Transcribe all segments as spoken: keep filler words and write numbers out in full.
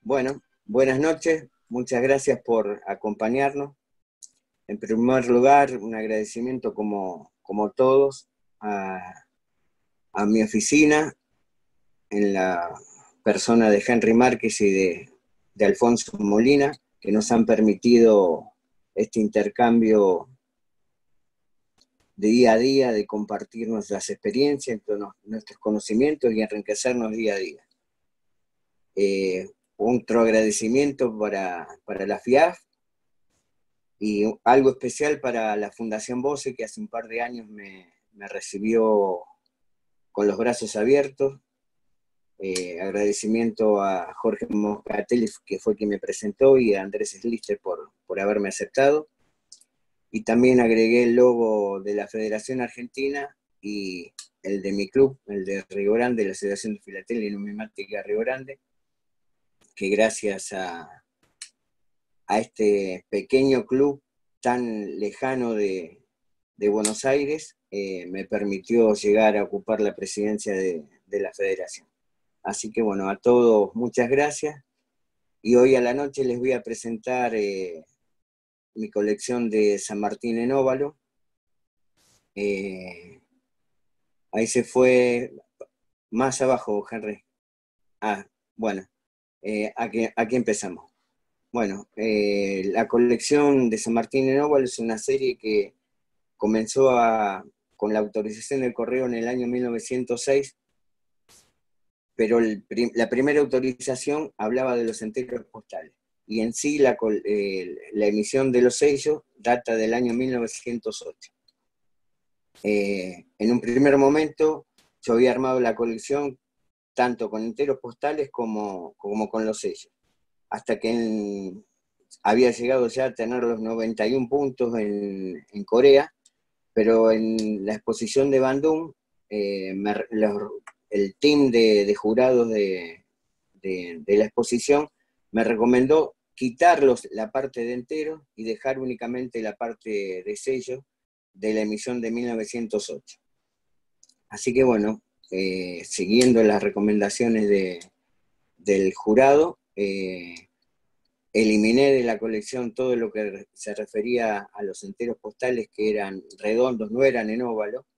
Bueno, buenas noches, muchas gracias por acompañarnos. En primer lugar, un agradecimiento como, como todos a, a mi oficina, en la persona de Henry Márquez y de, de Alfonso Molina, que nos han permitido este intercambio de día a día, de compartir nuestras experiencias, nuestros conocimientos y enriquecernos día a día. Eh, otro agradecimiento para, para la F I A F y algo especial para la Fundación Voce, que hace un par de años me, me recibió con los brazos abiertos. Eh, agradecimiento a Jorge Moscatelli, que fue quien me presentó, y a Andrés Slister por, por haberme aceptado. Y también agregué el logo de la Federación Argentina y el de mi club, el de Río Grande, la Asociación de Filatelia y Numismática Río Grande, que gracias a, a este pequeño club tan lejano de, de Buenos Aires, eh, me permitió llegar a ocupar la presidencia de, de la federación. Así que bueno, a todos muchas gracias. Y hoy a la noche les voy a presentar eh, mi colección de San Martín en óvalo. Eh, ahí se fue más abajo, Henry. Ah, bueno, eh, aquí, aquí empezamos. Bueno, eh, la colección de San Martín en óvalo es una serie que comenzó a, con la autorización del correo en el año mil novecientos seis, pero el, la primera autorización hablaba de los enteros postales, y en sí la, eh, la emisión de los sellos data del año mil novecientos ocho. Eh, en un primer momento yo había armado la colección tanto con enteros postales como, como con los sellos, hasta que en, había llegado ya a tener los noventa y un puntos en, en Corea, pero en la exposición de Bandung, eh, me, los, el team de, de jurados de, de, de la exposición me recomendó quitarlos la parte de entero y dejar únicamente la parte de sello de la emisión de mil novecientos ocho. Así que bueno, eh, siguiendo las recomendaciones de, del jurado, eh, eliminé de la colección todo lo que se refería a los enteros postales que eran redondos, no eran en óvalo,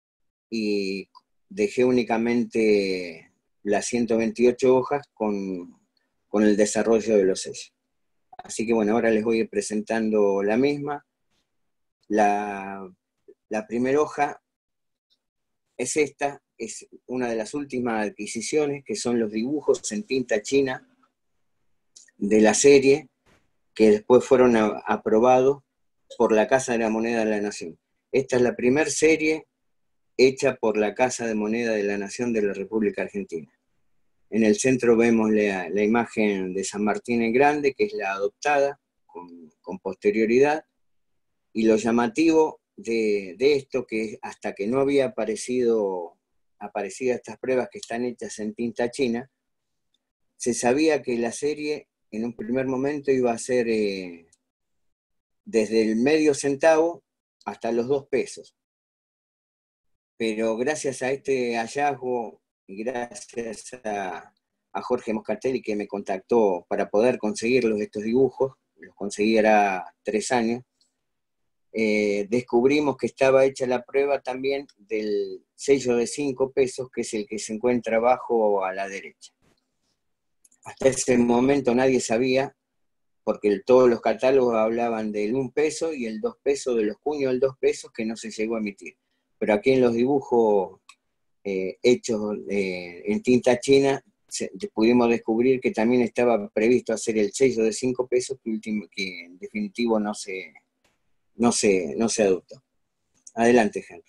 y dejé únicamente las ciento veintiocho hojas con, con el desarrollo de los sellos. Así que bueno, ahora les voy a ir presentando la misma. La, la primera hoja es esta, es una de las últimas adquisiciones, que son los dibujos en tinta china de la serie, que después fueron a, aprobados por la Casa de la Moneda de la Nación. Esta es la primera serie hecha por la Casa de Moneda de la Nación de la República Argentina. En el centro vemos la, la imagen de San Martín el Grande, que es la adoptada con, con posterioridad, y lo llamativo de, de esto, que hasta que no había aparecido, aparecido estas pruebas que están hechas en tinta china, se sabía que la serie en un primer momento iba a ser eh, desde el medio centavo hasta los dos pesos. Pero gracias a este hallazgo y gracias a, a Jorge Moscatelli, que me contactó para poder conseguirlos estos dibujos, los conseguí hará tres años, eh, descubrimos que estaba hecha la prueba también del sello de cinco pesos, que es el que se encuentra abajo a la derecha. Hasta ese momento nadie sabía, porque el, todos los catálogos hablaban del un peso y el dos pesos, de los cuños del dos pesos, que no se llegó a emitir. Pero aquí en los dibujos eh, hechos eh, en tinta china, se, pudimos descubrir que también estaba previsto hacer el sello de cinco pesos, que, último, que en definitivo no se, no, se, no se adoptó. Adelante, Henry.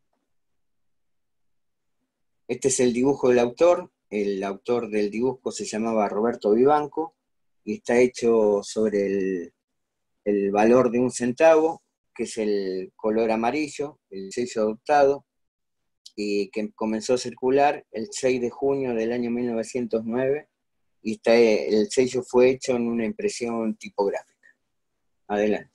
Este es el dibujo del autor. El autor del dibujo se llamaba Roberto Vivanco y está hecho sobre el, el valor de un centavo, que es el color amarillo, el sello adoptado, y que comenzó a circular el seis de junio del año mil novecientos nueve, y está, el sello fue hecho en una impresión tipográfica. Adelante.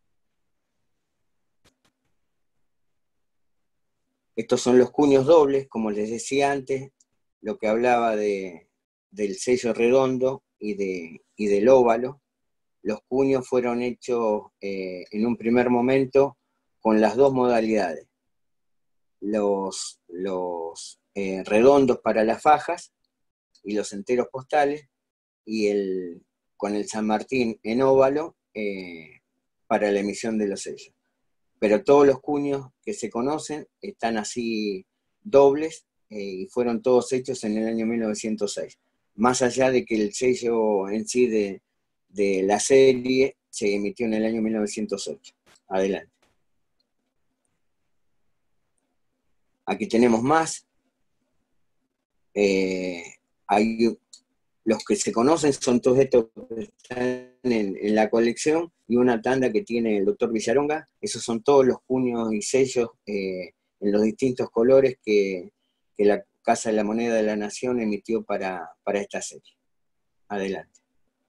Estos son los cuños dobles, como les decía antes, lo que hablaba de, del sello redondo y, de, y del óvalo. Los cuños fueron hechos eh, en un primer momento con las dos modalidades, los, los eh, redondos para las fajas y los enteros postales, y el, con el San Martín en óvalo eh, para la emisión de los sellos. Pero todos los cuños que se conocen están así dobles eh, y fueron todos hechos en el año mil novecientos seis. Más allá de que el sello en sí de, de la serie se emitió en el año mil novecientos ocho. Adelante. Aquí tenemos más. Eh, hay, los que se conocen son todos estos que están en, en la colección, y una tanda que tiene el doctor Villaronga. Esos son todos los cuños y sellos eh, en los distintos colores que, que la Casa de la Moneda de la Nación emitió para, para esta serie. Adelante.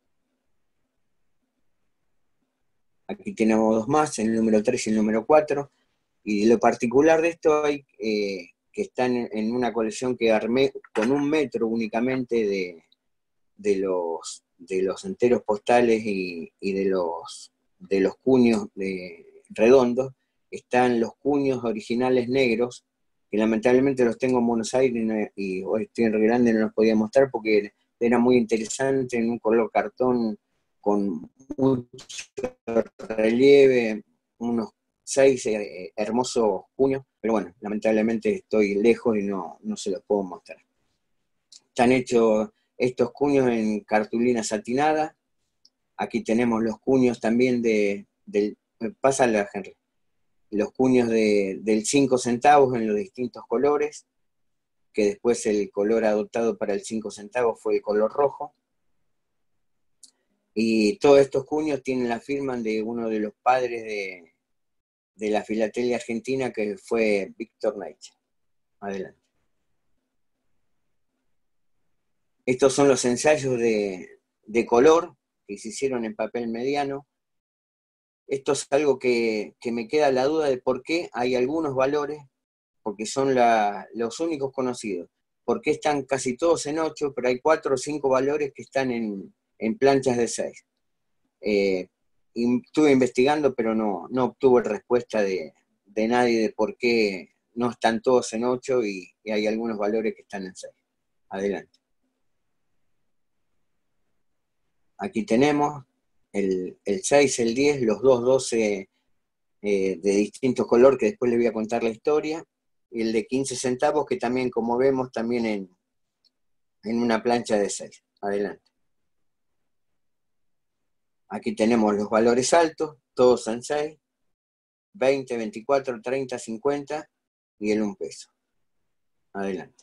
Aquí tenemos dos más, el número tres y el número cuatro. Y lo particular de esto hay eh, que están en una colección que armé con un metro únicamente de, de, los, de los enteros postales y, y de, los, de los cuños de, redondos. Están los cuños originales negros, que lamentablemente los tengo en Buenos Aires y, y hoy estoy en Río Grande, no los podía mostrar porque era muy interesante, en un color cartón con mucho relieve, unos seis eh, hermosos cuños, pero bueno, lamentablemente estoy lejos y no, no se los puedo mostrar. Están hechos estos cuños en cartulina satinada. Aquí tenemos los cuños también de, del, pásala, Henry, los cuños de, del cinco centavos en los distintos colores, que después el color adoptado para el cinco centavos fue el color rojo. Y todos estos cuños tienen la firma de uno de los padres de, de la filatelia argentina, que fue Víctor Naiche. Adelante. Estos son los ensayos de, de color que se hicieron en papel mediano. Esto es algo que, que me queda la duda de por qué hay algunos valores, porque son la, los únicos conocidos. ¿Por qué están casi todos en ocho, pero hay cuatro o cinco valores que están en, en planchas de seis? Eh, y estuve investigando, pero no, no obtuve respuesta de, de nadie de por qué no están todos en ocho y, y hay algunos valores que están en seis. Adelante. Aquí tenemos el, el seis, el diez, los dos doce eh, de distintos color, que después les voy a contar la historia, y el de quince centavos, que también, como vemos, también en, en una plancha de seis. Adelante. Aquí tenemos los valores altos, todos en seis, veinte, veinticuatro, treinta, cincuenta y el un peso. Adelante.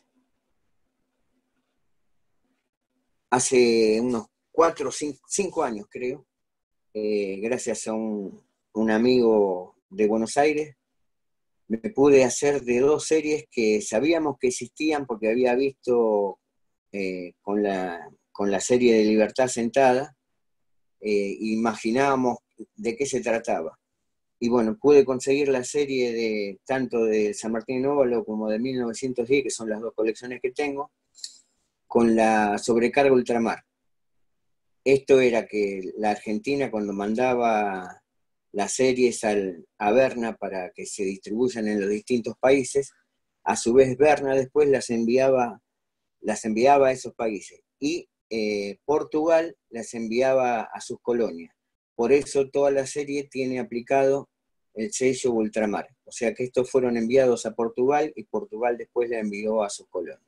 Hace unos cuatro o cinco años, creo, eh, gracias a un, un amigo de Buenos Aires, me pude hacer de dos series que sabíamos que existían porque había visto eh, con, la, con la serie de Libertad Sentada, eh, imaginábamos de qué se trataba. Y bueno, pude conseguir la serie de tanto de San Martín en óvalo como de mil novecientos diez, que son las dos colecciones que tengo, con la sobrecarga ultramar. Esto era que la Argentina, cuando mandaba las series al, a Berna para que se distribuyan en los distintos países, a su vez Berna después las enviaba, las enviaba a esos países. Y eh, Portugal las enviaba a sus colonias. Por eso toda la serie tiene aplicado el sello ultramar. O sea que estos fueron enviados a Portugal y Portugal después la envió a sus colonias.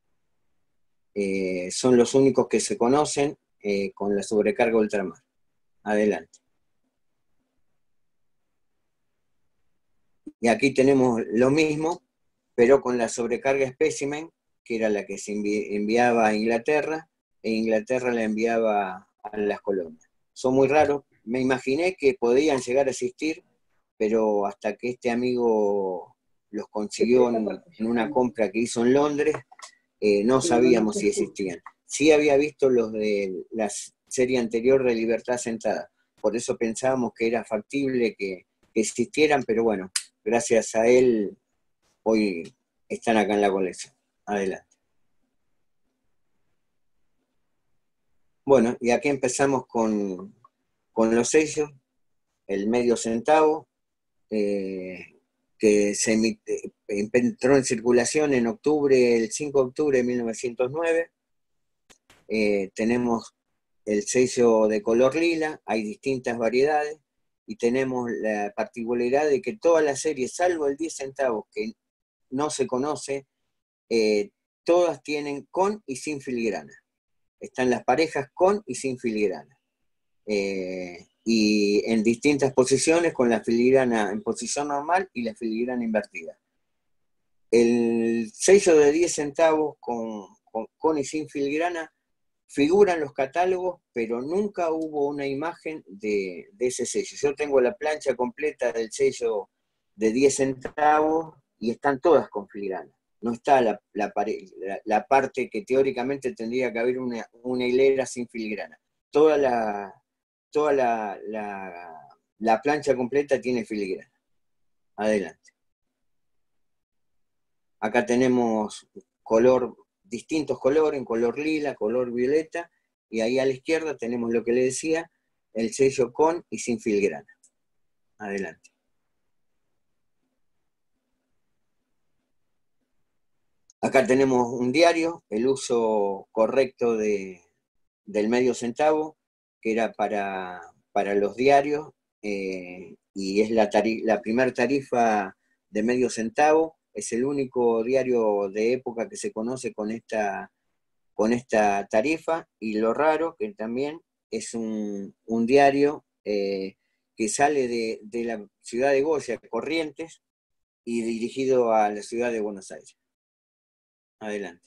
Eh, son los únicos que se conocen eh, con la sobrecarga ultramar. Adelante. Y aquí tenemos lo mismo, pero con la sobrecarga specimen, que era la que se envi enviaba a Inglaterra, e Inglaterra la enviaba a las colonias. Son muy raros. Me imaginé que podían llegar a existir, pero hasta que este amigo los consiguió en, en una compra que hizo en Londres, eh, no sabíamos si existían. Sí había visto los de la serie anterior de Libertad Sentada, por eso pensábamos que era factible que, que existieran, pero bueno, gracias a él hoy están acá en la colección. Adelante. Bueno, y aquí empezamos con, con los sellos, el medio centavo, eh, que se emite, entró en circulación en octubre, el cinco de octubre de mil novecientos nueve. Eh, tenemos el sello de color lila, hay distintas variedades, y tenemos la particularidad de que toda la serie, salvo el diez centavos, que no se conoce, eh, todas tienen con y sin filigrana. Están las parejas con y sin filigrana. Eh, y en distintas posiciones, con la filigrana en posición normal y la filigrana invertida. El sello de diez centavos con, con, con y sin filigrana figura en los catálogos, pero nunca hubo una imagen de, de ese sello. Yo tengo la plancha completa del sello de diez centavos y están todas con filigrana. No está la, la, la, la parte que teóricamente tendría que haber una, una hilera sin filigrana. Toda la, toda la, la, la plancha completa tiene filigrana. Adelante. Acá tenemos color, distintos colores, en color lila, color violeta, y ahí a la izquierda tenemos lo que le decía, el sello con y sin filigrana. Adelante. Acá tenemos un diario, el uso correcto de, del medio centavo, que era para, para los diarios, eh, y es la, tari la primera tarifa de medio centavo, es el único diario de época que se conoce con esta, con esta tarifa, y lo raro que también es un, un diario eh, que sale de, de la ciudad de Goya, Corrientes, y dirigido a la ciudad de Buenos Aires. Adelante.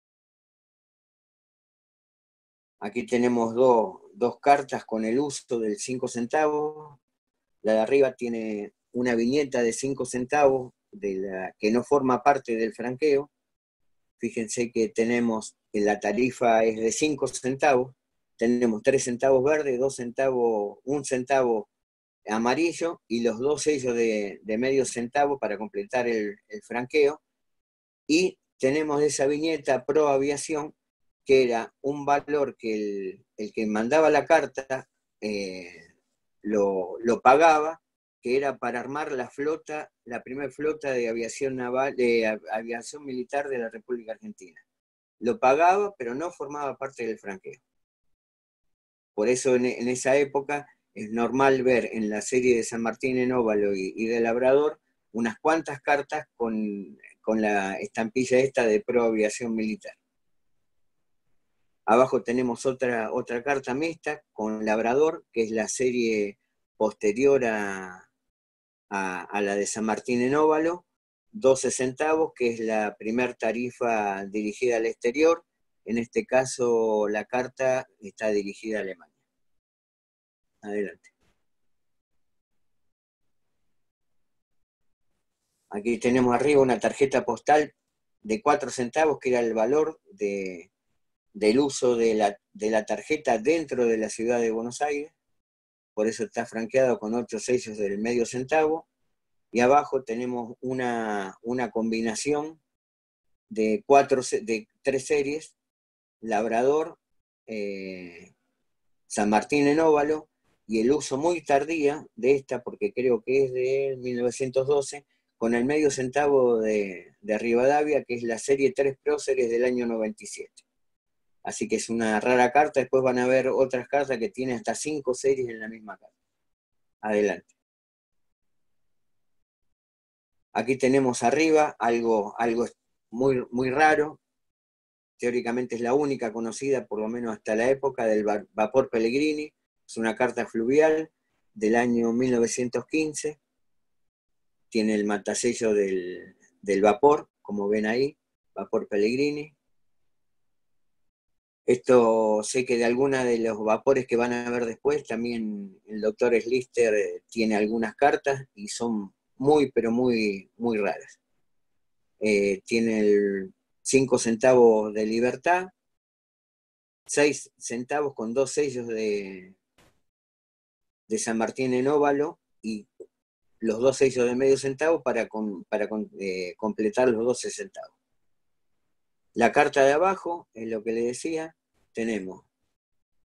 Aquí tenemos dos, dos cartas con el uso del cinco centavos. La de arriba tiene una viñeta de cinco centavos de la, que no forma parte del franqueo. Fíjense que tenemos, la tarifa es de cinco centavos, tenemos tres centavos verdes, dos centavos, un centavo amarillo y los dos sellos de, de medio centavo para completar el, el franqueo. Y tenemos esa viñeta pro aviación, que era un valor que el, el que mandaba la carta eh, lo, lo pagaba, que era para armar la flota, la primera flota de aviación naval, de aviación militar de la República Argentina. Lo pagaba, pero no formaba parte del franqueo. Por eso en, en esa época es normal ver en la serie de San Martín en óvalo y, y de Labrador unas cuantas cartas con, con la estampilla esta de pro aviación militar. Abajo tenemos otra, otra carta mixta con Labrador, que es la serie posterior a, a, a la de San Martín en óvalo, doce centavos, que es la primer tarifa dirigida al exterior. En este caso, la carta está dirigida a Alemania. Adelante. Aquí tenemos arriba una tarjeta postal de cuatro centavos, que era el valor de, del uso de la, de la tarjeta dentro de la ciudad de Buenos Aires. Por eso está franqueado con ocho sellos del medio centavo. Y abajo tenemos una, una combinación de, cuatro, de tres series, Labrador, eh, San Martín en óvalo, y el uso muy tardía de esta, porque creo que es de mil novecientos doce, con el medio centavo de, de Rivadavia, que es la serie tres próceres del año noventa y siete. Así que es una rara carta. Después van a ver otras cartas que tienen hasta cinco series en la misma carta. Adelante. Aquí tenemos arriba algo, algo muy, muy raro. Teóricamente es la única conocida, por lo menos hasta la época, del vapor Pellegrini. Es una carta fluvial del año mil novecientos quince. Tiene el matasello del, del vapor, como ven ahí, vapor Pellegrini. Esto sé que de alguna de los vapores que van a ver después, también el doctor Slister tiene algunas cartas y son muy, pero muy, muy raras. Eh, tiene el cinco centavos de libertad, seis centavos con dos sellos de, de San Martín en óvalo y los dos sellos de medio centavo para, con, para con, eh, completar los doce centavos. La carta de abajo, es lo que le decía, tenemos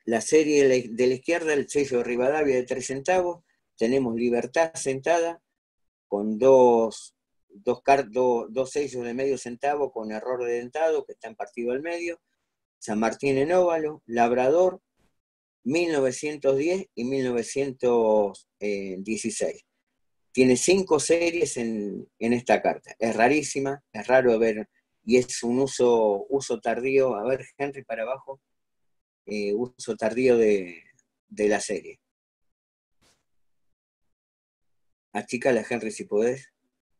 la serie de la, de la izquierda, el sello de Rivadavia de tres centavos, tenemos Libertad sentada, con dos, dos, dos, dos sellos de medio centavo con error de dentado, que están partidos al medio, San Martín en óvalo, Labrador, mil novecientos diez y mil novecientos dieciséis. Tiene cinco series en, en esta carta. Es rarísima, es raro ver, y es un uso, uso tardío, a ver, Henry, para abajo, eh, uso tardío de, de la serie. Achícala, Henry, si podés.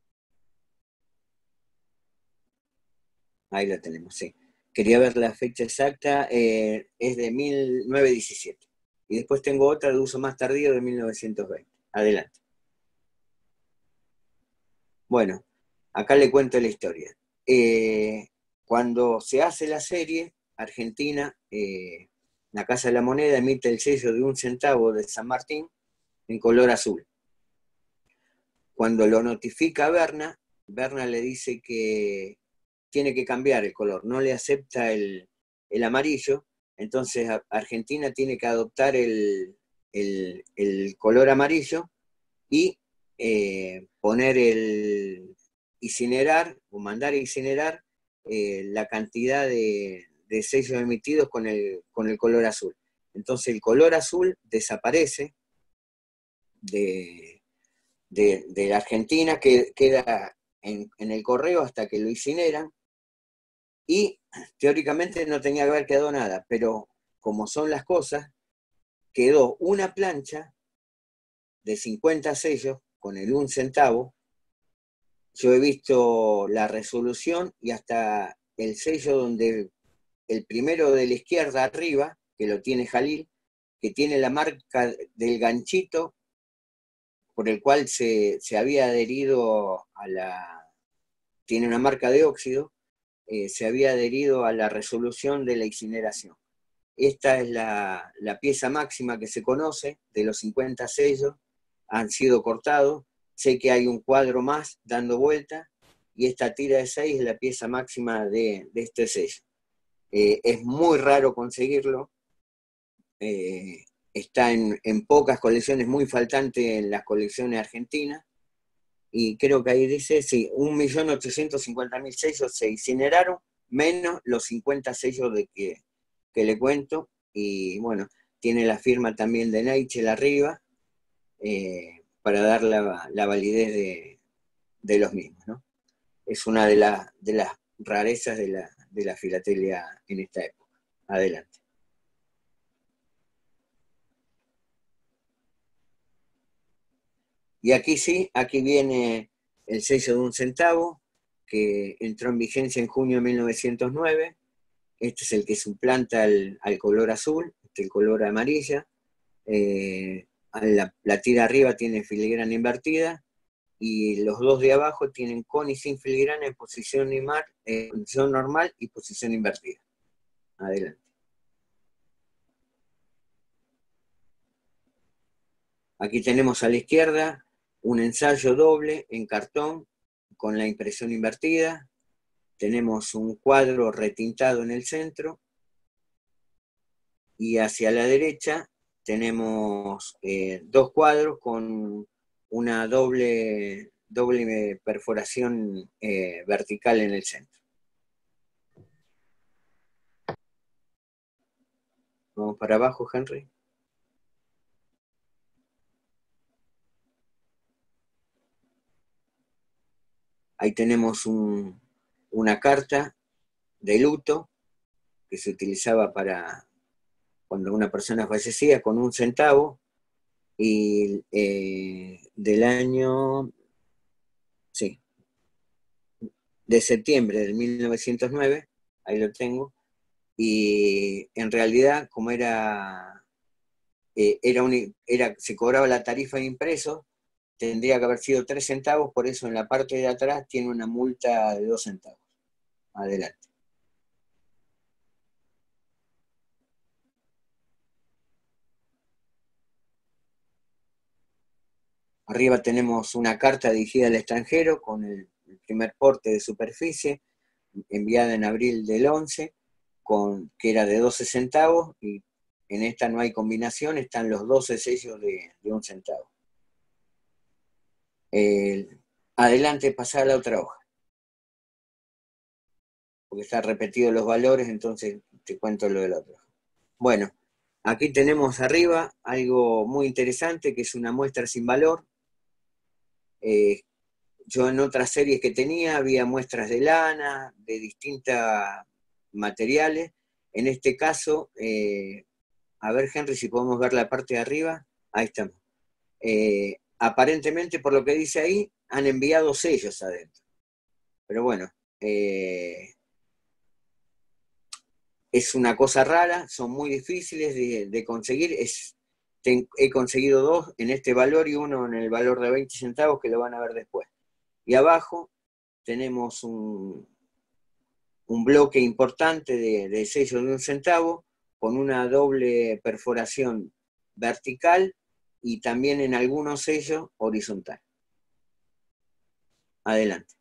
Ahí la tenemos, sí. Quería ver la fecha exacta, eh, es de mil novecientos diecisiete. Y después tengo otra de uso más tardío de mil novecientos veinte. Adelante. Bueno, acá le cuento la historia. Eh, cuando se hace la serie, Argentina, eh, la Casa de la Moneda emite el sello de un centavo de San Martín en color azul. Cuando lo notifica a Berna, Berna le dice que tiene que cambiar el color, no le acepta el, el amarillo, entonces Argentina tiene que adoptar el, el, el color amarillo y eh, poner el incinerar o mandar a incinerar eh, la cantidad de, de sellos emitidos con el, con el color azul. Entonces el color azul desaparece de, de, de la Argentina, que queda en, en el correo hasta que lo incineran, y teóricamente no tenía que haber quedado nada, pero como son las cosas, quedó una plancha de cincuenta sellos con el un centavo. Yo he visto la resolución y hasta el sello donde el primero de la izquierda arriba, que lo tiene Jalil, que tiene la marca del ganchito por el cual se, se había adherido a la... tiene una marca de óxido, eh, se había adherido a la resolución de la incineración. Esta es la, la pieza máxima que se conoce, de los cincuenta sellos, han sido cortados. Sé que hay un cuadro más dando vuelta, y esta tira de seis es la pieza máxima de, de este sello. Eh, es muy raro conseguirlo, eh, está en, en pocas colecciones, muy faltante en las colecciones argentinas, y creo que ahí dice, sí, un millón ochocientos cincuenta mil sellos se incineraron, menos los cincuenta sellos de que, que le cuento, y bueno, tiene la firma también de Neichel arriba, eh, para dar la, la validez de, de los mismos, ¿no? Es una de, la, de las rarezas de la, de la filatelia en esta época. Adelante. Y aquí sí, aquí viene el sello de un centavo, que entró en vigencia en junio de mil novecientos nueve. Este es el que suplanta al, al color azul, este el color amarilla. Eh, la, la tira arriba tiene filigrana invertida, y los dos de abajo tienen con y sin filigrana en posición, imar, en posición normal y posición invertida. Adelante. Aquí tenemos a la izquierda un ensayo doble en cartón con la impresión invertida. Tenemos un cuadro retintado en el centro, y hacia la derecha tenemos eh, dos cuadros con una doble, doble perforación eh, vertical en el centro. Vamos para abajo, Henry. Ahí tenemos un, una carta de luto que se utilizaba para cuando una persona fallecía, con un centavo, y eh, del año, sí, de septiembre del mil novecientos nueve, ahí lo tengo, y en realidad, como era, eh, era, un, era se cobraba la tarifa de impreso, tendría que haber sido tres centavos, por eso en la parte de atrás tiene una multa de dos centavos. Adelante. Arriba tenemos una carta dirigida al extranjero con el, el primer porte de superficie, enviada en abril del once, con, que era de doce centavos, y en esta no hay combinación, están los doce sellos de, de un centavo. Eh, adelante, pasar a la otra hoja. Porque están repetidos los valores, entonces te cuento lo de la otra hoja. Bueno, aquí tenemos arriba algo muy interesante, que es una muestra sin valor. Eh, yo en otras series que tenía había muestras de lana, de distintos materiales. En este caso, eh, a ver, Henry, si podemos ver la parte de arriba. Ahí estamos. Eh, aparentemente, por lo que dice ahí, han enviado sellos adentro. Pero bueno, eh, es una cosa rara, son muy difíciles de, de conseguir. Es, te, he conseguido dos en este valor y uno en el valor de veinte centavos, que lo van a ver después. Y abajo tenemos un, un bloque importante de, de sello de un centavo con una doble perforación vertical y también en algunos sellos horizontal. Adelante.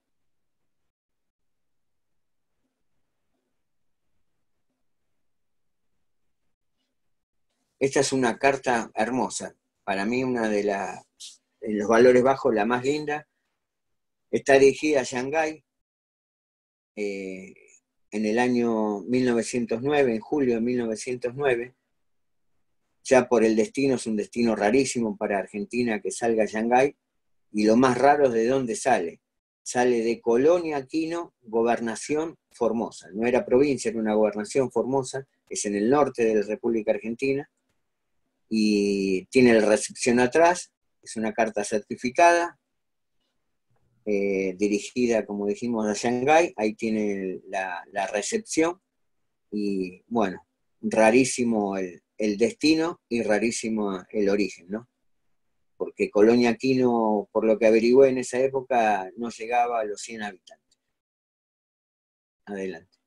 Esta es una carta hermosa. Para mí una de, la, de los valores bajos, la más linda. Está dirigida a Shanghái eh, en el año mil novecientos nueve, en julio de mil novecientos nueve. Ya por el destino, es un destino rarísimo para Argentina que salga a Shanghái. Y lo más raro es de dónde sale. Sale de Colonia Aquino, gobernación Formosa. No era provincia, era una gobernación Formosa, es en el norte de la República Argentina. Y tiene la recepción atrás, es una carta certificada, eh, dirigida, como dijimos, a Shanghái. Ahí tiene la, la recepción. Y bueno, rarísimo el, el destino y rarísimo el origen, ¿no? Porque Colonia Aquino, por lo que averigüé en esa época, no llegaba a los cien habitantes. Adelante.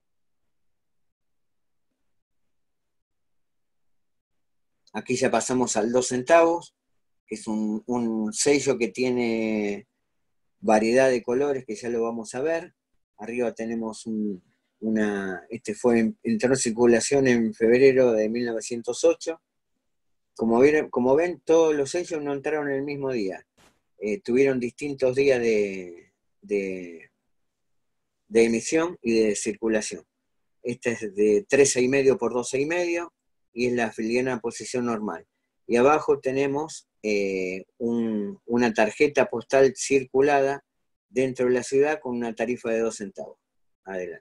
Aquí ya pasamos al dos centavos, que es un, un sello que tiene variedad de colores, que ya lo vamos a ver. Arriba tenemos un, una, este fue, entró en circulación en febrero de mil novecientos ocho. Como ven, como ven, todos los sellos no entraron el mismo día. Eh, tuvieron distintos días de, de, de emisión y de circulación. Esta es de trece y medio por doce y medio y es la filigrana posición normal. Y abajo tenemos eh, un, una tarjeta postal circulada dentro de la ciudad con una tarifa de dos centavos. Adelante.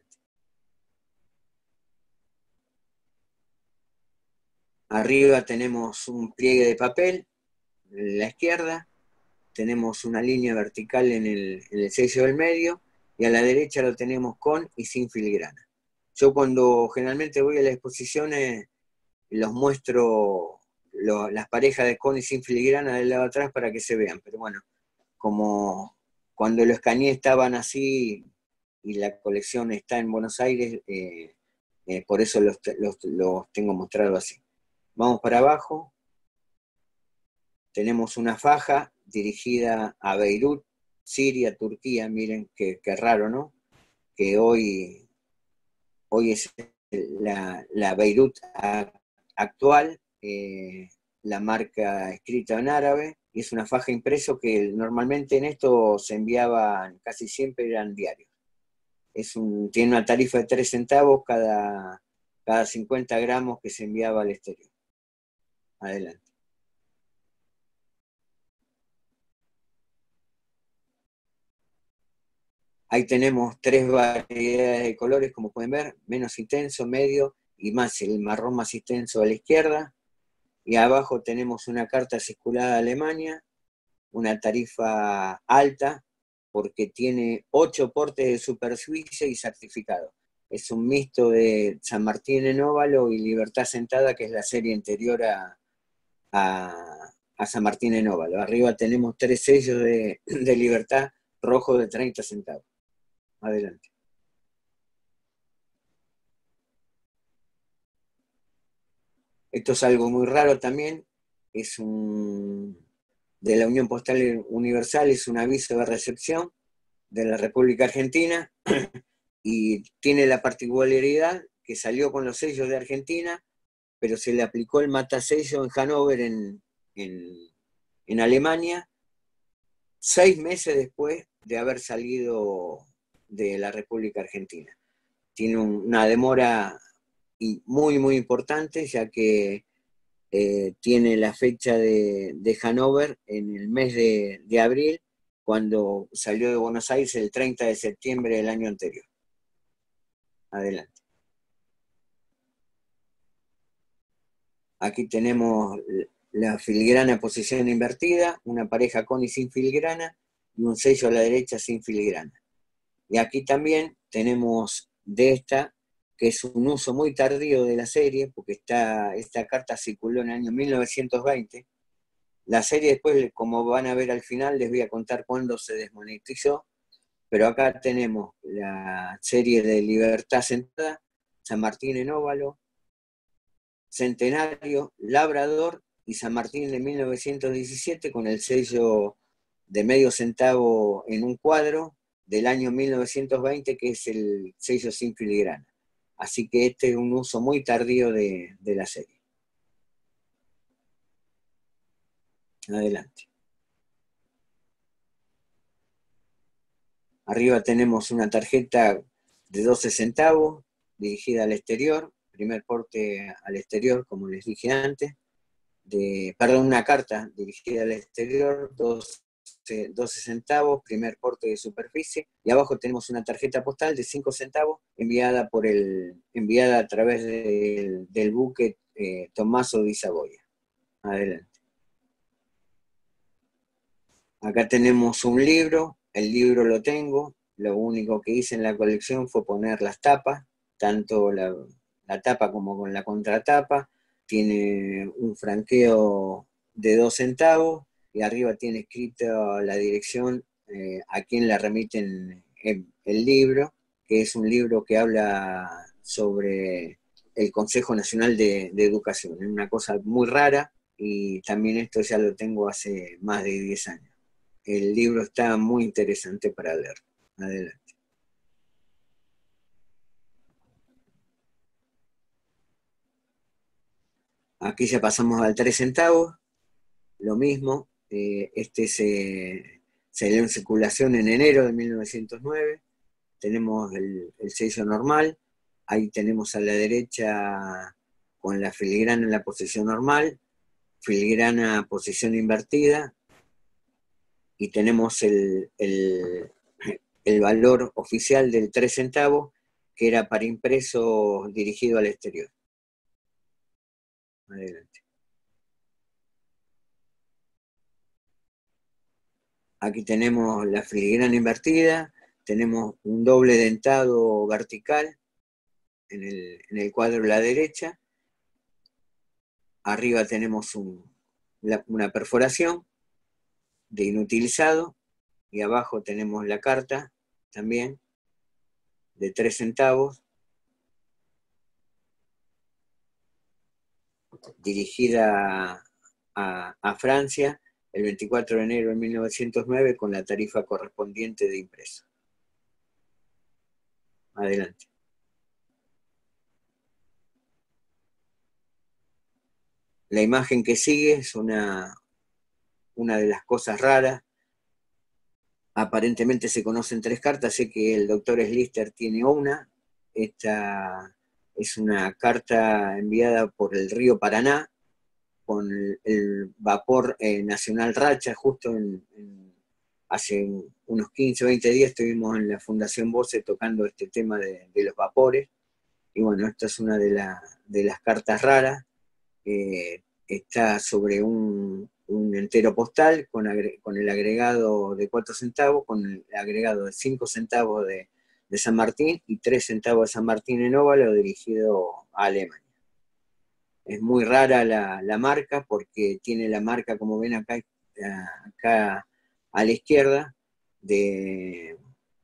Arriba tenemos un pliegue de papel, en la izquierda, tenemos una línea vertical en el, en el sello del medio, y a la derecha lo tenemos con y sin filigrana. Yo cuando generalmente voy a las exposiciones, los muestro lo, las parejas de con y sin filigrana del lado de atrás para que se vean, pero bueno, como cuando lo escaneé estaban así, y la colección está en Buenos Aires, eh, eh, por eso los, los, los tengo mostrado así. Vamos para abajo. Tenemos una faja dirigida a Beirut, Siria, Turquía. Miren qué, qué raro, ¿no? Que hoy, hoy es la, la Beirut actual, eh, la marca escrita en árabe, y es una faja impreso que normalmente en esto se enviaban, casi siempre eran diarios. Es un, tiene una tarifa de tres centavos cada, cada cincuenta gramos que se enviaba al exterior. Adelante. Ahí tenemos tres variedades de colores, como pueden ver, menos intenso, medio y más, el marrón más intenso a la izquierda. Y abajo tenemos una carta circulada de Alemania, una tarifa alta, porque tiene ocho portes de superficie y certificado. Es un mixto de San Martín en óvalo y Libertad Sentada, que es la serie anterior a, a, a San Martín en óvalo. Arriba tenemos tres sellos de, de Libertad rojo de treinta centavos. Adelante. Esto es algo muy raro también, es un, de la Unión Postal Universal, es un aviso de recepción de la República Argentina, y tiene la particularidad que salió con los sellos de Argentina, pero se le aplicó el matasello en Hannover, en, en, en Alemania, seis meses después de haber salido de la República Argentina. Tiene un, una demora muy, muy importante, ya que eh, tiene la fecha de, de Hannover en el mes de, de abril, cuando salió de Buenos Aires el treinta de septiembre del año anterior. Adelante. Aquí tenemos la filigrana posición invertida, una pareja con y sin filigrana, y un sello a la derecha sin filigrana. Y aquí también tenemos de esta, que es un uso muy tardío de la serie, porque está, esta carta circuló en el año mil novecientos veinte. La serie después, como van a ver al final, les voy a contar cuándo se desmonetizó, pero acá tenemos la serie de Libertad Sentada, San Martín en óvalo, Centenario, Labrador y San Martín de mil novecientos diecisiete, con el sello de medio centavo en un cuadro del año mil novecientos veinte, que es el sello sin filigrana. Así que este es un uso muy tardío de, de la serie. Adelante. Arriba tenemos una tarjeta de doce centavos, dirigida al exterior, primer porte al exterior, como les dije antes. De, perdón, una carta dirigida al exterior, doce, doce centavos, primer porte de superficie, y abajo tenemos una tarjeta postal de cinco centavos enviada, por el, enviada a través del, del buque eh, Tommaso di Savoia. Adelante. Acá tenemos un libro, el libro lo tengo, lo único que hice en la colección fue poner las tapas, tanto la, la tapa como con la contratapa. Tiene un franqueo de dos centavos y arriba tiene escrito la dirección eh, a quien la remiten el, el libro, que es un libro que habla sobre el Consejo Nacional de, de Educación. Es una cosa muy rara y también esto ya lo tengo hace más de diez años. El libro está muy interesante para leer. Adelante. Aquí ya pasamos al tres centavos, lo mismo, eh, este se, se dio en circulación en enero de mil novecientos nueve, tenemos el, el sello normal, ahí tenemos a la derecha con la filigrana en la posición normal, filigrana posición invertida, y tenemos el, el, el valor oficial del tres centavos, que era para impreso dirigido al exterior. Adelante. Aquí tenemos la filigrana invertida, tenemos un doble dentado vertical en el, en el cuadro de la derecha, arriba tenemos un, la, una perforación de inutilizado, y abajo tenemos la carta también de tres centavos, dirigida a, a Francia el veinticuatro de enero de mil novecientos nueve, con la tarifa correspondiente de impreso. Adelante. La imagen que sigue es una, una de las cosas raras. Aparentemente se conocen tres cartas, sé que el doctor Slister tiene una. Esta es una carta enviada por el río Paraná, con el, el vapor eh, nacional Racha, justo en, en, hace unos quince o veinte días estuvimos en la Fundación Voce tocando este tema de, de los vapores, y bueno, esta es una de, la, de las cartas raras. Eh, está sobre un, un entero postal con, agre, con el agregado de cuatro centavos, con el agregado de cinco centavos de, de San Martín y tres centavos de San Martín en óvalo, dirigido a Alemania. Es muy rara la, la marca, porque tiene la marca, como ven acá, acá a la izquierda, de,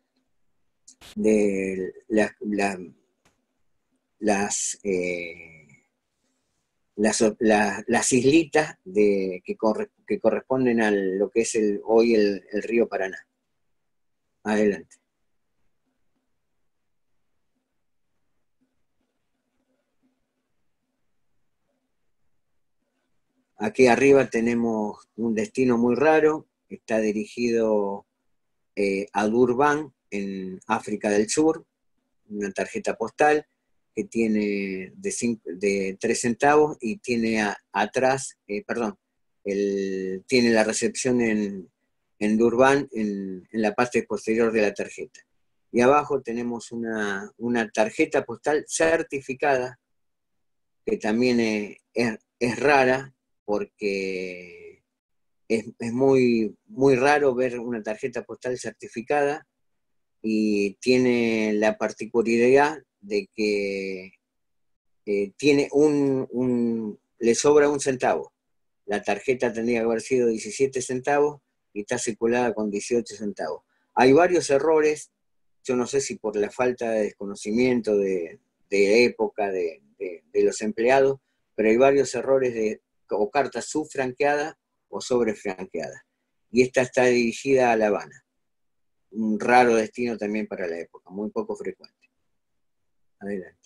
de la, la, las... Eh, Las, la, las islitas de, que, corre, que corresponden a lo que es el, hoy el, el río Paraná. Adelante. Aquí arriba tenemos un destino muy raro, está dirigido eh, a Durban, en África del Sur, una tarjeta postal que tiene de, cinco, de tres centavos y tiene a, atrás, eh, perdón, el, tiene la recepción en, en Durban, en, en la parte posterior de la tarjeta. Y abajo tenemos una, una tarjeta postal certificada, que también es, es, es rara, porque es, es muy, muy raro ver una tarjeta postal certificada, y tiene la particularidad de que eh, tiene un, un, le sobra un centavo. La tarjeta tendría que haber sido diecisiete centavos y está circulada con dieciocho centavos. Hay varios errores, yo no sé si por la falta de desconocimiento de, de época de, de, de los empleados, pero hay varios errores de o cartas subfranqueadas o sobrefranqueadas. Y esta está dirigida a La Habana. Un raro destino también para la época, muy poco frecuente. Adelante.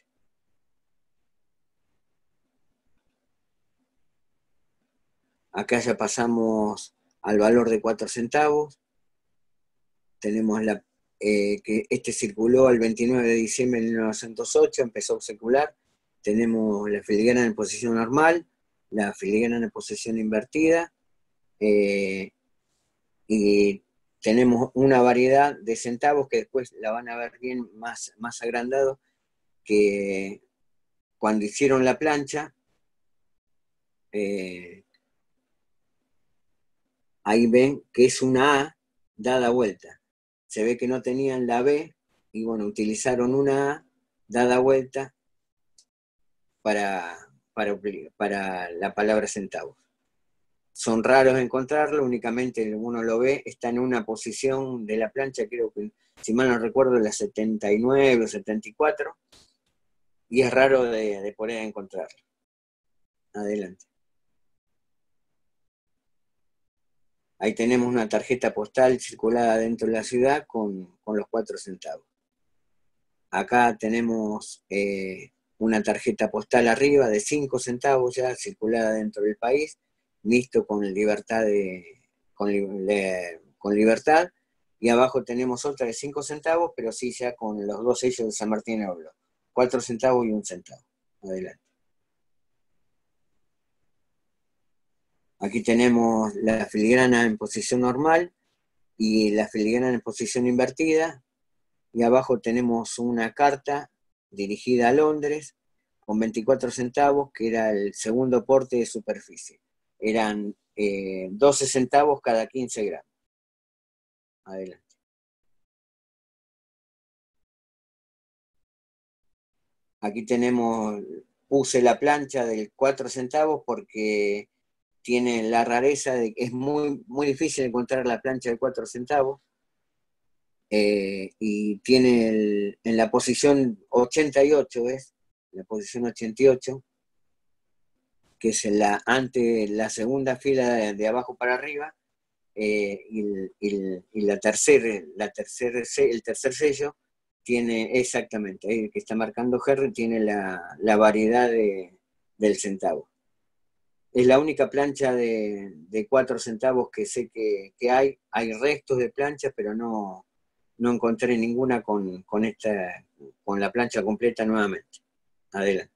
Acá ya pasamos al valor de cuatro centavos. Tenemos la, eh, que este circuló el veintinueve de diciembre de mil novecientos ocho, empezó a circular. Tenemos la filigrana en posición normal, la filigrana en posición invertida, eh, y tenemos una variedad de centavos que después la van a ver bien más, más agrandado, que cuando hicieron la plancha, eh, ahí ven que es una A dada vuelta. Se ve que no tenían la B, y bueno, utilizaron una A dada vuelta para, para, para la palabra centavos. Son raros encontrarlo, únicamente uno lo ve, está en una posición de la plancha, creo que, si mal no recuerdo, la setenta y nueve o setenta y cuatro, y es raro de, de poder encontrarlo. Adelante. Ahí tenemos una tarjeta postal circulada dentro de la ciudad con, con los cuatro centavos. Acá tenemos eh, una tarjeta postal arriba de cinco centavos ya circulada dentro del país, mixto con libertad, de, con, de, con libertad, y abajo tenemos otra de cinco centavos, pero sí ya con los dos sellos de San Martín de Oblo, cuatro centavos y un centavo. Adelante. Aquí tenemos la filigrana en posición normal y la filigrana en posición invertida, y abajo tenemos una carta dirigida a Londres con veinticuatro centavos, que era el segundo porte de superficie. Eran eh, doce centavos cada quince gramos. Adelante. Aquí tenemos, puse la plancha del cuatro centavos porque tiene la rareza de que es muy, muy difícil encontrar la plancha de cuatro centavos. Eh, y tiene el, en la posición ochenta y ocho, ¿ves? La posición ochenta y ocho, que es la, ante la segunda fila de, de abajo para arriba, eh, y, y, y, la tercera, la tercer, el tercer sello tiene exactamente, el que está marcando Henry tiene la, la variedad de, del centavo. Es la única plancha de, de cuatro centavos que sé que, que hay. Hay restos de planchas, pero no, no encontré ninguna con, con, esta, con la plancha completa nuevamente. Adelante.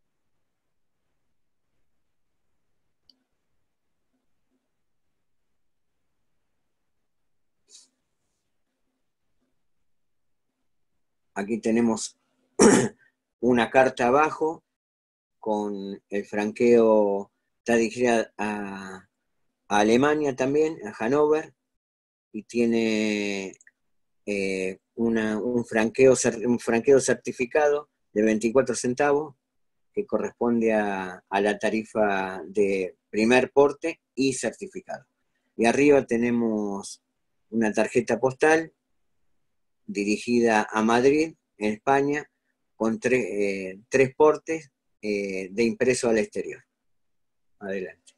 Aquí tenemos una carta abajo con el franqueo, está dirigida a, a Alemania también, a Hannover, y tiene eh, una, un, franqueo, un franqueo certificado de veinticuatro centavos, que corresponde a, a la tarifa de primer porte y certificado. Y arriba tenemos una tarjeta postal dirigida a Madrid, en España, con tre, eh, tres portes eh, de impreso al exterior. Adelante.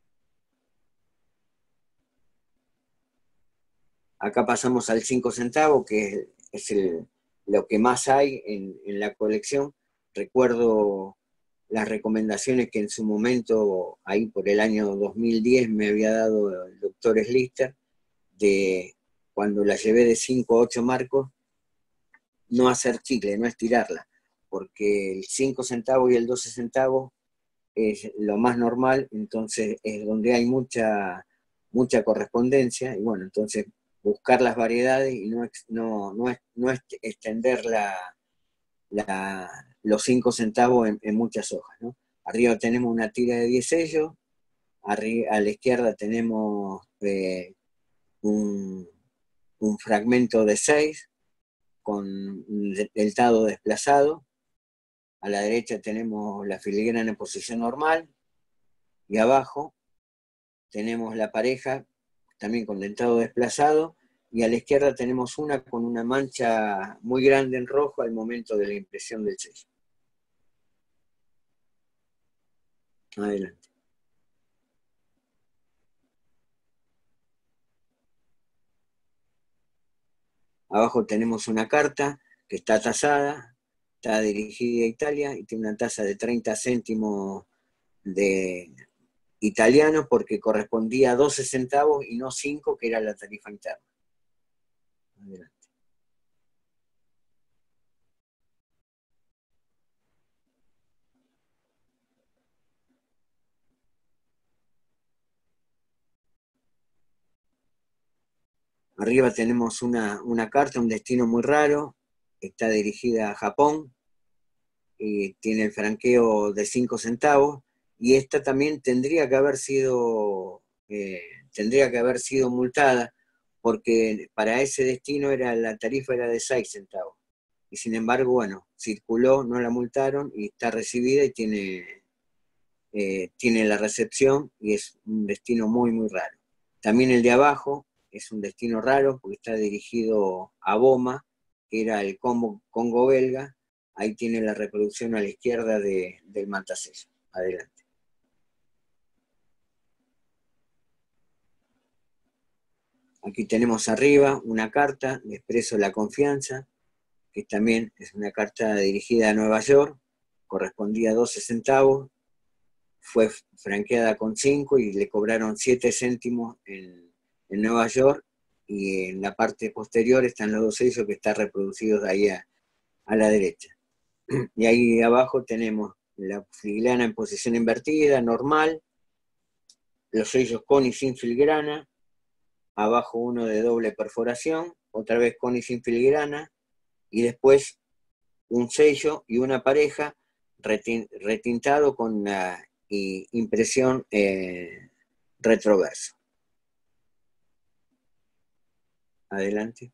Acá pasamos al cinco centavos, que es el, lo que más hay en, en la colección. Recuerdo las recomendaciones que en su momento, ahí por el año dos mil diez, me había dado el doctor Slister, de cuando la llevé de cinco a ocho marcos, no hacer chicle, no estirarla, porque el cinco centavos y el doce centavos es lo más normal, entonces es donde hay mucha, mucha correspondencia, y bueno, entonces buscar las variedades y no, no, no, no extender la, la, los cinco centavos en, en muchas hojas, ¿no? Arriba tenemos una tira de diez sellos, arriba, a la izquierda tenemos eh, un, un fragmento de seis con el dado desplazado, a la derecha tenemos la filigrana en posición normal, y abajo tenemos la pareja también con dentado desplazado, y a la izquierda tenemos una con una mancha muy grande en rojo al momento de la impresión del sello. Adelante. Abajo tenemos una carta que está tasada, está dirigida a Italia y tiene una tasa de treinta céntimos de italiano porque correspondía a doce centavos y no cinco, que era la tarifa interna. Adelante. Arriba tenemos una, una carta, un destino muy raro, está dirigida a Japón, y tiene el franqueo de cinco centavos, y esta también tendría que haber sido, eh, tendría que haber sido multada, porque para ese destino era, la tarifa era de seis centavos. Y sin embargo, bueno, circuló, no la multaron, y está recibida y tiene, eh, tiene la recepción, y es un destino muy, muy raro. También el de abajo es un destino raro, porque está dirigido a Boma, que era el Congo, Congo belga. Ahí tiene la reproducción a la izquierda de, del matasello. Adelante. Aquí tenemos arriba una carta, le expreso la confianza, que también es una carta dirigida a Nueva York, correspondía a doce centavos, fue franqueada con cinco y le cobraron siete céntimos en, en Nueva York, y en la parte posterior están los dos sellos que están reproducidos ahí a, a la derecha. Y ahí abajo tenemos la filigrana en posición invertida, normal, los sellos con y sin filigrana, abajo uno de doble perforación, otra vez con y sin filigrana, y después un sello y una pareja retintado con la impresión eh, retroverso. Adelante.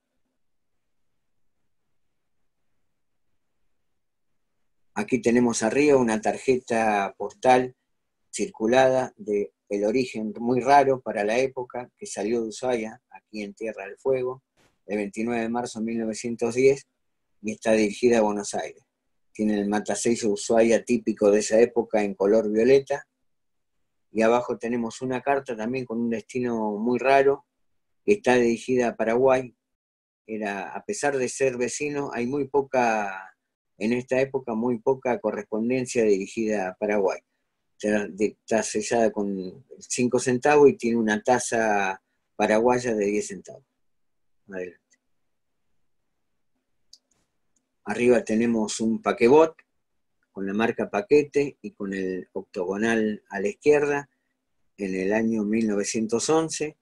Aquí tenemos arriba una tarjeta postal circulada de el origen muy raro para la época, que salió de Ushuaia, aquí en Tierra del Fuego, el veintinueve de marzo de mil novecientos diez, y está dirigida a Buenos Aires. Tiene el matasello Ushuaia típico de esa época en color violeta, y abajo tenemos una carta también con un destino muy raro, que está dirigida a Paraguay. Era, a pesar de ser vecino, hay muy poca, en esta época, muy poca correspondencia dirigida a Paraguay. Está sellada con cinco centavos y tiene una tasa paraguaya de diez centavos. Adelante. Arriba tenemos un paquebot con la marca Paquete y con el octogonal a la izquierda en el año mil novecientos once.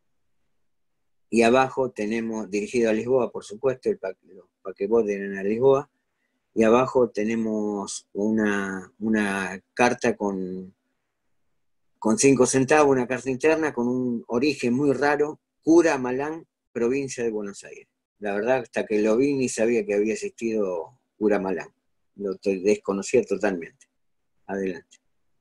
Y abajo tenemos, dirigido a Lisboa, por supuesto, el pa los paquebot eran a Lisboa. Y abajo tenemos una, una carta con, con cinco centavos, una carta interna con un origen muy raro, Cura Malán, provincia de Buenos Aires. La verdad, hasta que lo vi ni sabía que había existido Cura Malán. Lo desconocía totalmente. Adelante.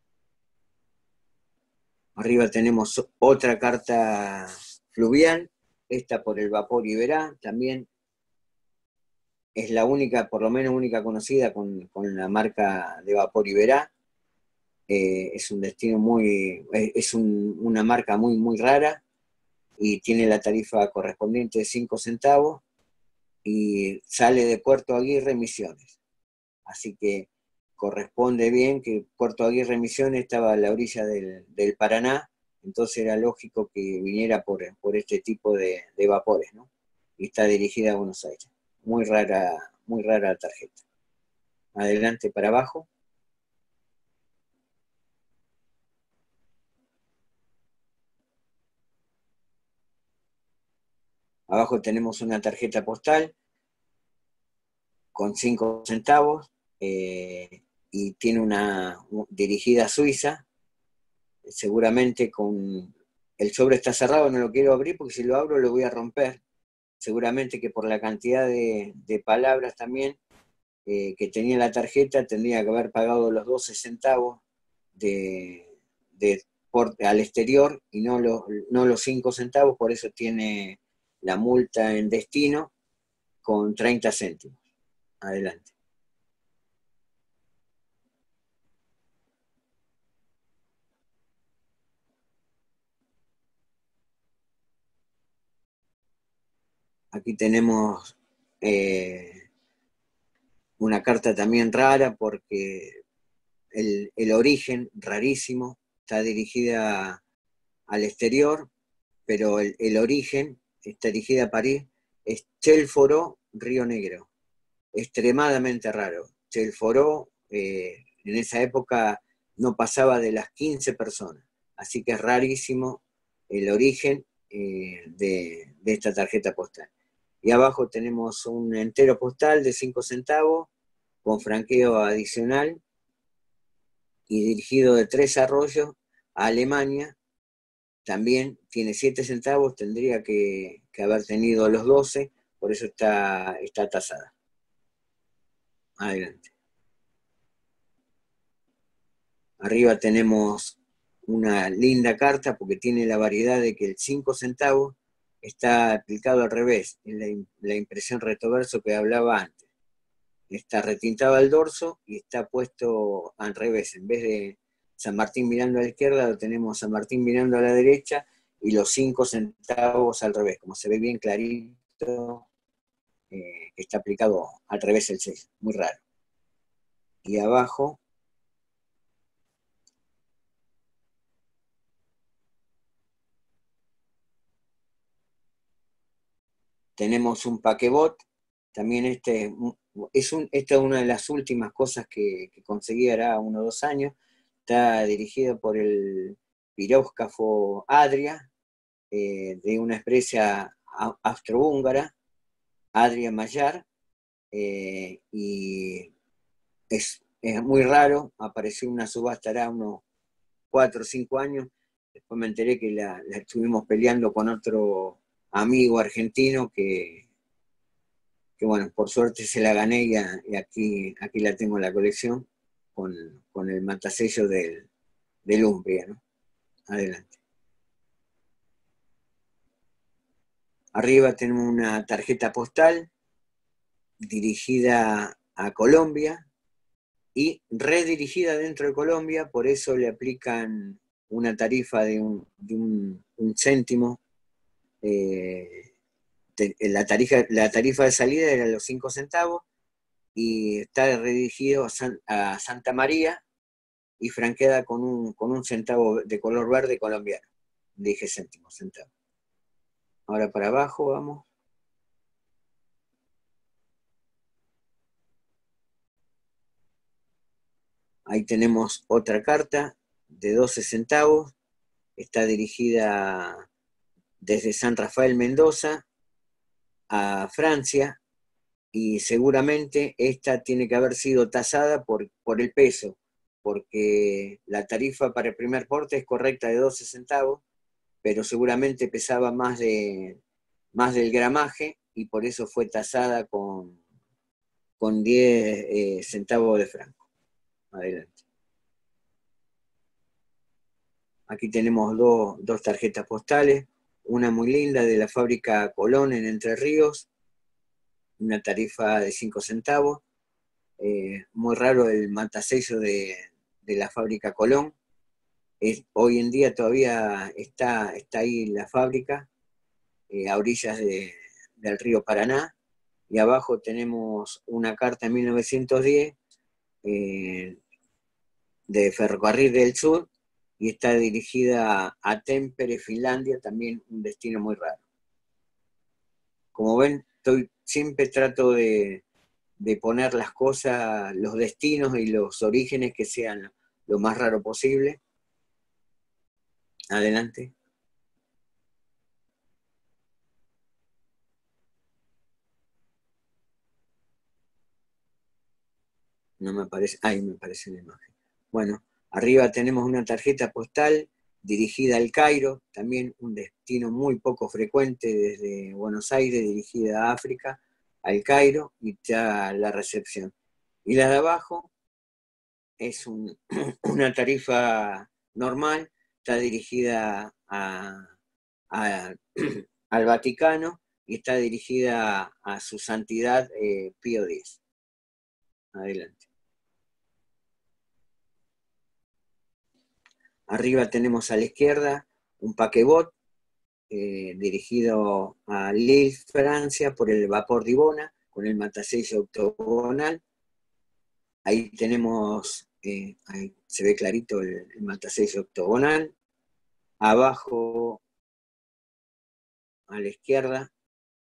Arriba tenemos otra carta fluvial, esta por el vapor Iberá, también es la única, por lo menos única conocida con, con la marca de vapor Iberá. Eh, es un destino muy, es un, una marca muy, muy rara, y tiene la tarifa correspondiente de cinco centavos, y sale de Puerto Aguirre, Misiones. Así que corresponde bien que Puerto Aguirre Misiones estaba a la orilla del, del Paraná, entonces era lógico que viniera por, por este tipo de, de vapores, ¿no? Y está dirigida a Buenos Aires. Muy rara, muy rara la tarjeta. Adelante para abajo. Abajo tenemos una tarjeta postal con cinco centavos eh, y tiene una dirigida a Suiza, seguramente con... El sobre está cerrado, no lo quiero abrir porque si lo abro lo voy a romper. Seguramente que por la cantidad de, de palabras también eh, que tenía la tarjeta tendría que haber pagado los doce centavos de, de por, al exterior y no los, no los cinco centavos, por eso tiene la multa en destino con treinta céntimos. Adelante. Aquí tenemos eh, una carta también rara porque el, el origen, rarísimo, está dirigida al exterior, pero el, el origen está dirigida a París, es Chelforo, Río Negro. Extremadamente raro. Chelforo eh, en esa época no pasaba de las quince personas, así que es rarísimo el origen eh, de, de esta tarjeta postal. Y abajo tenemos un entero postal de cinco centavos con franqueo adicional y dirigido de Tres Arroyos a Alemania. También tiene siete centavos, tendría que, que haber tenido los doce, por eso está, está tasada. Adelante. Arriba tenemos una linda carta porque tiene la variedad de que el cinco centavos está aplicado al revés, en la, la impresión rectoverso que hablaba antes. Está retintado al dorso y está puesto al revés. En vez de San Martín mirando a la izquierda, lo tenemos San Martín mirando a la derecha y los cinco centavos al revés, como se ve bien clarito, eh, está aplicado al revés el sello, muy raro. Y abajo tenemos un paquebot, también este es un, esta es una de las últimas cosas que, que conseguí hará uno o dos años, está dirigido por el piróscafo Adria, eh, de una empresa austrohúngara, Adria Mayar, eh, y es, es muy raro, apareció una subasta hará unos cuatro o cinco años, después me enteré que la, la estuvimos peleando con otro amigo argentino que, que bueno, por suerte se la gané y, a, y aquí, aquí la tengo en la colección con, con el matasello del, del Umbria, ¿no? Adelante. Arriba tenemos una tarjeta postal dirigida a Colombia y redirigida dentro de Colombia, por eso le aplican una tarifa de un, de un, un céntimo. Eh, te, la, tarifa, la tarifa de salida era los cinco centavos y está redirigido a, San, a Santa María y franqueada con un, con un centavo de color verde colombiano. Dije céntimo, centavo. Ahora para abajo vamos. Ahí tenemos otra carta de doce centavos. Está dirigida desde San Rafael Mendoza a Francia y seguramente esta tiene que haber sido tasada por, por el peso, porque la tarifa para el primer porte es correcta de doce centavos, pero seguramente pesaba más, de, más del gramaje y por eso fue tasada con, con diez eh, centavos de franco. Adelante. Aquí tenemos dos, dos tarjetas postales, una muy linda de la fábrica Colón en Entre Ríos, una tarifa de cinco centavos, eh, muy raro el matasello de, de la fábrica Colón. Es, hoy en día todavía está, está ahí la fábrica, eh, a orillas de, del río Paraná, y abajo tenemos una carta en mil novecientos diez eh, de Ferrocarril del Sur y está dirigida a Tampere, Finlandia, también un destino muy raro. Como ven, estoy, siempre trato de, de poner las cosas, los destinos y los orígenes que sean lo más raro posible. Adelante. No me aparece, ahí me aparece la imagen. Bueno, arriba tenemos una tarjeta postal dirigida al Cairo, también un destino muy poco frecuente desde Buenos Aires, dirigida a África, al Cairo, y está la recepción. Y la de abajo es un, una tarifa normal, está dirigida a, a, al Vaticano y está dirigida a su santidad eh, Pío X. Adelante. Arriba tenemos a la izquierda un paquebot eh, dirigido a Lille, Francia, por el vapor Divona, con el matasello octogonal. Ahí tenemos, eh, ahí se ve clarito el, el matasello octogonal. Abajo, a la izquierda,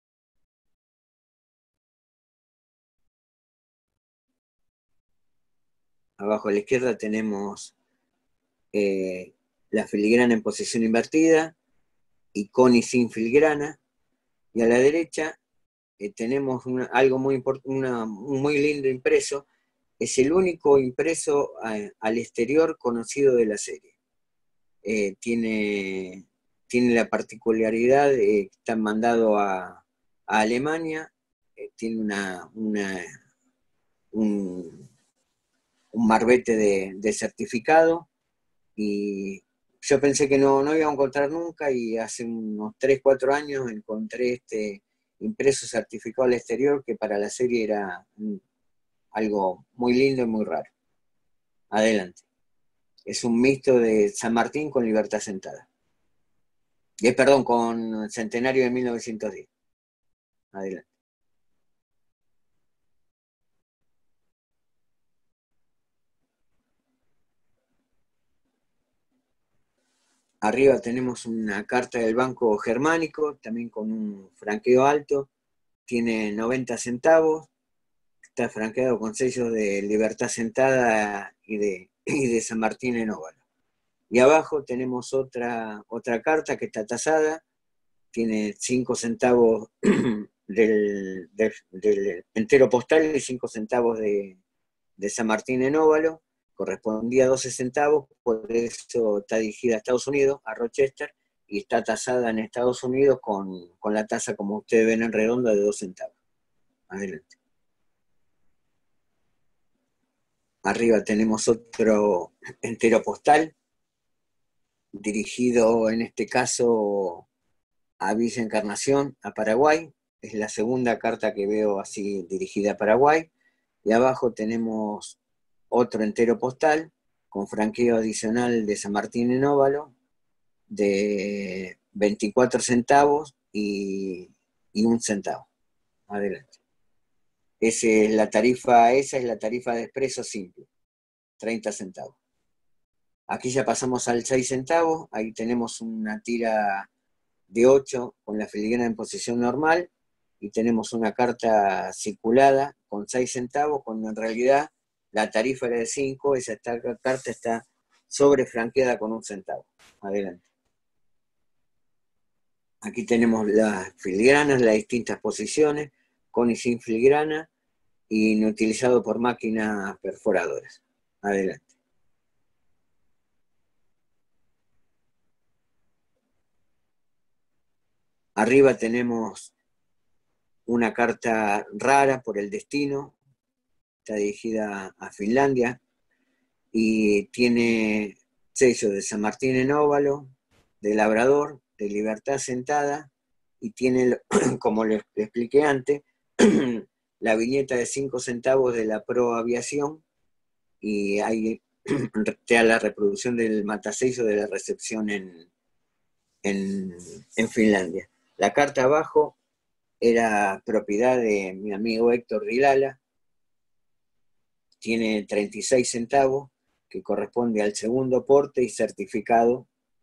abajo a la izquierda tenemos eh, la filigrana en posición invertida y con y sin filigrana. Y a la derecha eh, tenemos una, algo muy, una, muy lindo impreso. Es el único impreso a, al exterior conocido de la serie. Eh, tiene, tiene la particularidad de que está mandado a, a Alemania, eh, tiene una, una, un, un marbete de, de certificado, y yo pensé que no, no iba a encontrar nunca, y hace unos tres cuatro años encontré este impreso certificado al exterior, que para la serie era algo muy lindo y muy raro. Adelante. Es un mixto de San Martín con Libertad Sentada. Eh, perdón, con Centenario de mil novecientos diez. Adelante. Arriba tenemos una carta del Banco Germánico, también con un franqueo alto. Tiene noventa centavos. Está franqueado con sellos de Libertad Sentada y de, y de San Martín en óvalo. Y abajo tenemos otra, otra carta que está tasada. Tiene cinco centavos del, del, del entero postal y cinco centavos de, de San Martín en óvalo. Correspondía a doce centavos, por eso está dirigida a Estados Unidos, a Rochester, y está tasada en Estados Unidos con, con la tasa, como ustedes ven, en redonda, de dos centavos. Adelante. Arriba tenemos otro entero postal, dirigido en este caso a Villa Encarnación, a Paraguay. Es la segunda carta que veo así dirigida a Paraguay. Y abajo tenemos otro entero postal con franqueo adicional de San Martín en óvalo de veinticuatro centavos y, y un centavo. Adelante. Ese es la tarifa, esa es la tarifa de expreso simple, treinta centavos. Aquí ya pasamos al seis centavos, ahí tenemos una tira de ocho con la filigrana en posición normal, y tenemos una carta circulada con seis centavos, cuando en realidad la tarifa era de cinco, esa carta está sobrefranqueada con un centavo. Adelante. Aquí tenemos las filigranas, las distintas posiciones, con y sin filigrana, y inutilizado por máquinas perforadoras. Adelante. Arriba tenemos una carta rara por el destino, está dirigida a Finlandia, y tiene sello de San Martín en óvalo, de Labrador, de Libertad Sentada, y tiene, como les expliqué antes, la viñeta de cinco centavos de la Pro Aviación, y hay la reproducción del matasello de la recepción en, en, en Finlandia. La carta abajo era propiedad de mi amigo Héctor Rilala, tiene treinta y seis centavos, que corresponde al segundo porte y certificado.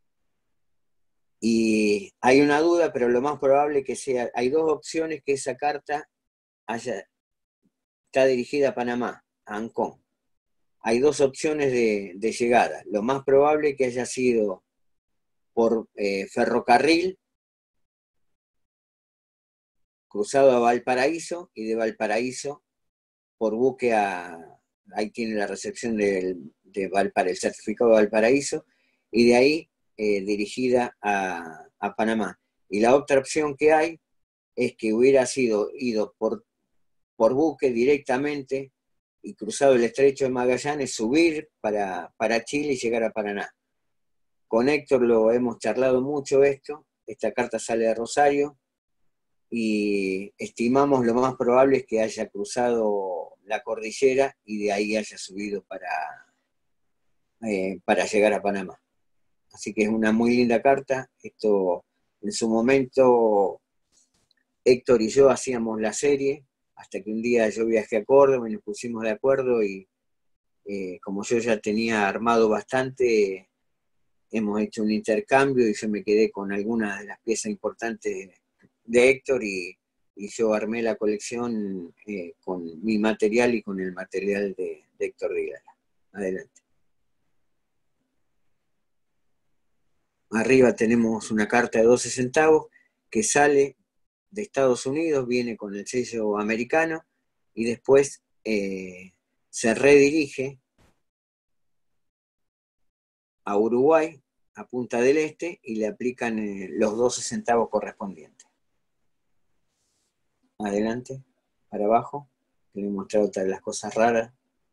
Y hay una duda, pero lo más probable que sea, hay dos opciones que esa carta haya, está dirigida a Panamá, a Ancón. Hay dos opciones de, de llegada. Lo más probable es que haya sido por eh, ferrocarril, cruzado a Valparaíso, y de Valparaíso por buque a, ahí tiene la recepción del, de Valparaíso, el certificado de Valparaíso, y de ahí eh, dirigida a, a Panamá. Y la otra opción que hay es que hubiera sido ido por, por buque directamente y cruzado el estrecho de Magallanes, subir para, para Chile y llegar a Paraná. Con Héctor lo hemos charlado mucho esto, esta carta sale de Rosario, y estimamos lo más probable es que haya cruzado la cordillera y de ahí haya subido para, eh, para llegar a Panamá. Así que es una muy linda carta. Esto, en su momento, Héctor y yo hacíamos la serie, hasta que un día yo viajé a Córdoba y nos pusimos de acuerdo y eh, como yo ya tenía armado bastante, hemos hecho un intercambio y yo me quedé con algunas de las piezas importantes de Héctor y, y yo armé la colección eh, con mi material y con el material de, de Héctor Rigala. Adelante. Arriba tenemos una carta de doce centavos que sale de Estados Unidos, viene con el sello americano y después eh, se redirige a Uruguay, a Punta del Este, y le aplican eh, los doce centavos correspondientes. Adelante, para abajo, que le he mostrado otra de las cosas raras.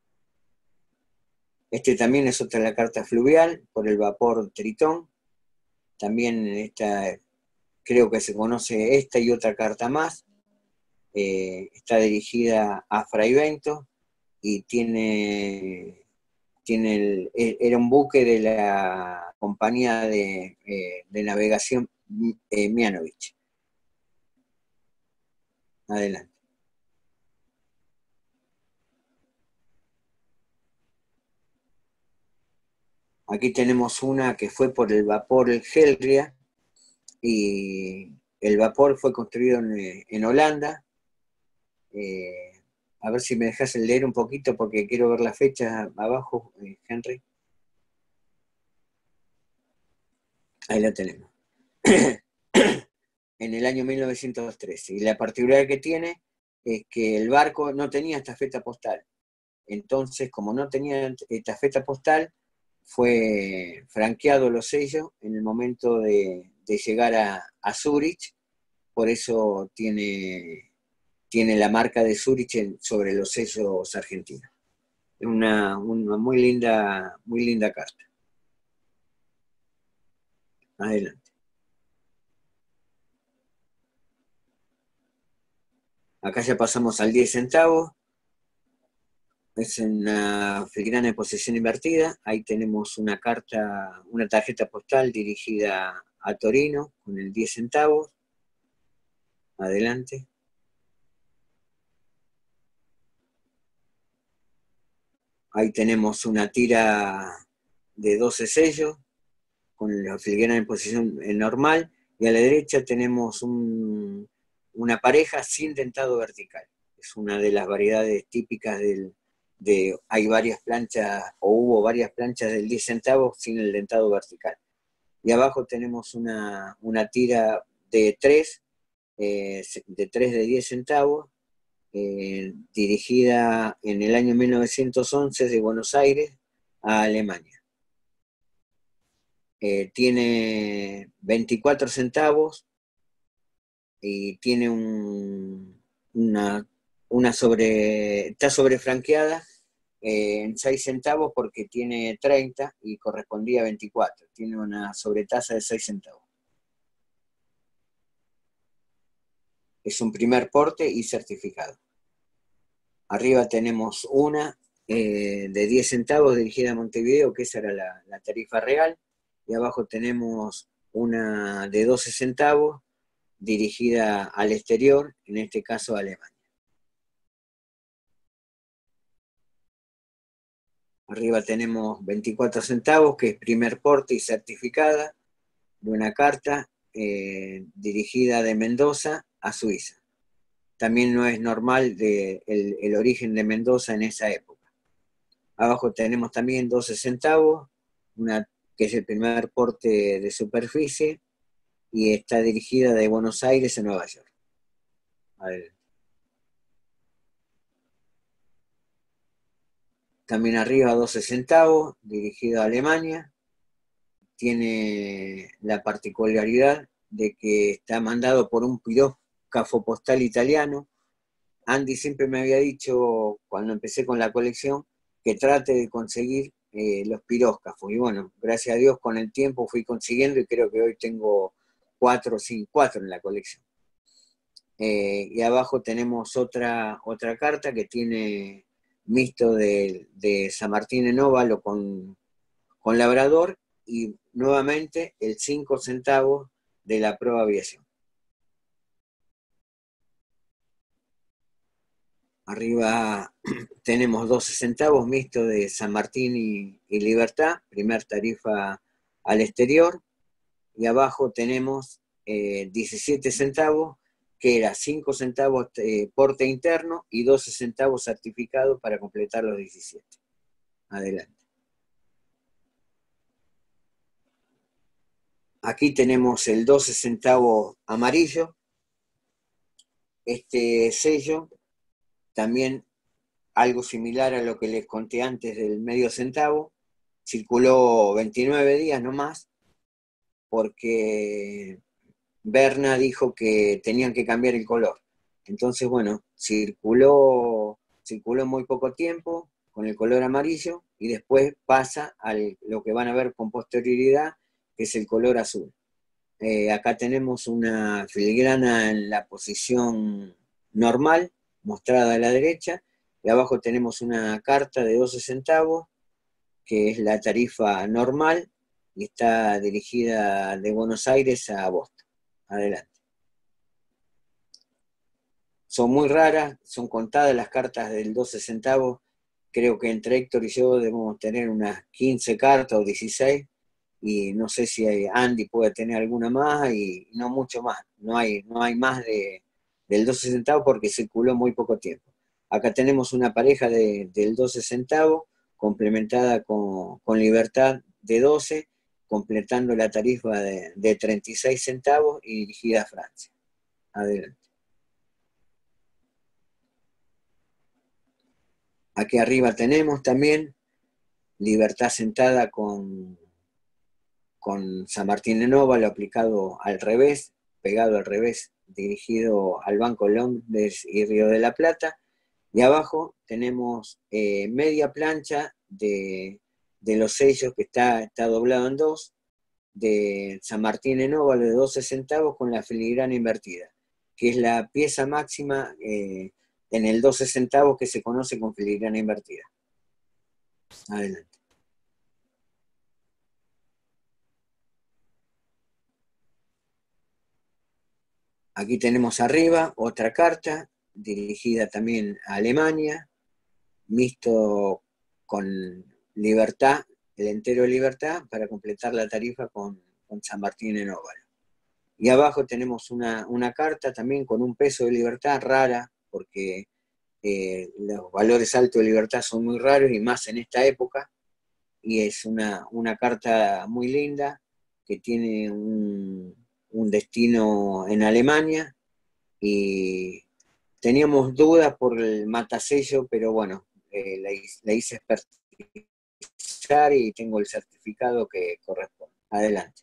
Este también es otra de la carta fluvial, por el vapor Tritón. También esta, creo que se conoce esta y otra carta más. Eh, está dirigida a Fraivento y tiene, tiene el, era un buque de la compañía de, eh, de navegación eh, Mianovich. Adelante. Aquí tenemos una que fue por el vapor Helria, y el vapor fue construido en, en Holanda. Eh, a ver si me dejas leer un poquito porque quiero ver las fechas abajo, eh, Henry. Ahí la tenemos. En el año mil novecientos trece. Y la particularidad que tiene es que el barco no tenía estafeta postal. Entonces, como no tenía estafeta postal, fue franqueado los sellos en el momento de, de llegar a, a Zurich. Por eso tiene, tiene la marca de Zurich en, sobre los sellos argentinos. Es una, una muy linda, muy linda carta. Adelante. Acá ya pasamos al diez centavos. Es una filigrana de posición invertida. Ahí tenemos una carta, una tarjeta postal dirigida a Torino con el diez centavos. Adelante. Ahí tenemos una tira de doce sellos con la filigrana en posición normal, y a la derecha tenemos un, una pareja sin dentado vertical. Es una de las variedades típicas del, de, hay varias planchas, o hubo varias planchas del diez centavos sin el dentado vertical. Y abajo tenemos una, una tira de tres, eh, de tres de diez centavos, eh, dirigida en el año mil novecientos once de Buenos Aires a Alemania. Eh, tiene veinticuatro centavos y tiene un, una, una sobre, está sobrefranqueada eh, en seis centavos porque tiene treinta y correspondía a veinticuatro. Tiene una sobretasa de seis centavos. Es un primer porte y certificado. Arriba tenemos una eh, de diez centavos dirigida a Montevideo, que esa era la, la tarifa real. Y abajo tenemos una de doce centavos dirigida al exterior, en este caso a Alemania. Arriba tenemos veinticuatro centavos, que es primer porte y certificada, de una carta eh, dirigida de Mendoza a Suiza. También no es normal de, el, el origen de Mendoza en esa época. Abajo tenemos también doce centavos, una, que es el primer porte de superficie, y está dirigida de Buenos Aires a Nueva York. A ver. También arriba doce centavos, dirigido a Alemania. Tiene la particularidad de que está mandado por un pirógrafo postal italiano. Andy siempre me había dicho, cuando empecé con la colección, que trate de conseguir eh, los pirógrafos. Y bueno, gracias a Dios con el tiempo fui consiguiendo y creo que hoy tengo cuatro, sí, cuatro en la colección. Eh, y abajo tenemos otra, otra carta que tiene mixto de, de San Martín en óvalo con, con labrador, y nuevamente el cinco centavos de la Pro Aviación. Arriba tenemos doce centavos mixto de San Martín y, y Libertad, primer tarifa al exterior, y abajo tenemos eh, diecisiete centavos, que era cinco centavos eh, porte interno y doce centavos certificado para completar los diecisiete. Adelante. Aquí tenemos el doce centavos amarillo. Este sello, también algo similar a lo que les conté antes del medio centavo, circuló veintinueve días nomás, porque Berna dijo que tenían que cambiar el color. Entonces, bueno, circuló, circuló muy poco tiempo con el color amarillo y después pasa a lo que van a ver con posterioridad, que es el color azul. Eh, acá tenemos una filigrana en la posición normal, mostrada a la derecha, y abajo tenemos una carta de doce centavos, que es la tarifa normal, y está dirigida de Buenos Aires a Boston. Adelante. Son muy raras, son contadas las cartas del doce centavos. Creo que entre Héctor y yo debemos tener unas quince cartas o dieciséis, y no sé si Andy puede tener alguna más, y no mucho más. No hay, no hay más de, del doce centavos porque circuló muy poco tiempo. Acá tenemos una pareja de, del doce centavos, complementada con, con Libertad de doce, completando la tarifa de, de treinta y seis centavos y dirigida a Francia. Adelante. Aquí arriba tenemos también Libertad sentada con, con San Martín en óvalo aplicado al revés, pegado al revés, dirigido al Banco Londres y Río de la Plata. Y abajo tenemos eh, media plancha de, de los sellos, que está, está doblado en dos, de San Martín en óvalo de doce centavos con la filigrana invertida, que es la pieza máxima eh, en el doce centavos que se conoce con filigrana invertida. Adelante. Aquí tenemos arriba otra carta dirigida también a Alemania, mixto con Libertad, el entero de Libertad, para completar la tarifa con, con San Martín en óvalo. Y abajo tenemos una, una carta también con un peso de Libertad rara, porque eh, los valores altos de Libertad son muy raros, y más en esta época, y es una, una carta muy linda, que tiene un, un destino en Alemania, y teníamos dudas por el matasello, pero bueno, eh, la, la hice expertizar y tengo el certificado que corresponde. Adelante.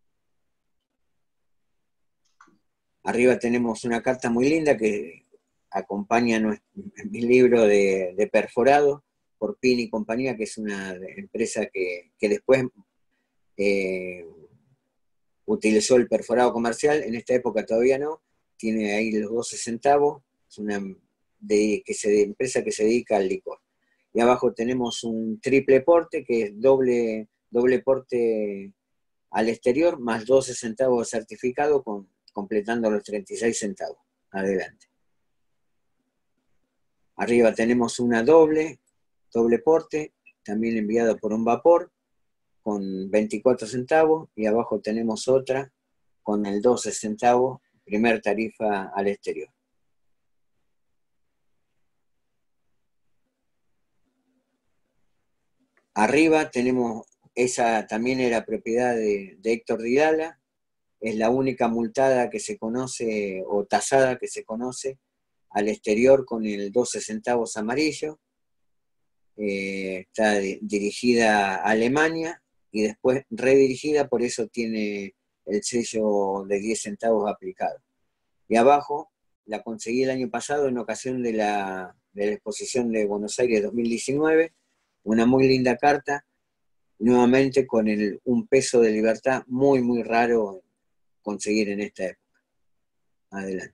Arriba tenemos una carta muy linda que acompaña nuestro, mi libro de, de perforado por Pin y compañía, que es una empresa que, que después eh, utilizó el perforado comercial. En esta época todavía no. Tiene ahí los doce centavos. Es una de, que se, de empresa que se dedica al licor. Y abajo tenemos un triple porte, que es doble, doble porte al exterior, más doce centavos de certificado, con, completando los treinta y seis centavos. Adelante. Arriba tenemos una doble, doble porte, también enviado por un vapor, con veinticuatro centavos, y abajo tenemos otra con el doce centavos, primer tarifa al exterior. Arriba tenemos, esa también era propiedad de, de Héctor Didala, es la única multada que se conoce, o tasada que se conoce, al exterior con el doce centavos amarillo. Eh, está di dirigida a Alemania y después redirigida, por eso tiene el sello de diez centavos aplicado. Y abajo la conseguí el año pasado en ocasión de la, de la exposición de Buenos Aires dos mil diecinueve, una muy linda carta, nuevamente con el, un peso de libertad muy, muy raro conseguir en esta época. Adelante.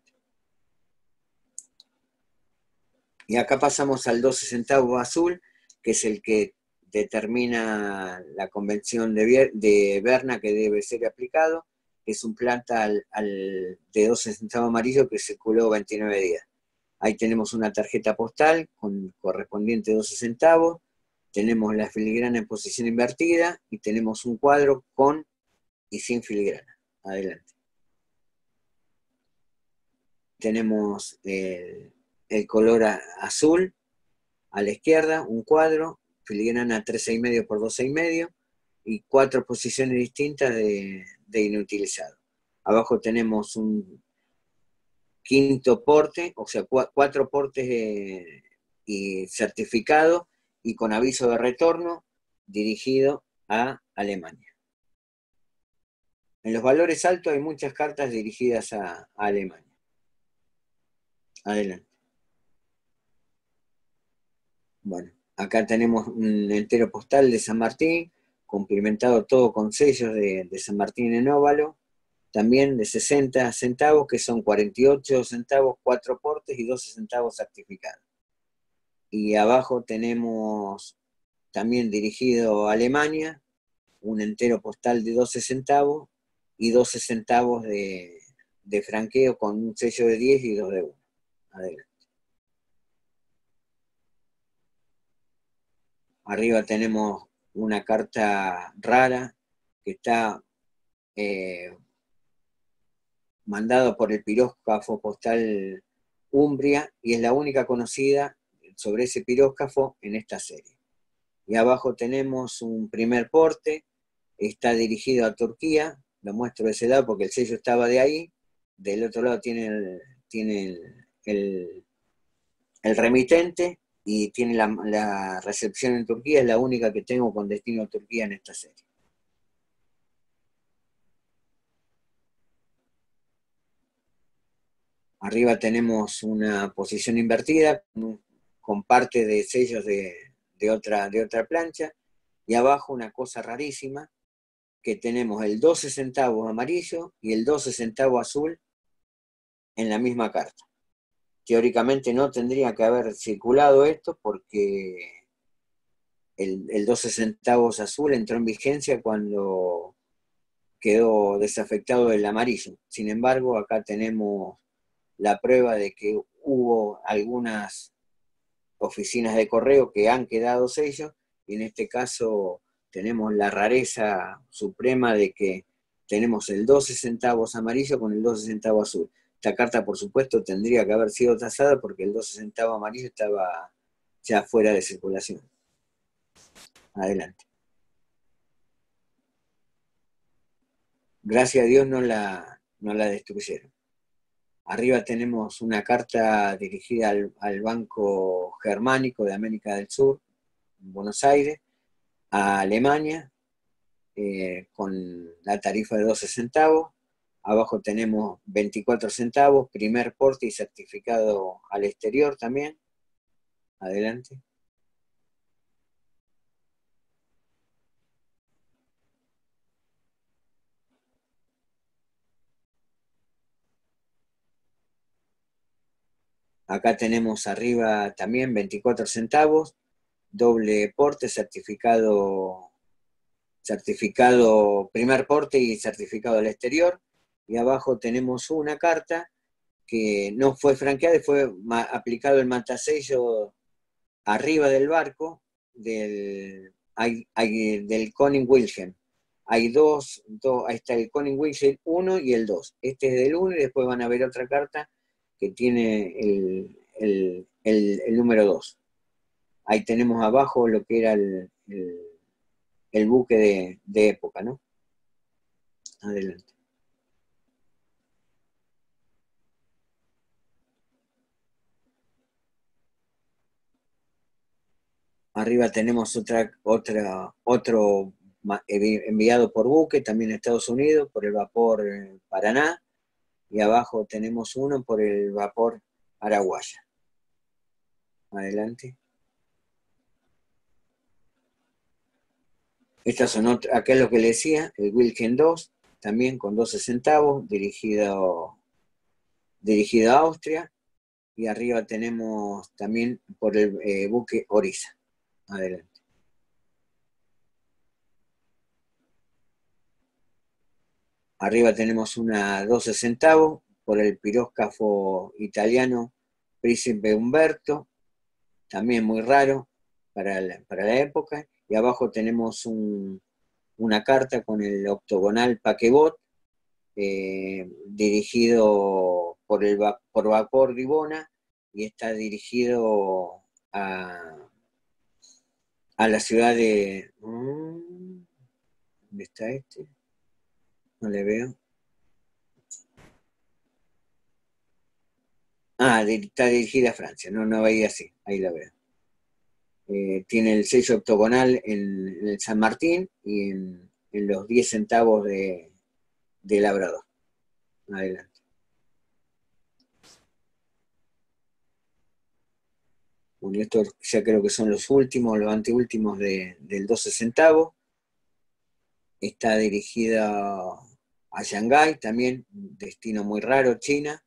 Y acá pasamos al doce centavos azul, que es el que determina la convención de, de Berna que debe ser aplicado, que es un planta al, al, de doce centavos amarillo que circuló veintinueve días. Ahí tenemos una tarjeta postal con correspondiente doce centavos, tenemos la filigrana en posición invertida y tenemos un cuadro con y sin filigrana. Adelante. Tenemos el, el color azul a la izquierda, un cuadro, filigrana tres seis medio por dos seis medio y cuatro posiciones distintas de, de inutilizado. Abajo tenemos un quinto porte, o sea, cu cuatro portes eh, y certificado y con aviso de retorno dirigido a Alemania. En los valores altos hay muchas cartas dirigidas a, a Alemania. Adelante. Bueno, acá tenemos un entero postal de San Martín, cumplimentado todo con sellos de, de San Martín en óvalo, también de sesenta centavos, que son cuarenta y ocho centavos, cuatro portes y doce centavos certificados. Y abajo tenemos también dirigido a Alemania, un entero postal de doce centavos y doce centavos de, de franqueo con un sello de diez y dos de uno. Adelante. Arriba tenemos una carta rara que está eh, mandada por el piróscafo postal Umbria y es la única conocida sobre ese piróscafo en esta serie. Y abajo tenemos un primer porte, está dirigido a Turquía, lo muestro de ese lado porque el sello estaba de ahí, del otro lado tiene el, tiene el, el, el remitente, y tiene la, la recepción en Turquía, es la única que tengo con destino a Turquía en esta serie. Arriba tenemos una posición invertida con, con parte de sellos de, de, otra, de otra plancha, y abajo una cosa rarísima, que tenemos el doce centavos amarillo y el doce centavos azul en la misma carta. Teóricamente no tendría que haber circulado esto porque el, el doce centavos azul entró en vigencia cuando quedó desafectado el amarillo. Sin embargo, acá tenemos la prueba de que hubo algunas oficinas de correo que han quedado sellos, y en este caso tenemos la rareza suprema de que tenemos el doce centavos amarillo con el doce centavos azul. Esta carta, por supuesto, tendría que haber sido tasada porque el doce centavos amarillo estaba ya fuera de circulación. Adelante. Gracias a Dios no la, no la destruyeron. Arriba tenemos una carta dirigida al, al Banco Germánico de América del Sur, en Buenos Aires, a Alemania, eh, con la tarifa de doce centavos. Abajo tenemos veinticuatro centavos, primer porte y certificado al exterior también. Adelante. Acá tenemos arriba también veinticuatro centavos, doble porte, certificado, certificado primer porte y certificado al exterior. Y abajo tenemos una carta que no fue franqueada y fue aplicado el matasello arriba del barco, del, hay, hay del König Wilhelm. Hay dos, dos, ahí está el König Wilhelm uno y el dos. Este es del uno y después van a ver otra carta que tiene el, el, el, el número dos. Ahí tenemos abajo lo que era el, el, el buque de, de época, ¿no? Adelante. Arriba tenemos otra, otra, otro enviado por buque, también a Estados Unidos, por el vapor Paraná, y abajo tenemos uno por el vapor Araguaya. Adelante. Estas son otras, acá es lo que le decía, el Wilken dos, también con doce centavos, dirigido, dirigido a Austria, y arriba tenemos también por el eh, buque Orisa. Adelante. Arriba tenemos una doce centavos por el piróscafo italiano Príncipe Umberto, también muy raro para la, para la época. Y abajo tenemos un, una carta con el octogonal Paquebot, eh, dirigido por, el, por vapor Divona, y está dirigido a, a la ciudad de... ¿Dónde está este? No le veo. Ah, está dirigida a Francia, no, no veía así, ahí la veo. Eh, tiene el sello octogonal en, en el San Martín y en, en los diez centavos de, de Labrador. Adelante. Bueno, estos ya creo que son los últimos, los anteúltimos de, del doce centavos. Está dirigida a Shanghái, también, destino muy raro, China,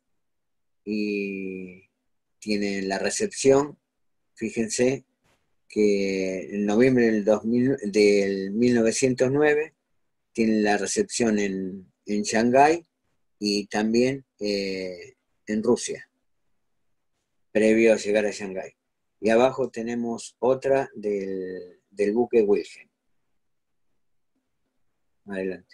y tiene la recepción, fíjense, que en noviembre del, dos mil, del mil novecientos nueve tiene la recepción en, en Shanghái y también eh, en Rusia, previo a llegar a Shanghái. Y abajo tenemos otra del, del buque Wilhelm. Adelante.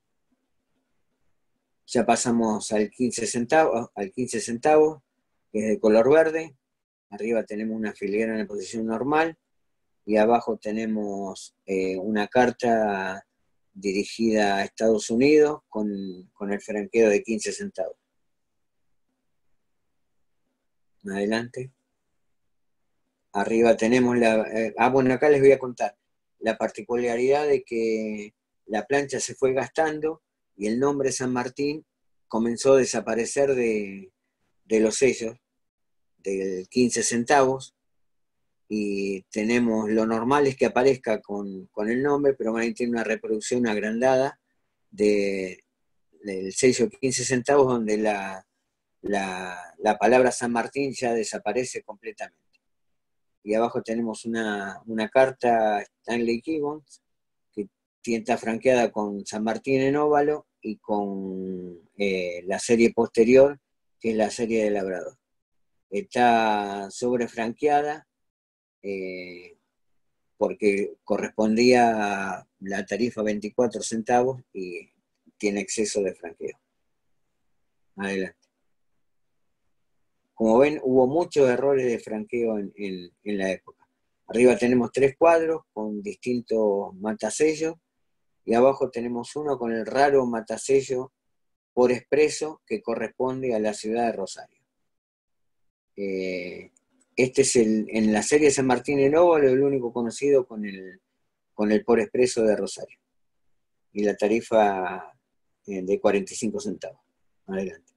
Ya pasamos al quince centavos, al quince centavos, que es de color verde. Arriba tenemos una filigrana en posición normal y abajo tenemos eh, una carta dirigida a Estados Unidos con, con el franqueo de quince centavos. Adelante. Arriba tenemos la... Eh, ah, bueno, acá les voy a contar la particularidad de que la plancha se fue gastando y el nombre San Martín comenzó a desaparecer de, de los sellos del quince centavos, y tenemos, lo normal es que aparezca con, con el nombre, pero ahí tiene una reproducción agrandada de, del sello quince centavos donde la, la, la palabra San Martín ya desaparece completamente. Y abajo tenemos una, una carta Stanley Gibbons, que está franqueada con San Martín en óvalo y con eh, la serie posterior, que es la serie de Labrador. Está sobrefranqueada eh, porque correspondía a la tarifa veinticuatro centavos y tiene exceso de franqueo. Adelante. Como ven, hubo muchos errores de franqueo en, en, en la época. Arriba tenemos tres cuadros con distintos matasellos y abajo tenemos uno con el raro matasello por expreso que corresponde a la ciudad de Rosario. Eh, este es el, en la serie San Martín en óvalo, el único conocido con el, con el por expreso de Rosario. Y la tarifa eh, de cuarenta y cinco centavos. Adelante.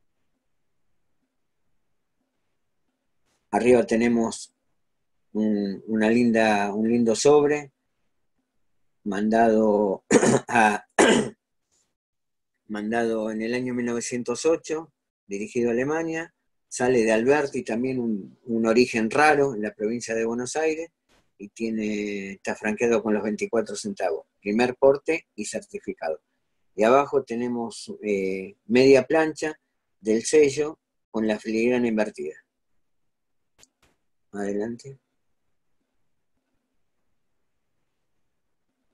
Arriba tenemos un, una linda, un lindo sobre mandado, a, mandado en el año mil novecientos ocho, dirigido a Alemania. Sale de Alberti, también un, un origen raro en la provincia de Buenos Aires, y tiene, está franqueado con los veinticuatro centavos. Primer porte y certificado. Y abajo tenemos eh, media plancha del sello con la filigrana invertida. Adelante.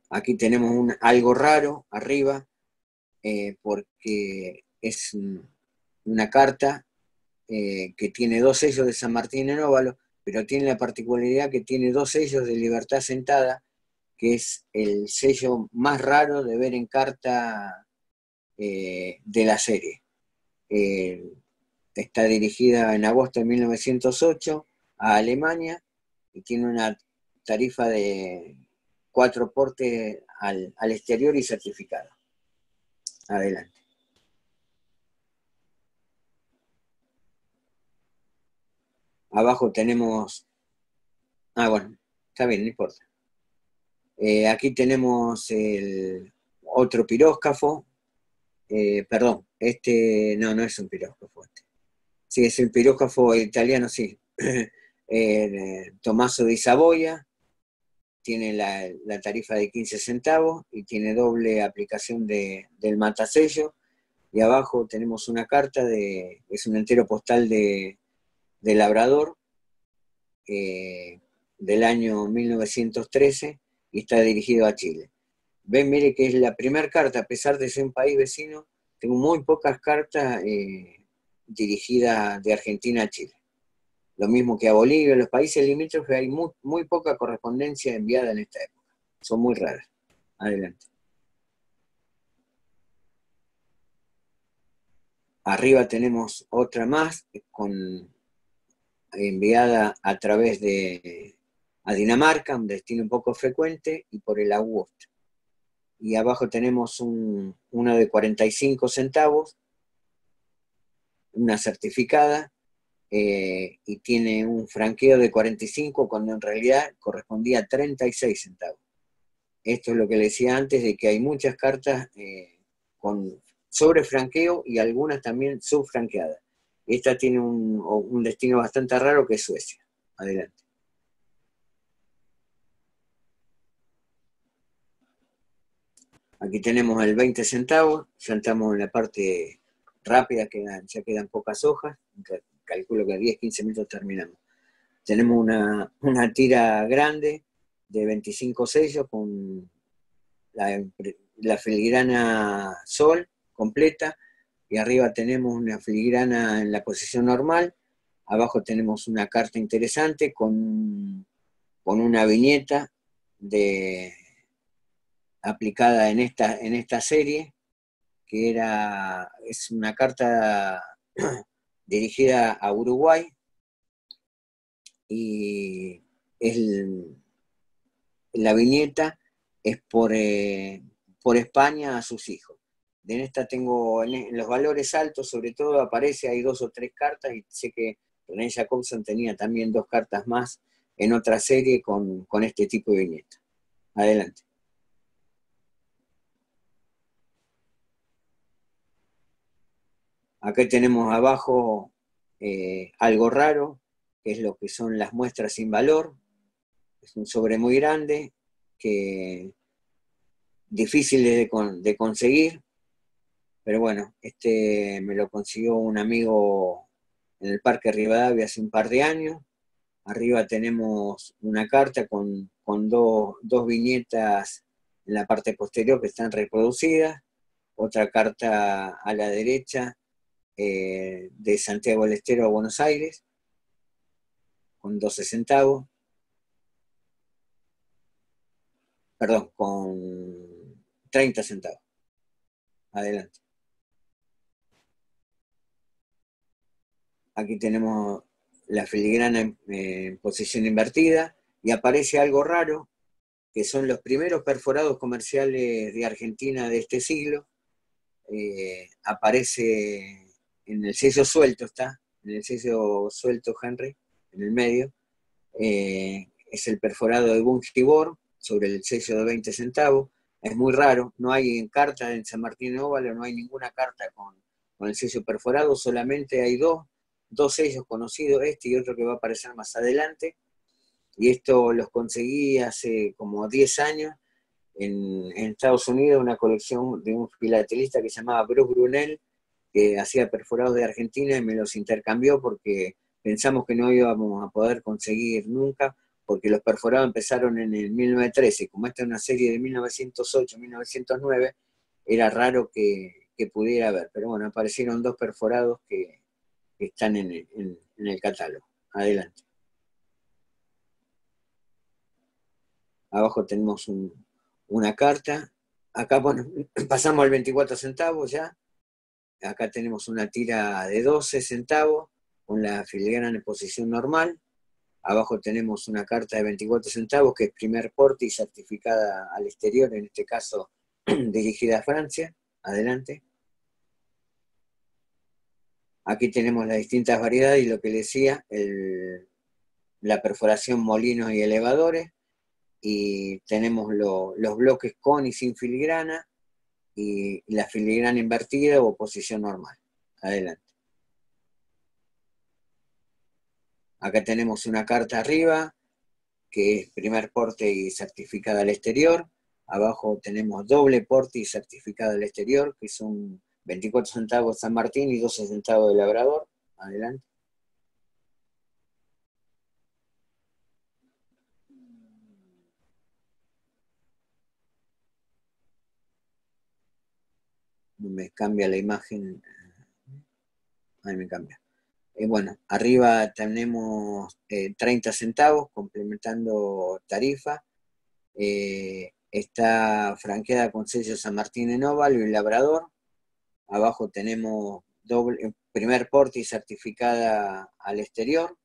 Aquí tenemos un, algo raro arriba, eh, porque es una carta eh, que tiene dos sellos de San Martín en óvalo, pero tiene la particularidad que tiene dos sellos de Libertad Sentada, que es el sello más raro de ver en carta eh, de la serie. Eh, está dirigida en agosto de mil novecientos ocho a Alemania y tiene una tarifa de cuatro portes al, al exterior y certificado. Adelante. Abajo tenemos... Ah, bueno, está bien, no importa. Eh, aquí tenemos el otro piróscafo. Eh, perdón, este no, no es un piróscafo. Este. Sí, es el piróscafo italiano, sí. eh, Tommaso di Savoia. Tiene la, la, tarifa de quince centavos y tiene doble aplicación de, del matasello. Y abajo tenemos una carta, de, es un entero postal de, de Labrador, eh, del año mil novecientos trece, y está dirigido a Chile. Ven, mire que es la primera carta, a pesar de ser un país vecino, tengo muy pocas cartas eh, dirigidas de Argentina a Chile. Lo mismo que a Bolivia, los países limítrofes, hay muy, muy poca correspondencia enviada en esta época. Son muy raras. Adelante. Arriba tenemos otra más, con, enviada a través de a Dinamarca, un destino un poco frecuente, y por el August. Y abajo tenemos un, una de cuarenta y cinco centavos, una certificada, eh, y tiene un franqueo de cuarenta y cinco cuando en realidad correspondía a treinta y seis centavos. Esto es lo que le decía antes, de que hay muchas cartas eh, con sobre franqueo y algunas también subfranqueadas. Esta tiene un, un destino bastante raro, que es Suecia. Adelante. Aquí tenemos el veinte centavos, ya estamos en la parte rápida, que ya quedan pocas hojas, calculo que a diez, quince minutos terminamos. Tenemos una, una tira grande de veinticinco sellos con la, la filigrana Sol completa, y arriba tenemos una filigrana en la posición normal, abajo tenemos una carta interesante con, con una viñeta de, aplicada en esta, en esta serie, que era, es una carta dirigida a Uruguay, y el, la viñeta es por, eh, por España a sus hijos. En esta tengo, en los valores altos sobre todo aparece, hay dos o tres cartas, y sé que René Jacobson tenía también dos cartas más en otra serie con, con este tipo de viñeta. Adelante. Acá tenemos abajo eh, algo raro, que es lo que son las muestras sin valor. Es un sobre muy grande, que difícil de, de conseguir, pero bueno, este me lo consiguió un amigo en el Parque Rivadavia hace un par de años. Arriba tenemos una carta con, con do, dos viñetas en la parte posterior que están reproducidas, otra carta a la derecha eh, de Santiago del Estero a Buenos Aires, con doce centavos, perdón, con treinta centavos. Adelante. Aquí tenemos la filigrana en, en posición invertida, y aparece algo raro, que son los primeros perforados comerciales de Argentina de este siglo. Eh, aparece en el sello suelto, está, en el sello suelto Henry, en el medio. Eh, es el perforado de Bungibor sobre el sello de veinte centavos. Es muy raro, no hay en carta en San Martín Óvalo, no hay ninguna carta con, con el sello perforado, solamente hay dos, dos sellos conocidos, este y otro que va a aparecer más adelante, y esto los conseguí hace como diez años en, en Estados Unidos, una colección de un filatelista que se llamaba Bruce Brunel, que hacía perforados de Argentina, y me los intercambió porque pensamos que no íbamos a poder conseguir nunca, porque los perforados empezaron en el mil novecientos trece, y como esta es una serie de mil novecientos ocho, mil novecientos nueve, era raro que, que pudiera haber, pero bueno, aparecieron dos perforados que, que están en el, en, en el catálogo. Adelante. Abajo tenemos un, una carta. Acá, bueno, pasamos al veinticuatro centavos ya. Acá tenemos una tira de doce centavos con la filigrana en posición normal. Abajo tenemos una carta de veinticuatro centavos que es primer porte y certificada al exterior, en este caso dirigida a Francia. Adelante. Aquí tenemos las distintas variedades y lo que decía, el, la perforación molinos y elevadores. Y tenemos lo, los bloques con y sin filigrana, y la filigrana invertida o posición normal. Adelante. Acá tenemos una carta arriba, que es primer porte y certificada al exterior. Abajo tenemos doble porte y certificada al exterior, que son veinticuatro centavos San Martín y doce centavos de Labrador. Adelante. Me cambia la imagen. Ahí me cambia. Eh, bueno, arriba tenemos eh, treinta centavos, complementando tarifa. Eh, está franqueada con sello San Martín en óvalo y Labrador. Abajo tenemos doble, primer porte y certificada al exterior.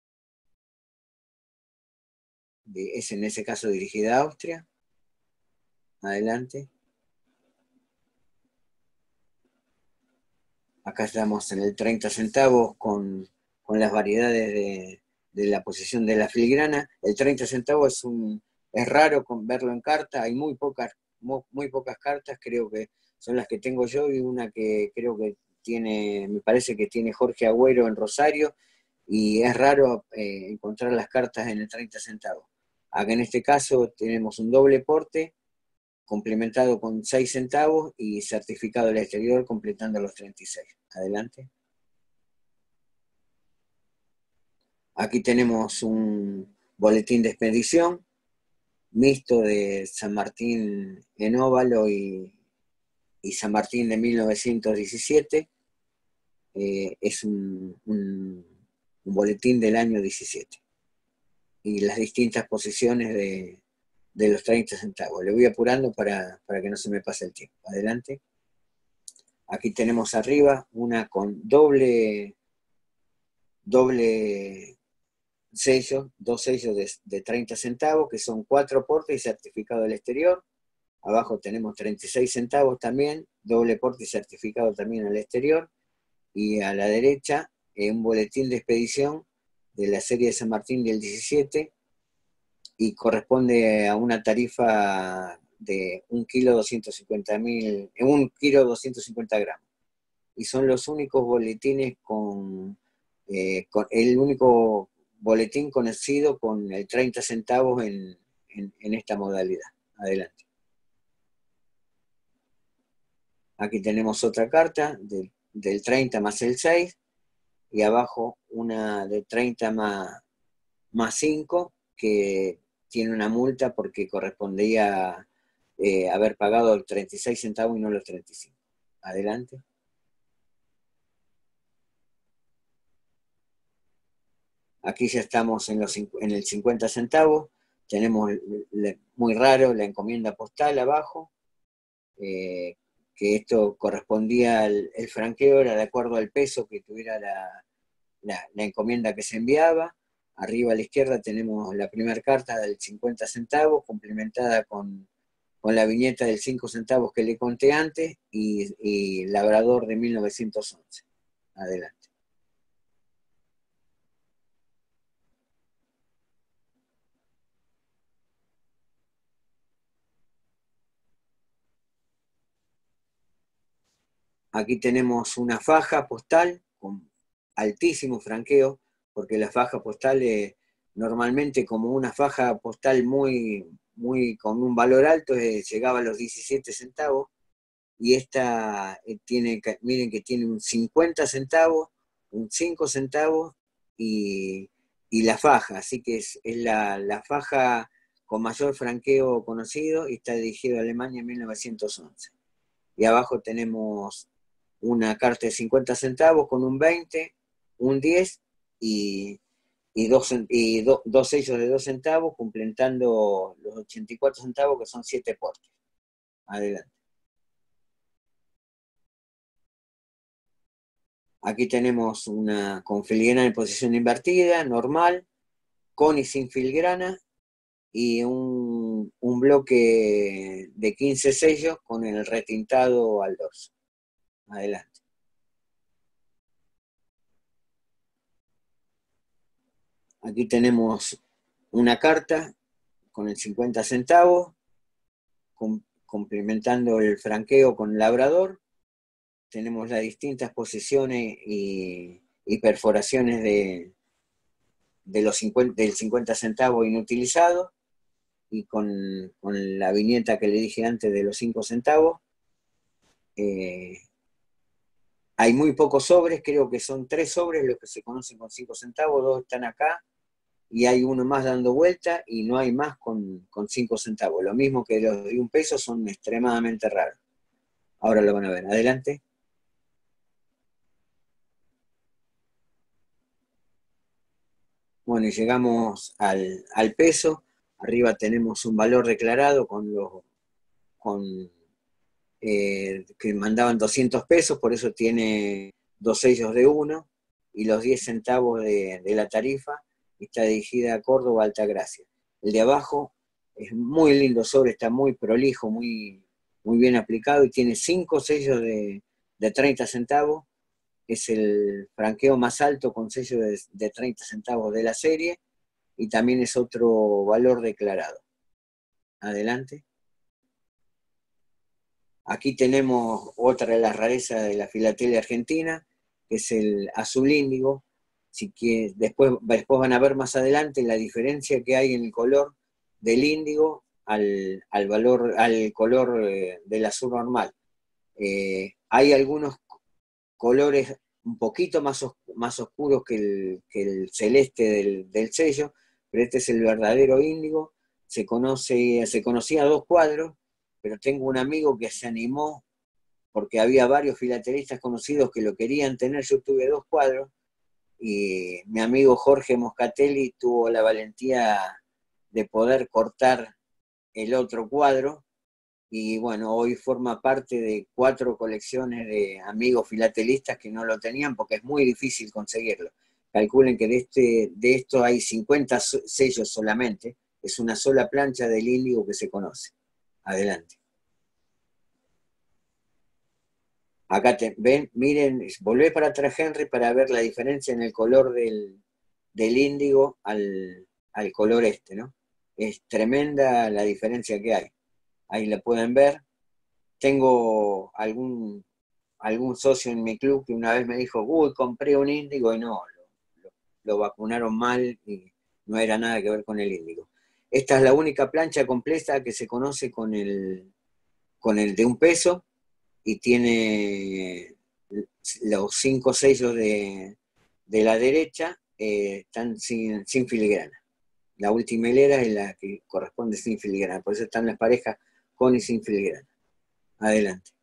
Es en ese caso dirigida a Austria. Adelante. Acá estamos en el treinta centavos con, con las variedades de, de la posición de la filigrana. El treinta centavos es, un, es raro con verlo en carta, hay muy pocas, muy, muy pocas cartas, creo que son las que tengo yo y una que creo que tiene, me parece que tiene Jorge Agüero en Rosario, y es raro eh, encontrar las cartas en el treinta centavos. Acá en este caso tenemos un doble porte, complementado con seis centavos y certificado al exterior completando los treinta y seis. Adelante. Aquí tenemos un boletín de expedición mixto de San Martín en óvalo y, y San Martín de mil novecientos diecisiete. Eh, es un, un, un boletín del año diecisiete. Y las distintas posiciones de, de los treinta centavos. Le voy apurando para, para que no se me pase el tiempo. Adelante. Aquí tenemos arriba una con doble, doble sello, dos sellos de, de treinta centavos, que son cuatro portes y certificado del exterior. Abajo tenemos treinta y seis centavos también, doble porte y certificado también al exterior. Y a la derecha, eh, un boletín de expedición de la serie de San Martín del diecisiete, y corresponde a una tarifa de un kilo doscientos cincuenta mil, un kilo doscientos cincuenta gramos. Y son los únicos boletines con, eh, con el único boletín conocido con el treinta centavos en, en, en esta modalidad. Adelante. Aquí tenemos otra carta del, del treinta más el seis, y abajo una de treinta más, más cinco, que tiene una multa porque correspondía eh, haber pagado treinta y seis centavos y no los treinta y cinco. Adelante. Aquí ya estamos en, los, en el cincuenta centavos. Tenemos muy raro la encomienda postal abajo, eh, que esto correspondía al el franqueo, era de acuerdo al peso que tuviera la, la, la encomienda que se enviaba. Arriba a la izquierda tenemos la primera carta del cincuenta centavos, complementada con, con la viñeta del cinco centavos que le conté antes, y, y Labrador de mil novecientos once. Adelante. Aquí tenemos una faja postal con altísimo franqueo, porque la faja postal es normalmente, como una faja postal muy, muy con un valor alto, eh, llegaba a los diecisiete centavos, y esta eh, tiene, miren que tiene un cincuenta centavos, un cinco centavos y, y la faja, así que es, es la, la faja con mayor franqueo conocido y está dirigido a Alemania en mil novecientos once. Y abajo tenemos una carta de cincuenta centavos con un veinte, un diez y, y, dos, y do, dos sellos de dos centavos, completando los ochenta y cuatro centavos, que son siete portes. Adelante. Aquí tenemos una con filigrana en posición invertida, normal, con y sin filigrana, y un, un bloque de quince sellos con el retintado al dorso. Adelante. Aquí tenemos una carta con el cincuenta centavos, com complementando el franqueo con labrador. Tenemos las distintas posiciones y, y perforaciones de, de los cincuenta, del cincuenta centavos inutilizado, y con, con la viñeta que le dije antes de los cinco centavos. Eh, hay muy pocos sobres, creo que son tres sobres los que se conocen con cinco centavos, dos están acá, y hay uno más dando vuelta, y no hay más con, con cinco centavos. Lo mismo que los de un peso, son extremadamente raros. Ahora lo van a ver. Adelante. Bueno, y llegamos al, al peso. Arriba tenemos un valor declarado con los con, eh, que mandaban doscientos pesos, por eso tiene dos sellos de uno, y los diez centavos de, de la tarifa. Está dirigida a Córdoba, Altagracia. El de abajo es muy lindo sobre, está muy prolijo, muy, muy bien aplicado, y tiene cinco sellos de, de treinta centavos. Es el franqueo más alto con sello de, de treinta centavos de la serie, y también es otro valor declarado. Adelante. Aquí tenemos otra de las rarezas de la filatelia argentina, que es el azul índigo. Si que, después, después van a ver más adelante la diferencia que hay en el color del índigo al, al, valor, al color eh, del azul normal. Eh, hay algunos colores un poquito más, os, más oscuros que el, que el celeste del, del sello, pero este es el verdadero índigo. Se, conoce, se conocía dos cuadros, pero tengo un amigo que se animó, porque había varios filatelistas conocidos que lo querían tener. Yo tuve dos cuadros, y mi amigo Jorge Moscatelli tuvo la valentía de poder cortar el otro cuadro, y bueno, hoy forma parte de cuatro colecciones de amigos filatelistas que no lo tenían, porque es muy difícil conseguirlo. Calculen que de, este, de esto hay cincuenta sellos solamente, es una sola plancha del índigo que se conoce. Adelante. Acá te, ven, miren, volvé para atrás, Henry, para ver la diferencia en el color del, del índigo al, al color este, ¿no? Es tremenda la diferencia que hay. Ahí la pueden ver. Tengo algún, algún socio en mi club que una vez me dijo, uy, compré un índigo, y no, lo, lo, lo vacunaron mal y no era nada que ver con el índigo. Esta es la única plancha completa que se conoce con el, con el de un peso, y tiene los cinco sellos de, de la derecha, eh, están sin, sin filigrana. La última hilera es la que corresponde sin filigrana, por eso están las parejas con y sin filigrana. Adelante.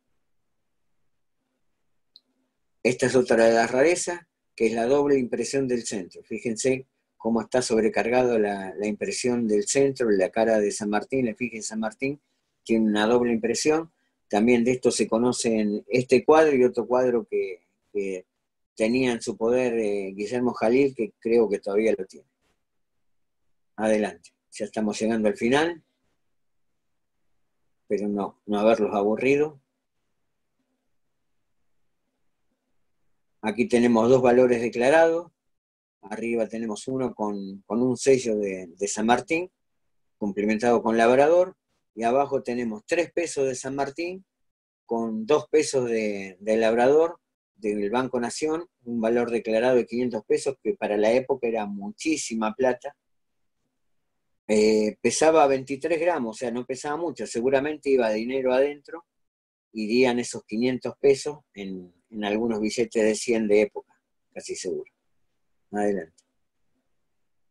Esta es otra de las rarezas, que es la doble impresión del centro. Fíjense cómo está sobrecargado la, la impresión del centro, la cara de San Martín, la efigie de San Martín, tiene una doble impresión. También de esto se conocen este cuadro y otro cuadro que, que tenía en su poder eh, Guillermo Jalil, que creo que todavía lo tiene. Adelante. Ya estamos llegando al final, pero no, no haberlos aburrido. Aquí tenemos dos valores declarados. Arriba tenemos uno con, con un sello de, de San Martín, complementado con labrador, y abajo tenemos tres pesos de San Martín con dos pesos de, de labrador del Banco Nación, un valor declarado de quinientos pesos, que para la época era muchísima plata. Eh, pesaba veintitrés gramos, o sea, no pesaba mucho, seguramente iba dinero adentro, irían esos quinientos pesos en, en algunos billetes de cien de época, casi seguro. Adelante.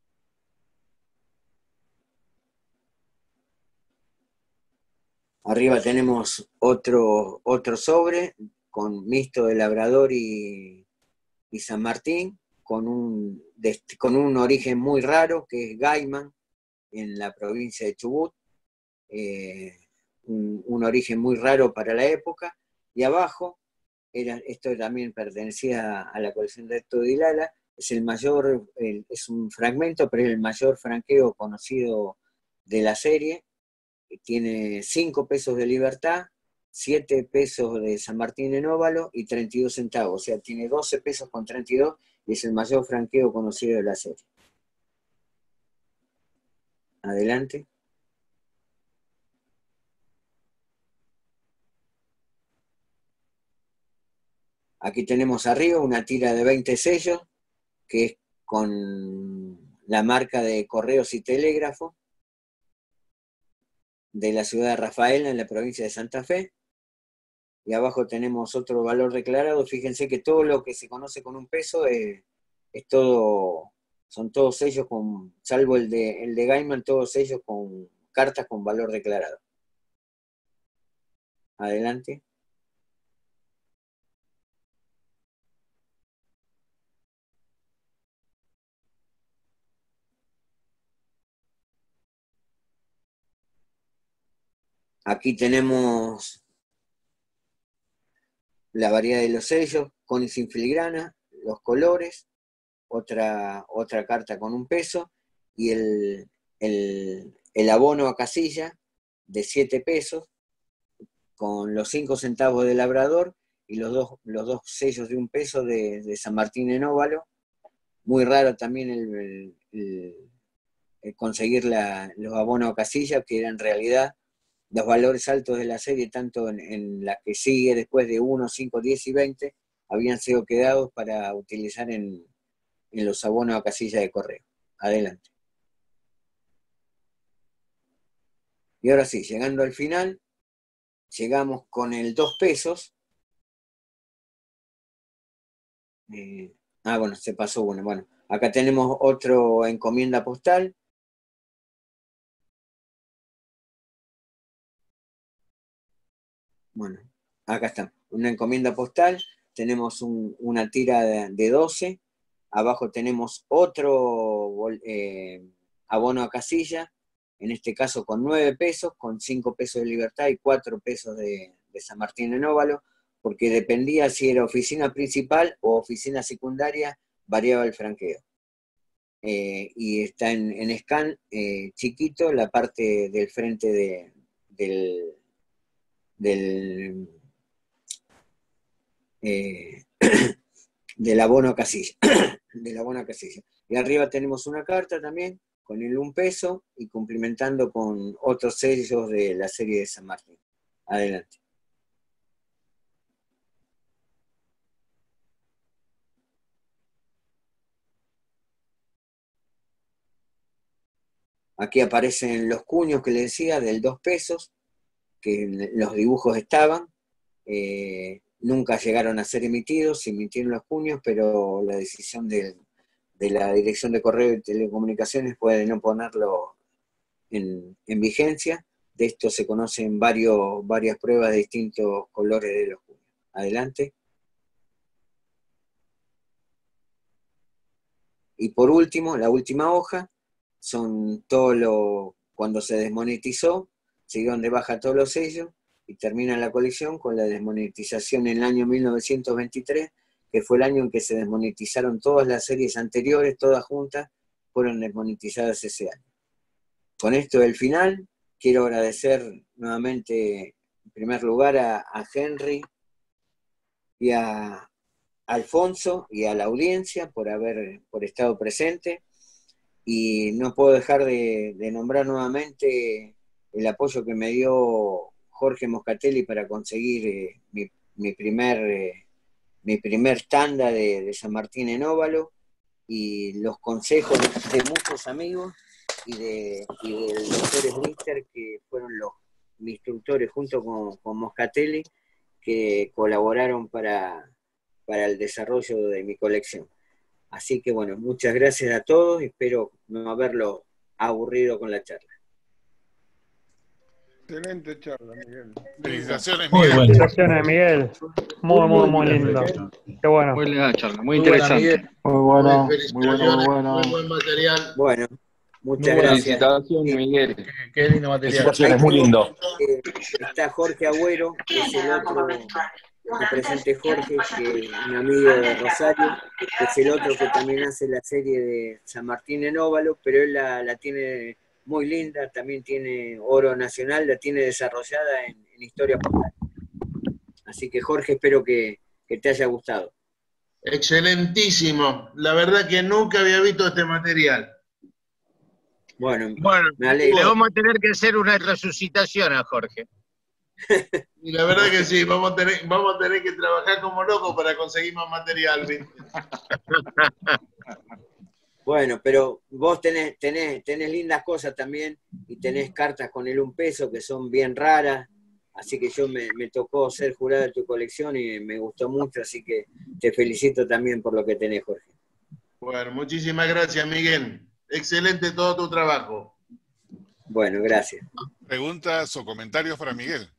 Arriba tenemos otro, otro sobre con mixto de Labrador y, y San Martín, con un, de, con un origen muy raro, que es Gaiman, en la provincia de Chubut, eh, un, un, origen muy raro para la época, y abajo, era, esto también pertenecía a la colección de Héctor Dilala, es el mayor, el, es un fragmento, pero es el mayor franqueo conocido de la serie, tiene cinco pesos de libertad, siete pesos de San Martín en óvalo y treinta y dos centavos, o sea, tiene doce pesos con treinta y dos y es el mayor franqueo conocido de la serie. Adelante. Aquí tenemos arriba una tira de veinte sellos, que es con la marca de Correos y Telégrafo de la ciudad de Rafaela, en la provincia de Santa Fe. Y abajo tenemos otro valor declarado. Fíjense que todo lo que se conoce con un peso es, es todo, son todos sellos con, salvo el de, el de Gaiman, todos sellos con cartas con valor declarado. Adelante. Aquí tenemos la variedad de los sellos, con y sin filigrana, los colores, otra, otra carta con un peso, y el, el, el abono a casilla de siete pesos, con los cinco centavos de Labrador y los dos, los dos sellos de un peso de, de San Martín en óvalo. Muy raro también el, el, el, el conseguir la, los abonos a casilla, que eran en realidad los valores altos de la serie, tanto en, en la que sigue después de uno, cinco, diez y veinte, habían sido quedados para utilizar en, en los abonos a casilla de correo. Adelante. Y ahora sí, llegando al final, llegamos con el dos pesos. Eh, ah, bueno, se pasó uno. Bueno, acá tenemos otro encomienda postal. Bueno, acá está. Una encomienda postal. Tenemos un, una tira de, de doce. Abajo tenemos otro eh, abono a casilla. En este caso con nueve pesos, con cinco pesos de libertad y cuatro pesos de, de San Martín en óvalo, porque dependía si era oficina principal o oficina secundaria, variaba el franqueo. Eh, y está en, en scan eh, chiquito la parte del frente de, del, del, eh, del abono a casilla. del abono a casilla. Y arriba tenemos una carta también con el un peso y cumplimentando con otros sellos de la serie de San Martín. Adelante. Aquí aparecen los cuños que les decía del dos pesos, que los dibujos estaban, eh, nunca llegaron a ser emitidos, se emitieron los cuños, pero la decisión de, de la Dirección de Correo y Telecomunicaciones fue de no ponerlo en, en vigencia. De esto se conocen varios, varias pruebas de distintos colores de los cuños. Adelante. Y por último, la última hoja, son todo lo, cuando se desmonetizó, se dieron de baja todos los sellos y termina la colección con la desmonetización en el año mil novecientos veintitrés, que fue el año en que se desmonetizaron todas las series anteriores, todas juntas, fueron desmonetizadas ese año. Con esto del final, quiero agradecer nuevamente, en primer lugar, a, a Henry y a Alfonso y a la audiencia por haber por estado presente. Y no puedo dejar de, de nombrar nuevamente el apoyo que me dio Jorge Moscatelli para conseguir eh, mi, mi, primer, eh, mi primer tanda de, de San Martín en óvalo, y los consejos de muchos amigos y, de, y del doctor Slichter, que fueron los instructores junto con, con Moscatelli, que colaboraron para, para el desarrollo de mi colección. Así que bueno, muchas gracias a todos, espero no haberlo aburrido con la charla. Excelente charla, Miguel. Felicitaciones, Muy Miguel. bueno. Felicitaciones, Miguel. Muy, muy, muy lindo. Qué bueno. Muy linda charla, muy Muy buena, interesante. Miguel. Muy bueno, Muy muy bueno, muy bueno. Muy buen material. Bueno, muchas Muy bueno. gracias. Felicitaciones, Eh, Miguel. Qué, qué lindo material. Felicitaciones, muy lindo. eh, está Jorge Agüero, que es el otro, que presente Jorge, que un amigo de Rosario, que es el otro que también hace la serie de San Martín en óvalo, pero él la, la tiene muy linda, también tiene oro nacional, la tiene desarrollada en, en historia portal. Así que Jorge, espero que, que te haya gustado. Excelentísimo. La verdad que nunca había visto este material. Bueno, Bueno, me alegro. le vamos a tener que hacer una resucitación a Jorge. Y la verdad que sí, vamos a tener, vamos a tener que trabajar como locos para conseguir más material, ¿viste? Bueno, pero vos tenés, tenés, tenés lindas cosas también y tenés cartas con el un peso que son bien raras, así que yo me, me tocó ser jurado de tu colección y me gustó mucho, así que te felicito también por lo que tenés, Jorge. Bueno, muchísimas gracias, Miguel. Excelente todo tu trabajo. Bueno, gracias. Preguntas o comentarios para Miguel.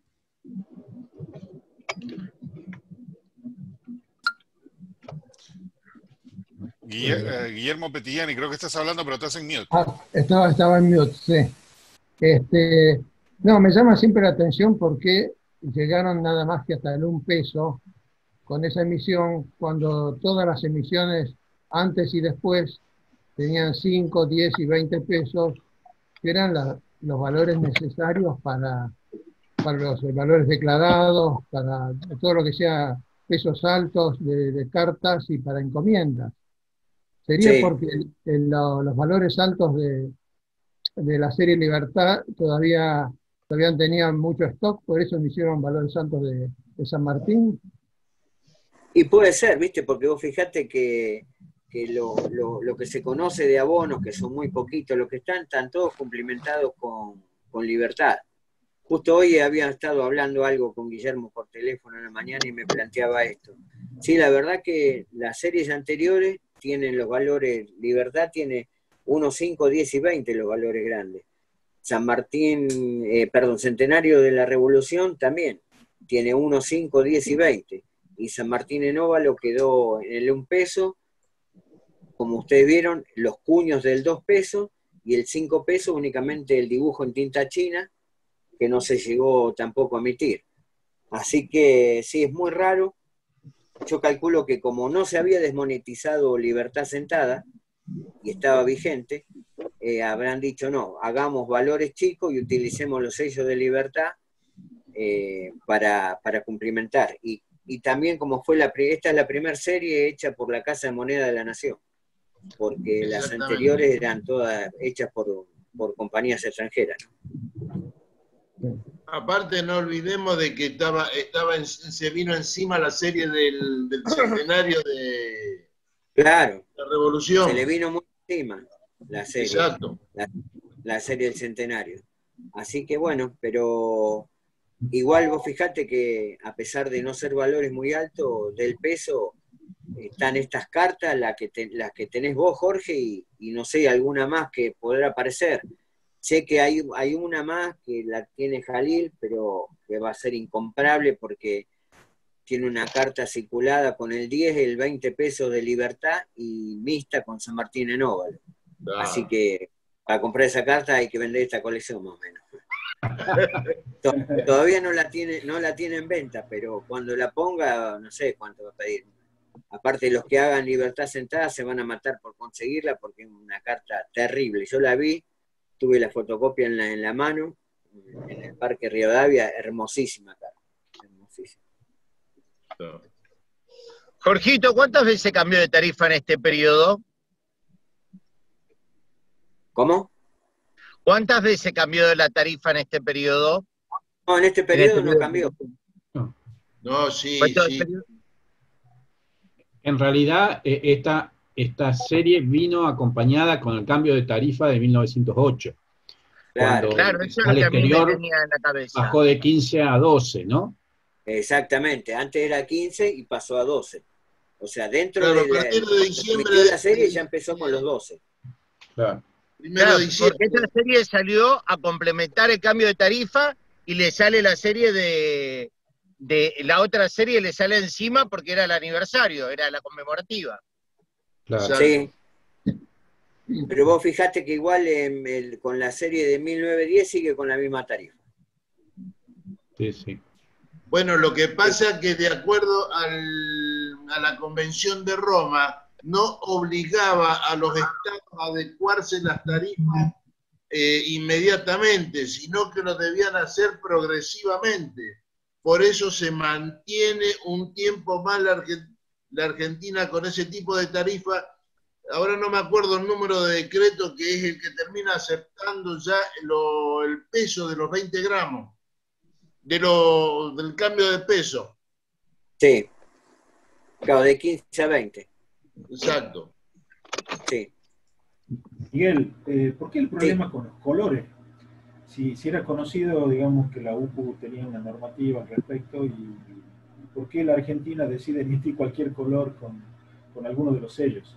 Guillermo Petillani, creo que estás hablando, pero estás en mute. Ah, estaba, estaba en mute, sí. Este, no, me llama siempre la atención porque llegaron nada más que hasta el un peso con esa emisión, cuando todas las emisiones antes y después tenían cinco, diez y veinte pesos, que eran la, los valores necesarios para, para los valores declarados, para todo lo que sea pesos altos de, de cartas y para encomiendas. Sería sí. Porque el, el, los valores altos de, de la serie Libertad todavía, todavía tenían mucho stock, por eso me hicieron valores altos de, de San Martín. Y puede ser, ¿viste? Porque vos fijate que, que lo, lo, lo que se conoce de abonos, que son muy poquitos, los que están, están todos cumplimentados con, con Libertad. Justo hoy había estado hablando algo con Guillermo por teléfono en la mañana y me planteaba esto. Sí, la verdad que las series anteriores tienen los valores, Libertad tiene uno, cinco, diez y veinte los valores grandes. San Martín, eh, perdón, Centenario de la Revolución también tiene uno, cinco, diez y veinte. Y San Martín en óvalo quedó en el un peso, como ustedes vieron, los cuños del dos pesos y el cinco pesos únicamente el dibujo en tinta china, que no se llegó tampoco a emitir. Así que sí, es muy raro. Yo calculo que como no se había desmonetizado Libertad Sentada y estaba vigente, eh, habrán dicho no, hagamos valores chicos y utilicemos los sellos de Libertad eh, para, para cumplimentar. Y, y también como fue la esta es la primera serie hecha por la Casa de Moneda de la Nación, porque las anteriores eran todas hechas por, por compañías extranjeras, ¿no? Aparte, no olvidemos de que estaba, estaba en, se vino encima la serie del, del centenario de claro, la Revolución. Se le vino muy encima la serie. Exacto. La, la serie del centenario. Así que bueno, pero igual vos fijate que a pesar de no ser valores muy altos del peso, están estas cartas, las que, te, las que tenés vos, Jorge, y, y no sé, alguna más que podrá aparecer. Sé que hay, hay una más que la tiene Jalil, pero que va a ser incomparable porque tiene una carta circulada con el diez, el veinte pesos de Libertad y mixta con San Martín en óvalo. Ah. Así que para comprar esa carta hay que vender esta colección más o menos. Todavía no la tiene, no la tiene en venta, pero cuando la ponga, no sé cuánto va a pedir. Aparte, los que hagan Libertad Sentada se van a matar por conseguirla porque es una carta terrible. Yo la vi, tuve la fotocopia en la, en la mano, en el Parque Rivadavia, hermosísima carta. Hermosísima. Jorgito, ¿cuántas veces cambió de tarifa en este periodo? ¿Cómo? ¿Cuántas veces cambió de la tarifa en este periodo? No, en este periodo en este no cambió. No, no sí, sí. En realidad, eh, esta, esta serie vino acompañada con el cambio de tarifa de mil novecientos ocho. Claro, claro, eso es lo que a mí me tenía en la cabeza. Bajó de quince a doce, ¿no? Exactamente, antes era quince y pasó a doce. O sea, dentro claro, de, la, de, diciembre de la serie ya empezó con los doce. Claro. Claro, porque esta serie salió a complementar el cambio de tarifa y le sale la serie de, de la otra serie le sale encima porque era el aniversario, era la conmemorativa. Claro. Sí. Pero vos fijate que igual en el- con la serie de mil novecientos diez sigue con la misma tarifa. Sí, sí. Bueno, lo que pasa es que de acuerdo al, a la Convención de Roma, no obligaba a los estados a adecuarse las tarifas eh, inmediatamente, sino que lo debían hacer progresivamente. Por eso se mantiene un tiempo más la, Arge- la Argentina con ese tipo de tarifa. Ahora no me acuerdo el número de decreto que es el que termina aceptando ya lo- el peso de los veinte gramos, de lo, del cambio de peso. Sí. Claro, de quince a veinte. Exacto. Sí. Miguel, eh, ¿por qué el problema con los colores? Si, si era conocido, digamos, que la U P U tenía una normativa al respecto, y, y ¿por qué la Argentina decide emitir cualquier color con, con alguno de los sellos?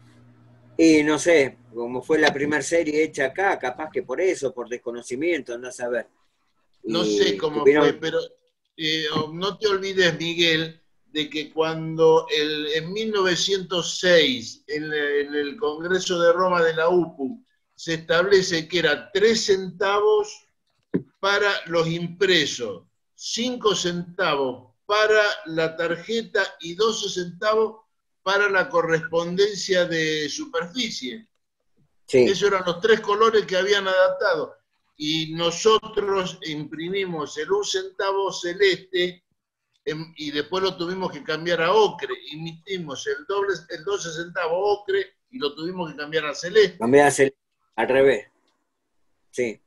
Y no sé, como fue la primera serie hecha acá, capaz que por eso, por desconocimiento, andás a saber. No Y sé cómo tuvieron- fue, pero eh, no te olvides, Miguel, de que cuando el, en mil novecientos seis, en, en el Congreso de Roma de la U P U, se establece que era tres centavos para los impresos, cinco centavos para la tarjeta y doce centavos para la correspondencia de superficie. Sí, Esos eran los tres colores que habían adaptado. Y nosotros imprimimos el un centavo celeste em, y después lo tuvimos que cambiar a ocre. Emitimos el, doble, el doce centavos ocre y lo tuvimos que cambiar a celeste. cambiás el- al revés. Sí.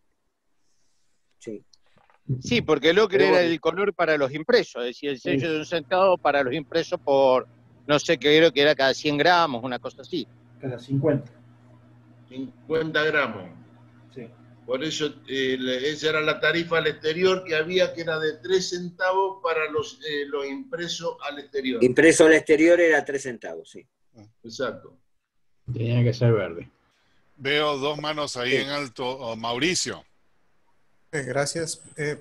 Sí. Sí, porque el ocre Pero era bueno. el color para los impresos, es decir, el sello de un centavo para los impresos por, no sé, qué creo que era cada cien gramos, una cosa así. Cada cincuenta. cincuenta gramos. Sí. Por eso eh, esa era la tarifa al exterior que había, que era de tres centavos para los, eh, los impresos al exterior. Impreso al exterior era tres centavos, sí. Exacto. Tenía que ser verde. Veo dos manos ahí Sí. en alto. Oh, Mauricio. Eh, gracias. Eh,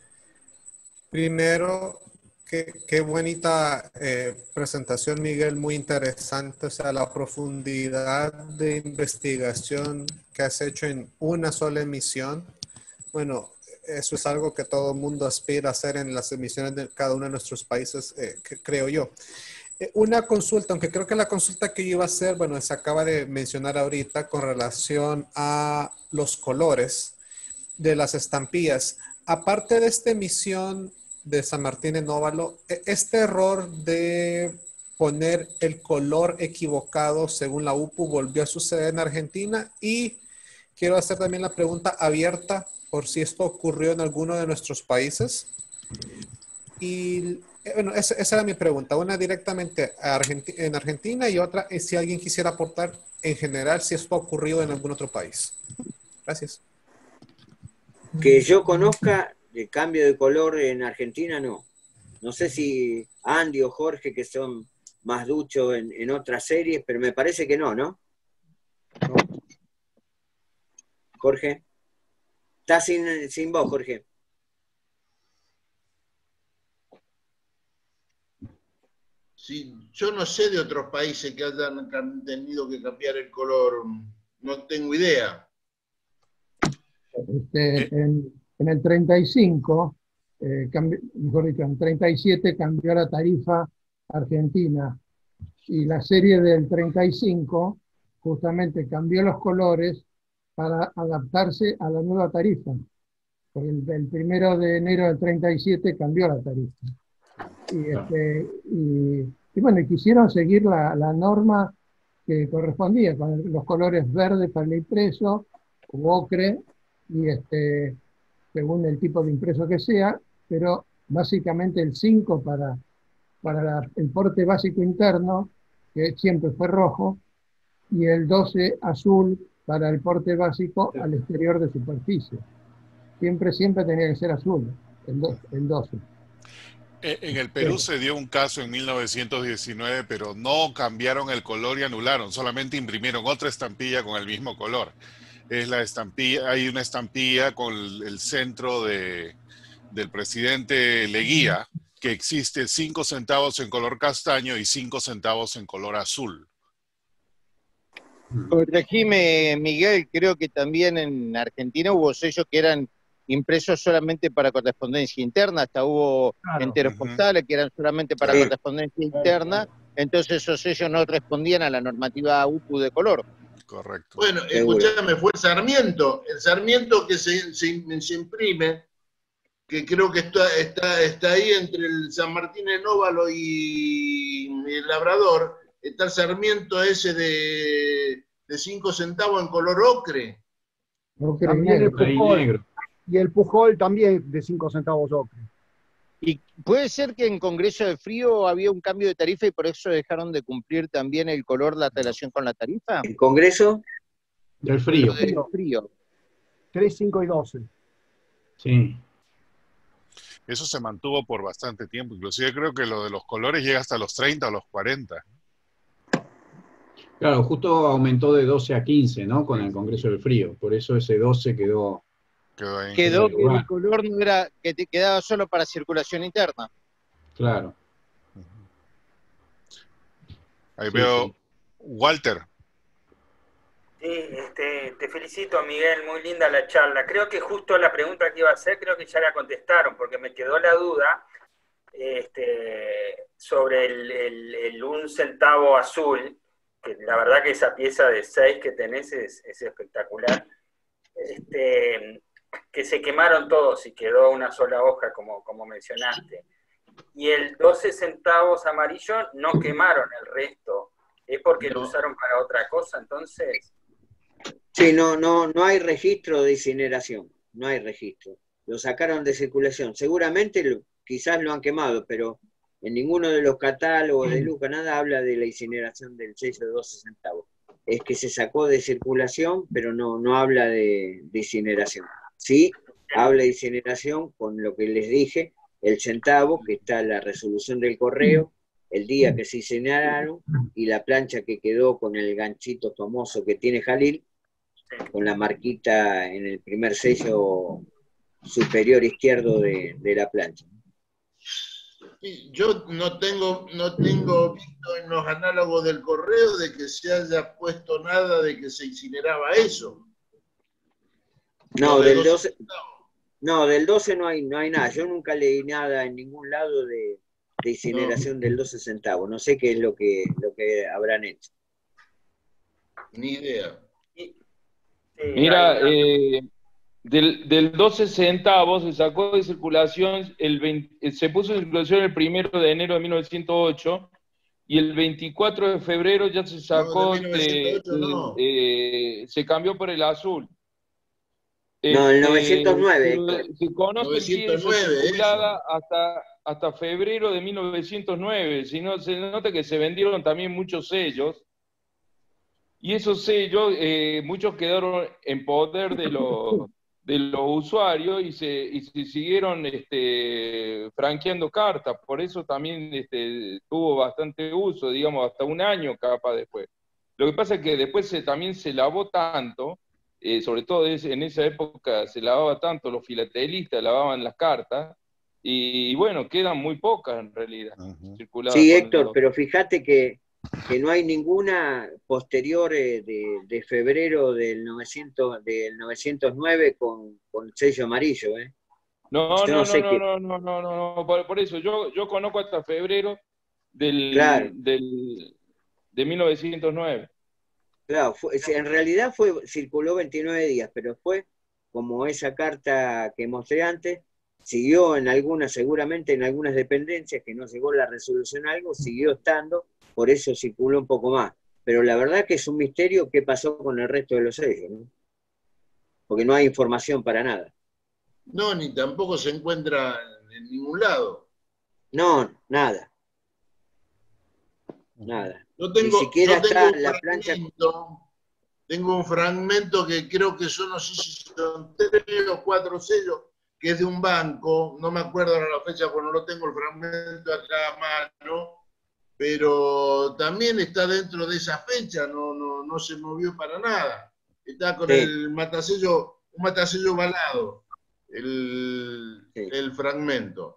primero, qué, qué bonita eh, presentación, Miguel, muy interesante. O sea, la profundidad de investigación que has hecho en una sola emisión. Bueno, eso es algo que todo el mundo aspira a hacer en las emisiones de cada uno de nuestros países, eh, que, creo yo. Eh, una consulta, aunque creo que la consulta que yo iba a hacer, bueno, se acaba de mencionar ahorita con relación a los colores de las estampillas. Aparte de esta emisión de San Martín en óvalo, este error de poner el color equivocado según la U P U volvió a suceder en Argentina, y quiero hacer también la pregunta abierta por si esto ocurrió en alguno de nuestros países. Y bueno, esa, esa era mi pregunta, una directamente a Argenti- en Argentina, y otra es si alguien quisiera aportar en general si esto ha ocurrido en algún otro país. Gracias. Que yo conozca el cambio de color en Argentina, no. No sé si Andy o Jorge, que son más duchos en, en otras series, pero me parece que no, ¿no? ¿No? Jorge. Está sin, sin voz, Jorge. Sí, yo no sé de otros países que hayan cam- tenido que cambiar el color, no tengo idea. Este, en, en el treinta y cinco, eh, cambi- mejor dicho, en treinta y siete cambió la tarifa argentina, y la serie del treinta y cinco justamente cambió los colores para adaptarse a la nueva tarifa. Porque el, el primero de enero del treinta y siete cambió la tarifa. Y, este, y, y bueno, y quisieron seguir la, la norma que correspondía, con el- los colores verdes para el impreso, u ocre, y este, según el tipo de impreso que sea, pero básicamente el cinco para, para la- el porte básico interno, que siempre fue rojo, y el doce azul para el porte básico al exterior de superficie. Siempre, siempre tenía que ser azul, el, do- el doce. Eh, En el Perú Sí. se dio un caso en mil novecientos diecinueve, pero no cambiaron el color y anularon, solamente imprimieron otra estampilla con el mismo color. Es la estampilla, hay una estampilla con el, el centro de, del presidente Leguía que existe cinco centavos en color castaño y cinco centavos en color azul. Corregime, Miguel, creo que también en Argentina hubo sellos que eran impresos solamente para correspondencia interna, hasta hubo Claro. enteros Ujú. postales que eran solamente para Sí. correspondencia interna, entonces esos sellos no respondían a la normativa U P U de color. Correcto. Bueno, Seguro. escúchame, fue el Sarmiento, el Sarmiento que se, se- se imprime, que creo que está, está, está ahí entre el San Martín en Óvalo y el Labrador, está el Sarmiento ese de, de cinco centavos en color ocre. Ocre y También el negro. Ahí Pujol. negro. Y el Pujol también de cinco centavos ocre. Y puede ser que en Congreso de Frío había un cambio de tarifa y por eso dejaron de cumplir también el color, la relación con la tarifa. ¿El Congreso? Del frío. Lo del frío. tres, cinco y doce. Sí. Eso se mantuvo por bastante tiempo. Inclusive creo que lo de los colores llega hasta los treinta o los cuarenta. Claro, justo aumentó de doce a quince, ¿no? Con el Congreso del Frío. Por eso ese doce quedó... Quedó ahí. Quedó Sí, que bueno. el color no era, que te quedaba solo para circulación interna. Claro. Ahí Sí, veo, sí. Walter. Sí, este, te felicito, Miguel, muy linda la charla. Creo que justo la pregunta que iba a hacer, creo que ya la contestaron, porque me quedó la duda este, sobre el, el- el un centavo azul, que la verdad que esa pieza de seis que tenés es, es espectacular, este, que se quemaron todos y quedó una sola hoja, como, como mencionaste. Y el doce centavos amarillo no quemaron el resto. ¿Es porque lo No. usaron para otra cosa entonces? Sí, no, no, no hay registro de incineración, no hay registro. Lo sacaron de circulación. Seguramente lo- quizás lo han quemado, pero en ninguno de los catálogos de Luca nada habla de la incineración del sello de doce centavos. Es que se sacó de circulación, pero no, no habla de, de incineración. Sí, habla de incineración con lo que les dije, el centavo, que está la resolución del correo, el día que se incineraron, y la plancha que quedó con el ganchito famoso que tiene Jalil, con la marquita en el primer sello superior izquierdo de, de la plancha. Sí, yo no tengo, no tengo visto en los análogos del correo de que se haya puesto nada de que se incineraba eso. No, Lo de del doce doce, centavos. no, del doce no hay, no hay nada. Yo nunca leí nada en ningún lado de, de incineración del doce centavos. No sé qué es lo que, lo que habrán hecho. Ni idea. Sí, Mira, hay una- eh, del, del doce centavos se sacó de circulación, el veinte, se puso en circulación el primero de enero de mil novecientos ocho y el veinticuatro de febrero ya se No, sacó, de mil novecientos ocho no. eh, se cambió por el azul. No, el Este, novecientos nueve, pero Héctor. se conoce el tiempo novecientos nueve, circulada hasta, hasta febrero de mil novecientos nueve, si no, se nota que se vendieron también muchos sellos. Y esos sellos, eh, muchos quedaron en poder de los, de los usuarios y se, y se siguieron este, franqueando cartas. Por eso también este, tuvo bastante uso, digamos, hasta un año capaz después. Lo que pasa es que después se, también se lavó tanto, eh, sobre todo es- en esa época se lavaba tanto, los filatelistas lavaban las cartas, y, y bueno, quedan muy pocas en realidad Ujú. circuladas Sí, con Héctor, los- pero fíjate que, que no hay ninguna posterior eh, de, de febrero del, novecientos, del novecientos nueve con, con sello amarillo. ¿eh? No, Yo no, no no, sé no, qué. no, no, no, no, no, por, por eso yo, yo conozco hasta febrero del, Claro. del, de mil novecientos nueve. Claro, fue- en realidad fue, circuló veintinueve días, pero después, como esa carta que mostré antes, siguió en algunas, seguramente en algunas dependencias que no llegó la resolución a algo, siguió estando, por eso circuló un poco más. Pero la verdad que es un misterio qué pasó con el resto de los sellos, ¿no? Porque no hay información para nada. No, ni tampoco se encuentra en ningún lado. No, nada. Nada. Yo tengo, Ni siquiera yo tengo está un la plancha. fragmento, tengo un fragmento que creo que son, no sé si son tres o cuatro sellos, que es de un banco, no me acuerdo ahora la fecha porque no lo tengo el fragmento acá a mano, pero también está dentro de esa fecha, no, no, no se movió para nada. Está con Sí. el matasello, un matasello balado. el, Sí. el fragmento.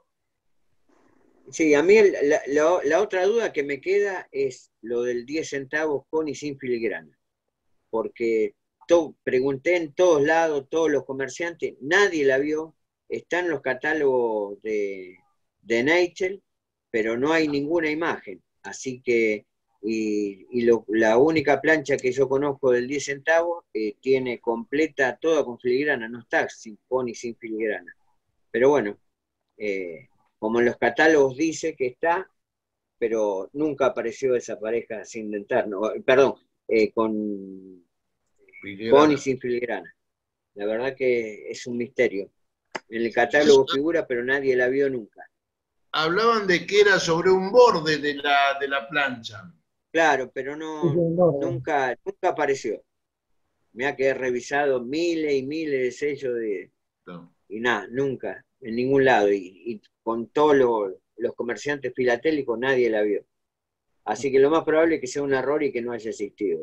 Sí, a mí el- la, la- la otra duda que me queda es lo del diez centavos con y sin filigrana. Porque to- pregunté en todos lados, todos los comerciantes, nadie la vio. Está en los catálogos de, de Nature, pero no hay ninguna imagen. Así que, y, y lo- la única plancha que yo conozco del diez centavos eh, tiene completa, toda con filigrana, no está sin, con y sin filigrana. Pero bueno, eh, como en los catálogos dice que está, pero nunca apareció esa pareja sin dentar, no, perdón, eh, con, con y sin filigrana. La verdad que es un misterio. En el catálogo figura, pero nadie la vio nunca. Hablaban de que era sobre un borde de la, de la plancha. Claro, pero no, nunca, nunca apareció. Me ha que he revisado miles y miles de sellos de, No. y nada, nunca, en ningún lado. Y, y con todos los, los comerciantes filatélicos nadie la vio. Así que lo más probable es que sea un error y que no haya existido.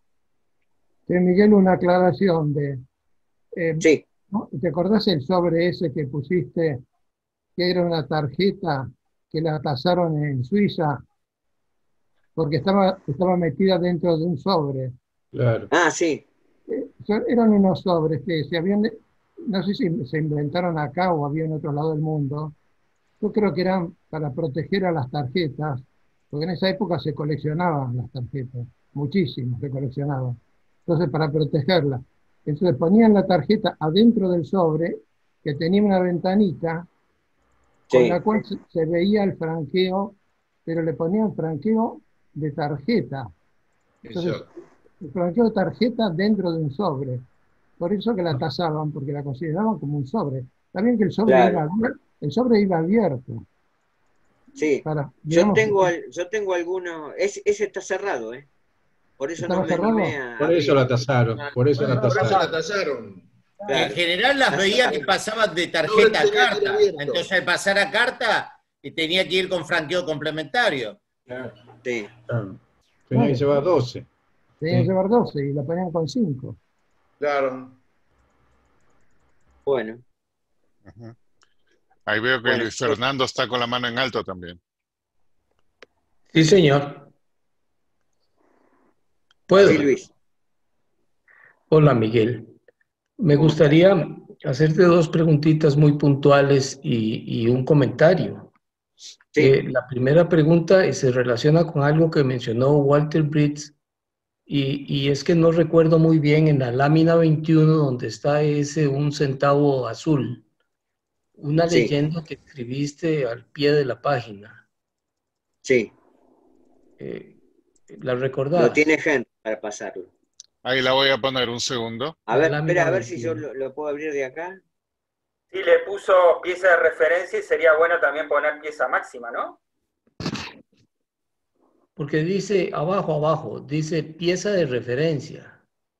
Sí, Miguel, una aclaración de... eh, Sí. ¿no? ¿Te acordás el sobre ese que pusiste, que era una tarjeta que la tasaron en Suiza? Porque estaba, estaba metida dentro de un sobre. Claro. Ah, sí. Eh, son- eran unos sobres que se habían, no sé si se inventaron acá o había en otro lado del mundo. Yo creo que eran para proteger a las tarjetas, porque en esa época se coleccionaban las tarjetas, muchísimo se coleccionaban. Entonces, para protegerlas. Entonces ponían la tarjeta adentro del sobre, que tenía una ventanita, con Sí. la cual se, se veía el franqueo, pero le ponían franqueo de tarjeta. Entonces, Exacto. el franqueo de tarjeta dentro de un sobre. Por eso que la tasaban, porque la consideraban como un sobre. También que el sobre, Claro. iba, abier- el sobre iba abierto. Sí. Para, Yo digamos, tengo, al- yo tengo algunos. Ese, ese está cerrado, ¿eh? Por eso no ¿estaba me cerrado? animé a Por eso abrirlo. la tasaron, por eso la Por eso tasaron. la tasaron. Claro. En general las Está veía que cerrado. pasaban de Sobre tarjeta a tenía que ir carta. abierto. Entonces al pasar a carta eh, tenía que ir con franqueo complementario. Sí. Claro. Tenía que llevar doce. Tenían que Sí. llevar doce y la ponían con cinco. Claro. Bueno, Ujú. Ahí veo que Bueno, Luis yo- Fernando está con la mano en alto también. Sí, señor. sí, ¿Puedo? Luis. Hola, Miguel. Me ¿Cómo estás? gustaría hacerte dos preguntitas muy puntuales y, y un comentario. Sí. Eh, la primera pregunta eh, se relaciona con algo que mencionó Walter Bridges y, y es que no recuerdo muy bien en la lámina veintiuno donde está ese un centavo azul, una Sí. leyenda que escribiste al pie de la página. Sí. Eh, ¿La Lo recordás? tiene Henry para pasarlo. Ahí la voy a poner un segundo. A La ver, lámina espera, a ver si yo veintiuno. lo, lo puedo abrir de acá. Sí, le puso pieza de referencia y sería bueno también poner pieza máxima, ¿no? Porque dice abajo, abajo, dice pieza de referencia.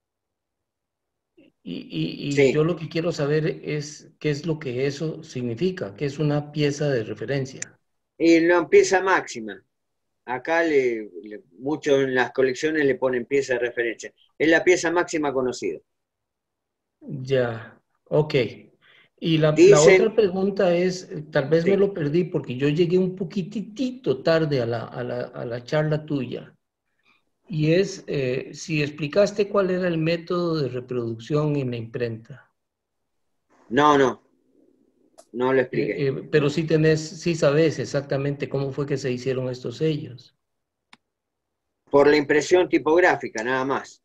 Y, y- y Sí. yo lo que quiero saber es qué es lo que eso significa, qué es una pieza de referencia. Y no pieza máxima. Acá le, le- muchos en las colecciones le ponen pieza de referencia. Es la pieza máxima conocida. Ya, ok. Y la, la Dicen, otra pregunta es, eh, tal vez me sí, lo perdí porque yo llegué un poquitito tarde a la, a la, a la charla tuya. Y es eh, si explicaste cuál era el método de reproducción en la imprenta. no, no, no lo Eh, expliqué. eh, pero sí tenés, sí sabes exactamente cómo fue que se hicieron estos sellos. Por la impresión tipográfica, nada más.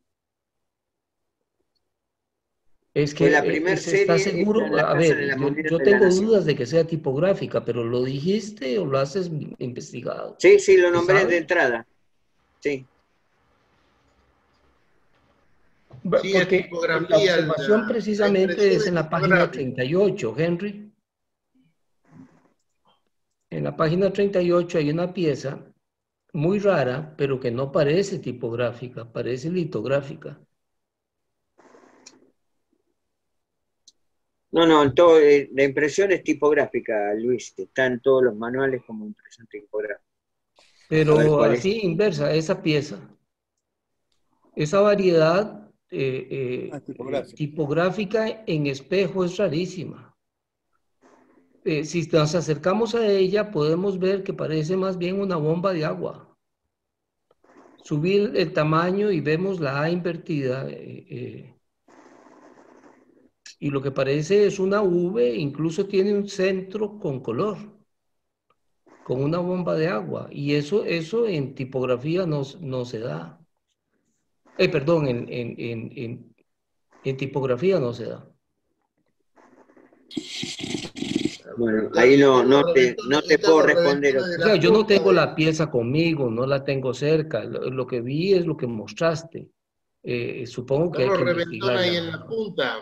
Es que Fue la eh, primera es- ¿estás serie hecha en seguro? la A Casa de ver, la yo, Mundial yo de la tengo Nación. dudas de que sea tipográfica, pero ¿lo dijiste o lo haces investigado? Sí, sí, lo ¿Se nombré sabe? de entrada. Sí, Ba- Sí, es Porque la tipografía. observación La, la precisamente impresión es es en la página tipográfica. treinta y ocho, Henry. En la página treinta y ocho hay una pieza muy rara, pero que no parece tipográfica, parece litográfica. no, no, en todo, eh, la impresión es tipográfica, Luis. Está en todos los manuales como impresión tipográfica. A ver Pero cuál es. así inversa, esa pieza, esa variedad eh, eh, Ah, eh, tipográfico. tipográfica en espejo es rarísima. eh, si nos acercamos a ella, podemos ver que parece más bien una bomba de agua. Subir el tamaño y vemos la A invertida. Eh, eh, y lo que parece es una V, incluso tiene un centro con color, con una bomba de agua. Y eso, eso en tipografía no, no se da. Eh, perdón, en, en, en, en, en tipografía no se da. Bueno, ahí no, no te, no te puedo responder. O sea, yo no tengo la pieza conmigo, no la tengo cerca. Lo, lo que vi es lo que mostraste. Eh, supongo que hay que reventón ahí en investigarla. la punta.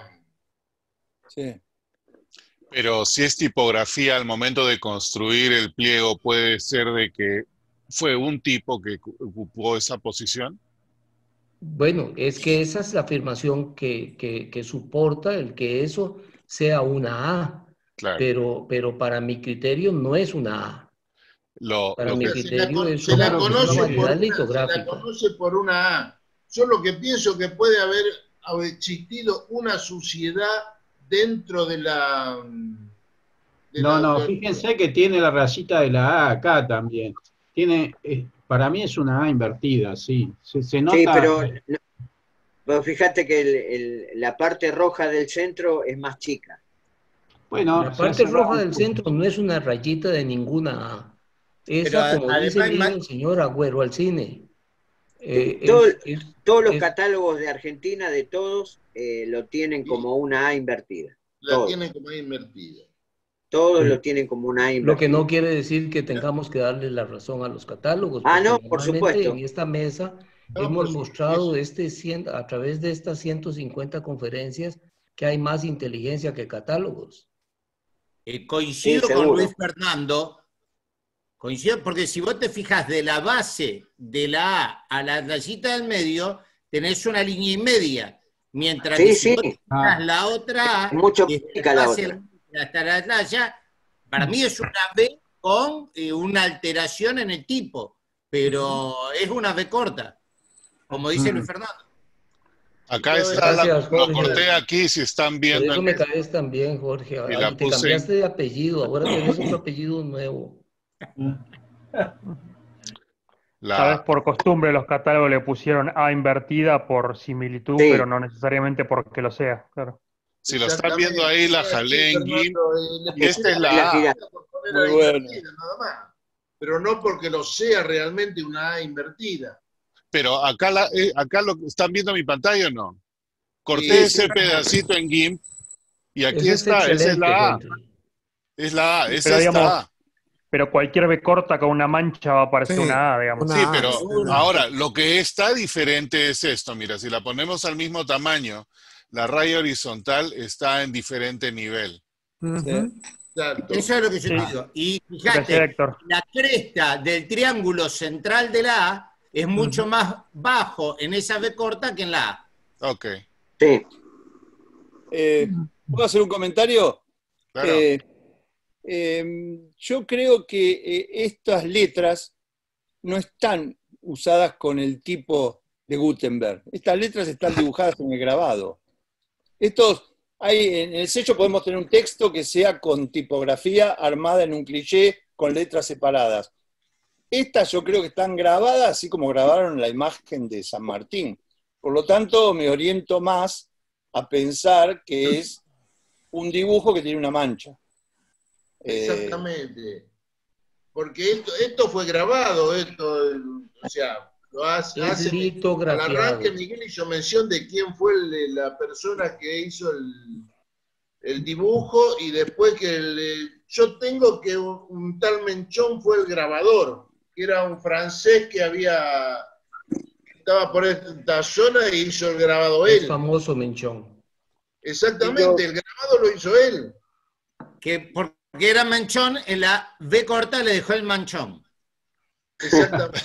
Sí. Pero si es tipografía, al momento de construir el pliego, puede ser de que fue un tipo que ocupó esa posición. Bueno, es que esa es la afirmación que, que, que soporta el que eso sea una A. Claro. Pero, pero para mi criterio no es una A. Lo, para lo mi que- criterio Se la, es se la una, conoce una por variedad una, se la litográfica. conoce por una A. Yo lo que pienso que puede haber haber existido una suciedad dentro de la... de No, la- no, de- fíjense que tiene la rayita de la A acá también. Tiene, eh, para mí es una A invertida, sí. Se, se nota. Sí, pero, no- pero fíjate que el- el- la parte roja del centro es más chica. Bueno, La se ha parte cerrado roja un del poco. centro no es una rayita de ninguna A. Esa, Pero, como a- dice además, bien ma- el señor Agüero al cine, eh, Todo- es- es- todos los es- catálogos de Argentina, de todos, eh, lo tienen como una A invertida. la Todos, tienen como ahí invertida. todos Sí. lo tienen como una A lo invertida. que no quiere decir que tengamos que darle la razón a los catálogos, Ah, porque no, por normalmente supuesto. en esta mesa No, hemos por su- mostrado este cien, a través de estas ciento cincuenta conferencias que hay más inteligencia que catálogos. Eh, coincido Sí, con seguro. Luis Fernando, coincido porque si vos te fijas de la base de la A a la rayita del medio, tenés una línea y media, mientras Sí, que si sí. vos te fijas la otra A, Mucho desde pica la la base otra. hasta la raya, para mí es una B con eh, una alteración en el tipo, pero es una B corta, como dice Luis Fernando. Acá Todo está, la, Gracias, lo Jorge. corté aquí, si están Por viendo. eso en me el- caes también, Jorge. Y la Ay, te puse- cambiaste de apellido, ahora tenés otro apellido nuevo. la- Tal vez por costumbre los catálogos le pusieron A invertida por similitud, Sí. pero no necesariamente porque lo sea, claro. si lo están viendo ahí, la jalé en GIMP. Fernando, eh, le Y esta es la La A. gira- por poner Muy A bueno. invertida, nada más. Pero no porque lo sea realmente una A invertida. Pero acá, la, eh, acá lo están viendo mi pantalla o no. Corté Sí, ese sí. pedacito en GIMP y aquí Eso es está, esa es excelente, la A. Henry. Es la A, es Pero, esta digamos, A. Pero cualquier B corta con una mancha va a parecer Sí, una A, digamos. una Sí, A, pero sí. ahora, lo que está diferente es esto. Mira, si la ponemos al mismo tamaño, la raya horizontal está en diferente nivel. Ujú. Exacto. Eso es lo que yo Sí. te digo. Y Gracias, fíjate, Héctor. la cresta del triángulo central de la A es mucho más bajo en esa B corta que en la A. Ok, Sí. Eh, ¿Puedo hacer un comentario? claro. Eh, eh, yo creo que eh, estas letras no están usadas con el tipo de Gutenberg. Estas letras están dibujadas en el grabado. Estos, hay, en el sello podemos tener un texto que sea con tipografía armada en un cliché con letras separadas. Estas yo creo que están grabadas así como grabaron la imagen de San Martín. Por lo tanto, me oriento más a pensar que es un dibujo que tiene una mancha. Eh, Exactamente. Porque esto, esto fue grabado, esto, o sea, lo hace, Es hace- al litografiado. arranque Miguel hizo mención de quién fue el- la persona que hizo el, el dibujo y después que el- yo tengo que un, un tal Menchón fue el grabador, que era un francés que había estaba por esta zona y hizo el grabado Es él. famoso Menchón. Exactamente, el grabado lo hizo él. que porque era manchón, en la B corta le dejó el manchón. Exactamente.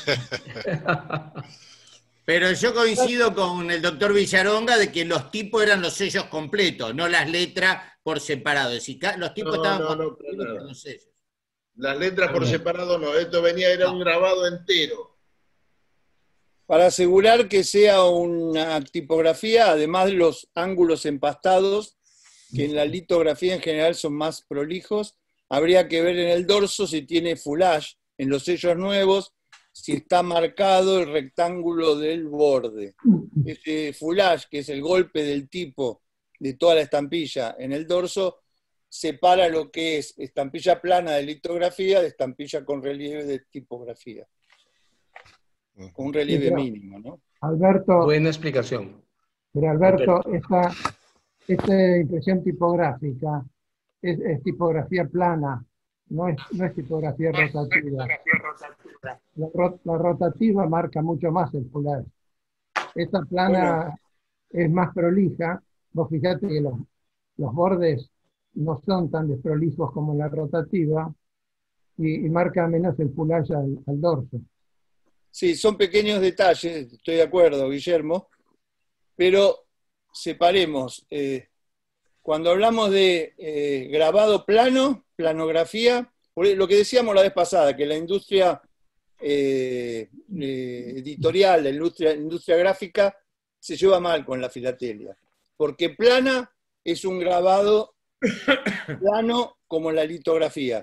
Pero yo coincido con el doctor Villaronga de que los tipos eran los sellos completos, no las letras por separado. Es decir, ca- los tipos No, estaban no, no, construidos para por nada. los sellos. Las letras por Bien. separado no, esto venía, era un grabado entero. Para asegurar que sea una tipografía, además de los ángulos empastados, que en la litografía en general son más prolijos, habría que ver en el dorso si tiene foulage, en los sellos nuevos, si está marcado el rectángulo del borde. Ese foulage, que es el golpe del tipo de toda la estampilla en el dorso, separa lo que es estampilla plana de litografía de estampilla con relieve de tipografía. Con un relieve Sí, pero, mínimo, ¿no? Alberto, Buena explicación. pero Alberto, esta, esta impresión tipográfica es, es tipografía plana, no es, no es tipografía rotativa. La, ro- la rotativa marca mucho más el foulage. Esta plana Bueno, es más prolija. Vos fijate que los, los bordes no son tan desprolijos como la rotativa y, y marca menos el foulage al, al dorso. sí, son pequeños detalles, estoy de acuerdo, Guillermo, pero separemos. eh, cuando hablamos de eh, grabado plano, planografía, por lo que decíamos la vez pasada, que la industria eh, eh, editorial, la industria, industria gráfica, se lleva mal con la filatelia, porque plana es un grabado plano como la litografía,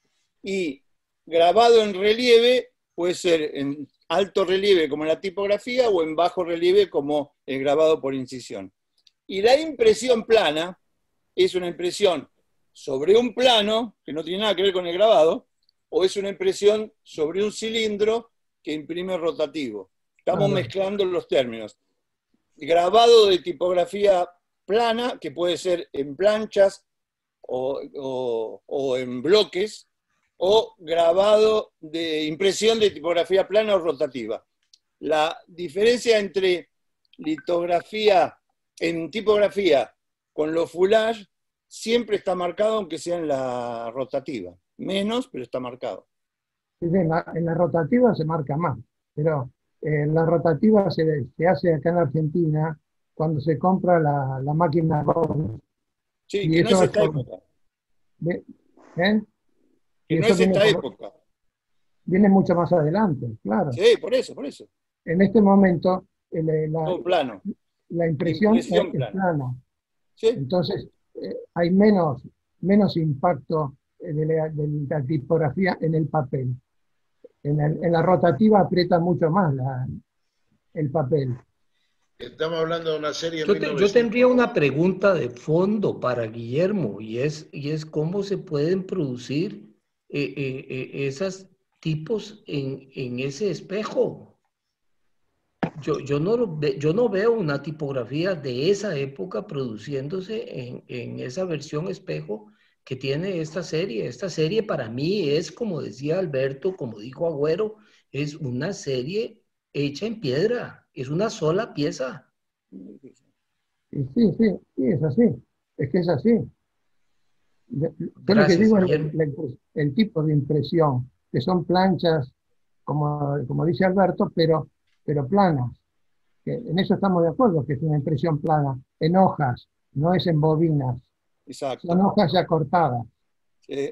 y grabado en relieve puede ser en alto relieve como la tipografía o en bajo relieve como el grabado por incisión. Y la impresión plana es una impresión sobre un plano, que no tiene nada que ver con el grabado, o es una impresión sobre un cilindro que imprime rotativo. Estamos Claro. mezclando los términos. Grabado de tipografía plana, que puede ser en planchas o, o- o en bloques, o grabado de impresión de tipografía plana o rotativa. La diferencia entre litografía en tipografía con los foulage siempre está marcado, aunque sea en la rotativa. Menos, pero está marcado. Sí, sí, En la, en la rotativa se marca más, pero eh, la rotativa se, se hace acá en Argentina cuando se compra la, la máquina Roll. Sí, Y que no eso es es esta por- época. ve- ¿eh? Que Y no eso es viene, esta por- época. viene mucho más adelante, claro. Sí, por eso, por eso. En este momento el- eh, la, Todo plano. la impresión, Impresión es, es plana. plana. Sí. Entonces eh, hay menos, menos impacto eh, de la, de la tipografía en el papel. En, el- en la rotativa aprieta mucho más la- el papel. Estamos hablando de una serie de Yo, te- yo 1900. tendría una pregunta de fondo para Guillermo y es, y es cómo se pueden producir eh, eh, eh, esos tipos en, en ese espejo. Yo, yo, no lo ve- yo no veo una tipografía de esa época produciéndose en, en esa versión espejo que tiene esta serie. Esta serie para mí es, como decía Alberto, como dijo Agüero, es una serie hecha en piedra, es una sola pieza. Y sí, sí, sí, es así. Es que es así. Yo yo lo que Gracias, digo es Guillermo. la impres- el tipo de impresión, que son planchas, como, como dice Alberto, pero, pero planas. Que en eso estamos de acuerdo, que es una impresión plana, en hojas, no es en bobinas. Exacto. Son hojas ya cortadas. Sí,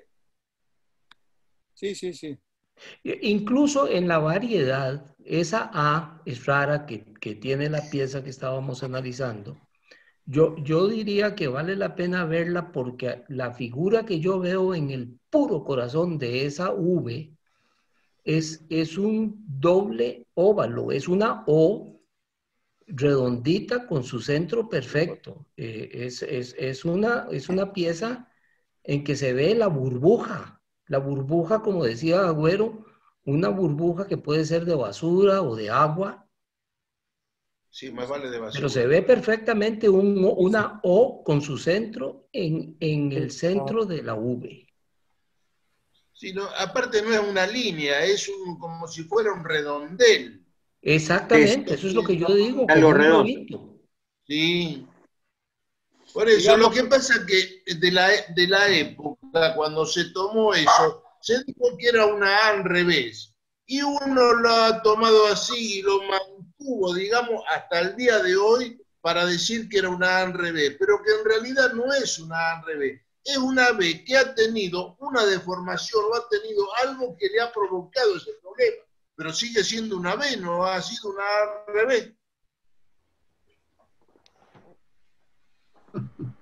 sí, sí. sí. Incluso en la variedad, esa A es rara que, que tiene la pieza que estábamos analizando. Yo, yo diría que vale la pena verla porque la figura que yo veo en el puro corazón de esa V es, es un doble óvalo, es una O redondita con su centro perfecto. Eh, es, es, es, una, es una pieza en que se ve la burbuja, la burbuja, como decía Agüero, una burbuja que puede ser de basura o de agua, Sí, más vale de pero basura. se ve perfectamente un, una O con su centro en, en el centro de la V. Sí, no, aparte no es una línea, es un, como si fuera un redondel. Exactamente, eso es lo que yo digo. Algo como un redondo. globito. Sí. Por eso, Digamos lo que pasa es que de la, de la época, cuando se tomó eso, se dijo que era una A al revés. Y uno lo ha tomado así y lo mantuvo, digamos, hasta el día de hoy para decir que era una A al revés, pero que en realidad no es una A al revés. Es una B que ha tenido una deformación o ha tenido algo que le ha provocado ese problema, pero sigue siendo una B, no ha sido una A al revés.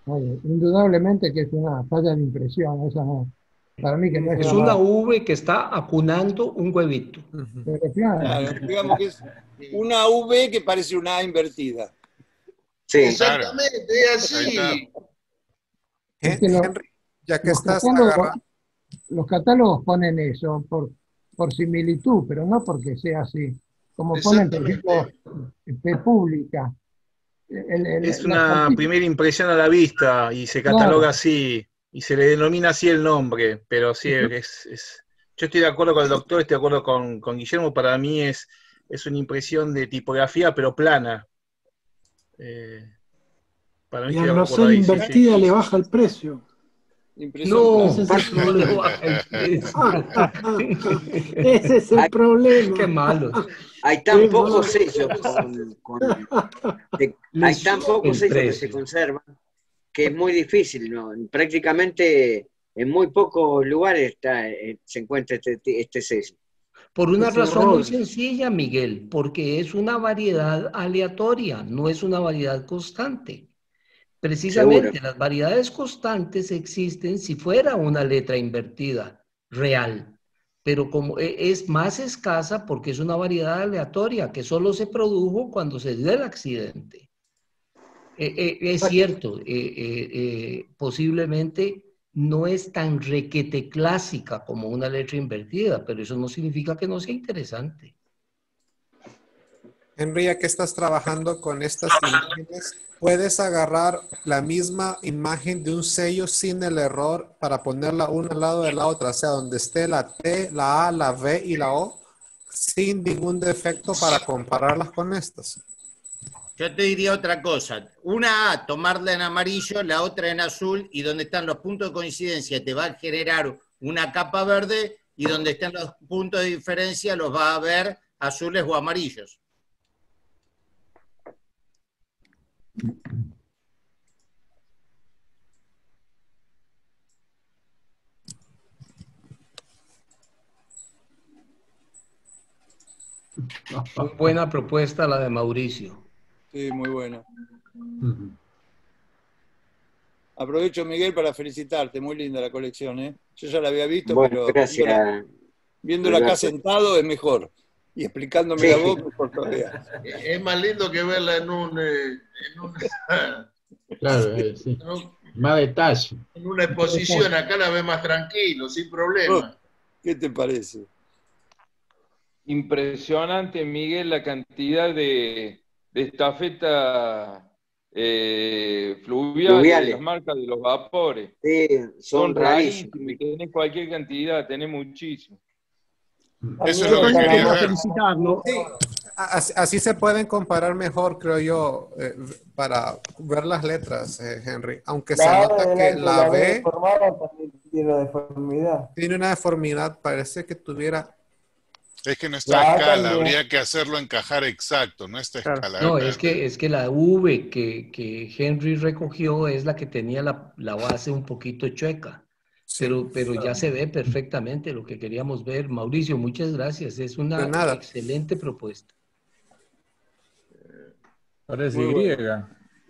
Oye, indudablemente que es una falla de impresión, esa no, para mí que no es, Es una V que está acunando un huevito. pero claro, Claro, digamos que es una V que parece una A invertida. Sí, Exactamente, es así. es que lo- Henry, ya que los, estás catálogos, agarrando, los catálogos ponen eso por, por similitud, pero no porque sea así. Como ponen, por ejemplo, P pública. El- el- Es la una cartilla- primera impresión a la vista y se Claro. cataloga así y se le denomina así el nombre, pero sí, es, es- yo estoy de acuerdo con el doctor, estoy de acuerdo con, con Guillermo, para mí es, es una impresión de tipografía pero plana. Eh, para mí Y estoy al de no acuerdo ser ahí, sí, sí. invertida le baja el precio. Impresión No, Ese es el no le problema. baja el precio. Ese es el problema. Qué malo. hay tan Qué pocos malo. sellos con, con- de- Le hay tan sube pocos el sellos que precio. se conservan que es muy difícil, ¿no? Prácticamente en muy pocos lugares está, eh, se encuentra este, este sello. Por una Ese razón error. muy sencilla, Miguel, porque es una variedad aleatoria, no es una variedad constante. Precisamente Seguro. las variedades constantes existen si fuera una letra invertida real, pero como e- es más escasa porque es una variedad aleatoria que solo se produjo cuando se dio el accidente. Eh, eh, es cierto, eh, eh, eh, posiblemente no es tan requete clásica como una letra invertida, pero eso no significa que no sea interesante. Henry, ya que estás trabajando con estas imágenes, puedes agarrar la misma imagen de un sello sin el error para ponerla una al lado de la otra, o sea, donde esté la T, la A, la V y la O, sin ningún defecto para compararlas con estas. Yo te diría otra cosa. Una A, tomarla en amarillo, la otra en azul, y donde están los puntos de coincidencia te va a generar una capa verde, y donde están los puntos de diferencia los va a ver azules o amarillos. Muy buena propuesta la de Mauricio. Sí, muy buena. Aprovecho, Miguel, para felicitarte. Muy linda la colección, ¿eh? Yo ya la había visto, Bueno, pero gracias, viéndola, viéndola acá Alberto. sentado es mejor. Y explicándome Sí. la voz, mejor todavía. Es más lindo que verla en un, eh, en un- Claro, eh, sí. en un- Más detalle. en una exposición. Acá la ves más tranquilo, sin problema. ¿Qué te parece? Impresionante, Miguel, la cantidad de, de estafeta eh, fluviales, Fluviales. las marcas de los vapores. Sí, son Son rarísimos. rarísimos, tenés cualquier cantidad, tenés muchísimo. Eso es lo que También quería queremos ver. felicitarlo. Sí, así, así se pueden comparar mejor, creo yo, eh, para ver las letras, eh, Henry. Aunque se La A nota de que delante, la la B B deformada también tiene una deformidad. tiene una deformidad, parece que tuviera... Es que no está La a A escala, también. habría que hacerlo encajar exacto, no está a escala. No, es que, es que la V que, que Henry recogió es la que tenía la, la base un poquito chueca. Pero, pero ya se ve perfectamente lo que queríamos ver. Mauricio, muchas gracias. Es una De nada. excelente propuesta. Parece Muy bueno. griega.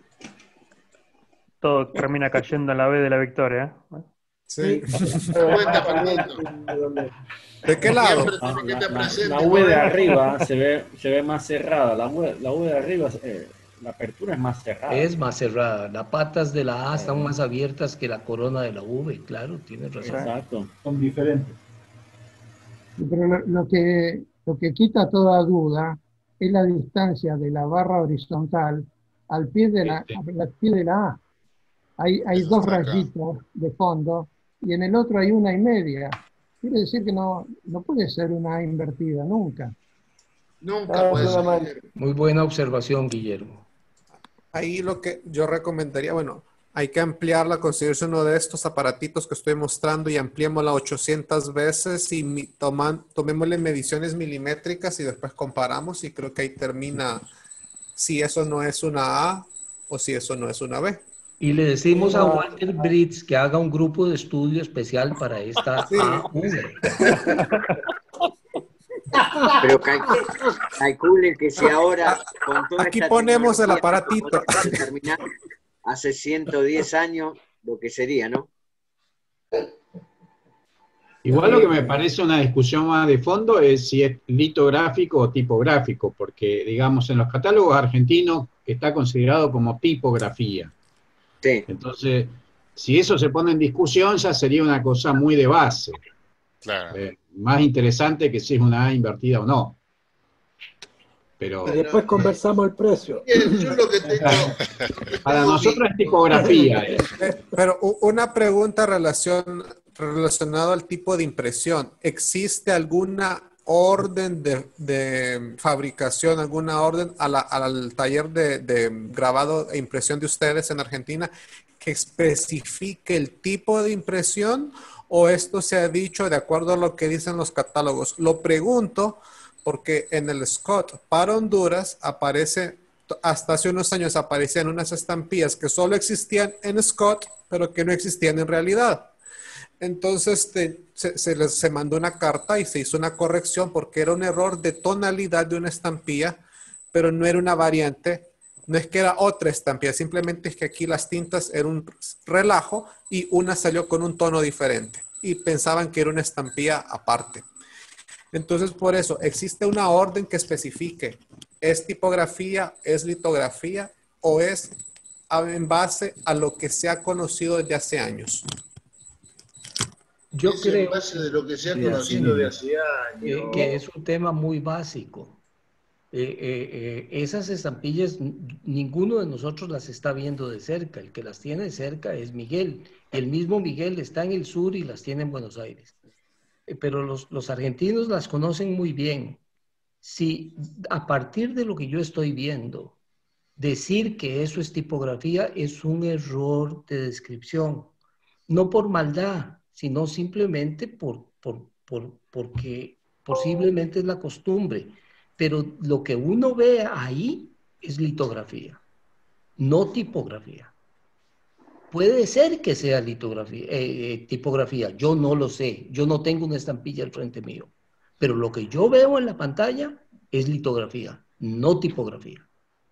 Todo termina cayendo en la B de la victoria. ¿eh? Sí. Cuenta, Fernando. ¿De qué lado? Siempre Ah, tenés que la, estar la- presente, la V de Juan. arriba se ve, se ve más cerrada. La V, la V de arriba, eh, la apertura es más cerrada. Es más cerrada. Las patas de la A están más abiertas que la corona de la V. Claro, tienes razón. Exacto. Son diferentes. Pero lo, lo que, lo que quita toda duda es la distancia de la barra horizontal al pie de la, al pie de la A. Hay, hay Eso dos está acá. rayitas de fondo y en el otro hay una y media. Quiere decir que no, no puede ser una A invertida nunca. Nunca puede ser. Muy buena observación, Guillermo. Ahí lo que yo recomendaría, bueno, hay que ampliarla, conseguirse uno de estos aparatitos que estoy mostrando y ampliémosla ochocientas veces y mi- toman, tomémosle mediciones milimétricas y después comparamos y creo que ahí termina si eso no es una A o si eso no es una B. Y le decimos a Walter Britz que haga un grupo de estudio especial para esta Sí. A V. Pero calcule, calcule que si ahora con toda Aquí esta ponemos el tecnología aparatito. podemos determinar hace ciento diez años lo que sería, ¿no? Igual lo que me parece una discusión más de fondo es si es litográfico o tipográfico, porque, digamos, en los catálogos argentinos está considerado como tipografía. Sí. Entonces, si eso se pone en discusión, ya sería una cosa muy de base. Claro. Eh, más interesante que si es una A invertida o no. Pero, Y después conversamos el precio. Yo lo que tengo, para nosotros es tipografía. Eh, Pero u- una pregunta relacion, relacionada al tipo de impresión. ¿Existe alguna orden de, de fabricación, alguna orden a la- al taller de, de grabado e impresión de ustedes en Argentina que especifique el tipo de impresión, o esto se ha dicho de acuerdo a lo que dicen los catálogos? Lo pregunto porque en el Scott para Honduras aparece, hasta hace unos años aparecían unas estampillas que solo existían en Scott, pero que no existían en realidad. Entonces te- se, se les se mandó una carta y se hizo una corrección porque era un error de tonalidad de una estampilla, pero no era una variante, no es que era otra estampilla, simplemente es que aquí las tintas eran un relajo y una salió con un tono diferente y pensaban que era una estampilla aparte. Entonces, por eso, existe una orden que especifique, ¿es tipografía, es litografía o es a- en base a lo que se ha conocido desde hace años? Yo es en creo base de lo que se ha Sí, conocido sí. de hace que, años. que es un tema muy básico. Eh, eh, eh, esas estampillas, n- ninguno de nosotros las está viendo de cerca. El que las tiene de cerca es Miguel. Y el mismo Miguel está en el sur y las tiene en Buenos Aires. Eh, Pero los, los argentinos las conocen muy bien. Si a partir de lo que yo estoy viendo, decir que eso es tipografía es un error de descripción. No por maldad, sino simplemente por, por, por, porque posiblemente es la costumbre. Pero lo que uno ve ahí es litografía, no tipografía. Puede ser que sea litografía, eh, eh, tipografía, yo no lo sé, yo no tengo una estampilla al frente mío, pero lo que yo veo en la pantalla es litografía, no tipografía.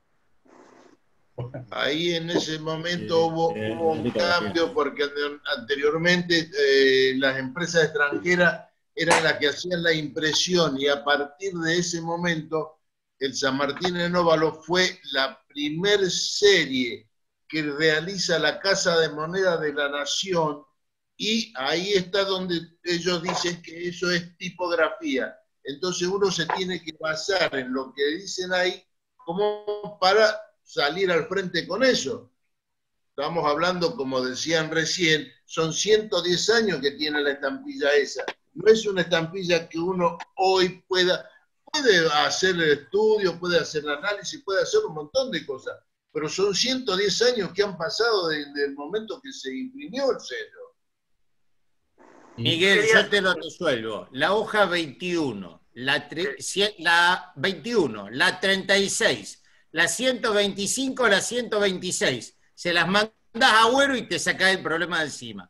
Ahí en ese momento hubo, eh, hubo un litografía. cambio porque ante- anteriormente eh, las empresas extranjeras eran las que hacían la impresión y a partir de ese momento el San Martín en óvalo fue la primer serie que realiza la Casa de Moneda de la Nación y ahí está donde ellos dicen que eso es tipografía. Entonces uno se tiene que basar en lo que dicen ahí como para salir al frente con eso. Estamos hablando, como decían recién, son ciento diez años que tiene la estampilla esa. No es una estampilla que uno hoy pueda, puede hacer el estudio, puede hacer el análisis, puede hacer un montón de cosas, pero son ciento diez años que han pasado desde el momento que se imprimió el sello. Miguel, yo te lo resuelvo. La hoja veintiuno, la, tre- cien- la veintiuno, la treinta y seis, la ciento veinticinco, la ciento veintiséis. Se las mandas a Agüero y te sacás el problema de encima.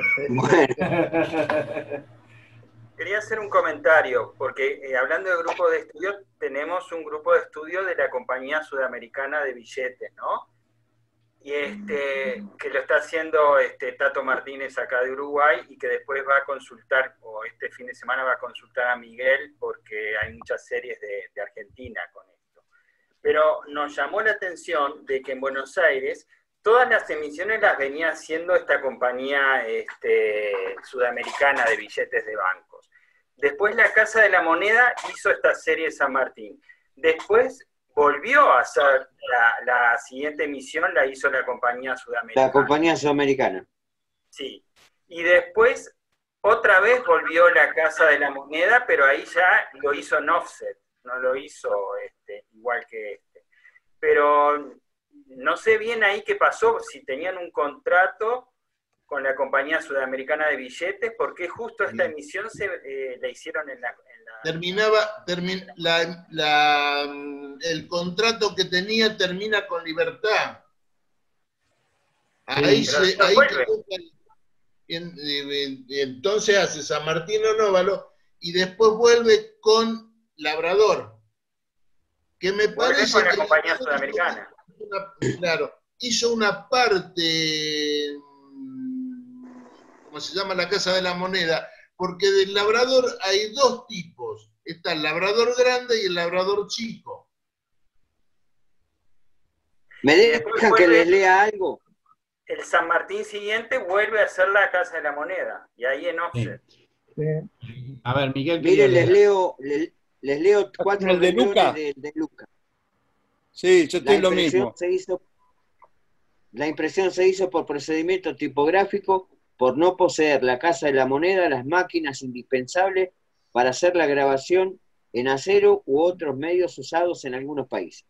Quería hacer un comentario, porque eh, hablando de grupo de estudio, tenemos un grupo de estudio de la Compañía Sudamericana de Billetes, ¿no? Y este, que lo está haciendo este, Tato Martínez acá de Uruguay y que después va a consultar, o este fin de semana va a consultar a Miguel, porque hay muchas series de, de Argentina con esto. Pero nos llamó la atención de que en Buenos Aires todas las emisiones las venía haciendo esta compañía este, sudamericana de billetes de bancos. Después la Casa de la Moneda hizo esta serie San Martín. Después volvió a hacer la, la siguiente emisión, la hizo la compañía sudamericana. La compañía sudamericana. Sí. Y después otra vez volvió la Casa de la Moneda, pero ahí ya lo hizo en offset, no lo hizo este, igual que este. Pero no sé bien ahí qué pasó, si tenían un contrato con la compañía sudamericana de billetes, porque justo esta emisión se eh, la hicieron en la... En la... Terminaba, termin, la, la, el contrato que tenía termina con Libertad. Ahí, Sí, se, pero ahí vuelve. en, en, entonces hace San Martín Onóvalo y después vuelve con Labrador. Que me Vuelve parece con la que compañía sudamericana. una, claro, hizo una parte, ¿cómo se llama? La Casa de la Moneda, porque del labrador hay dos tipos. Está el labrador grande y el labrador chico. ¿Me dejan que les lea algo? El San Martín siguiente vuelve a ser la Casa de la Moneda, y ahí en offset. Sí. A ver, Miguel. Miren, les leo, les, les leo cuatro el de Luca. de, de Luca. Sí, yo estoy lo mismo. Se hizo, la impresión se hizo por procedimiento tipográfico, por no poseer la Casa de la Moneda, las máquinas indispensables para hacer la grabación en acero u otros medios usados en algunos países.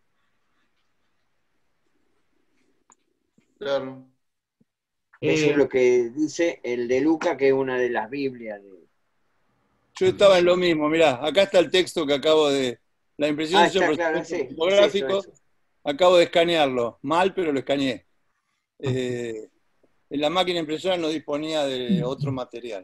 Claro. Eso Eh, es lo que dice el de Luca, que es una de las Biblias. De... Yo estaba en lo mismo, mirá, acá está el texto que acabo de... La impresión Ah, se hizo está por claro, procedimiento sí, tipográfico, es eso, eso. acabo de escanearlo. Mal, pero lo escaneé. Eh, en la máquina impresora no disponía de otro material.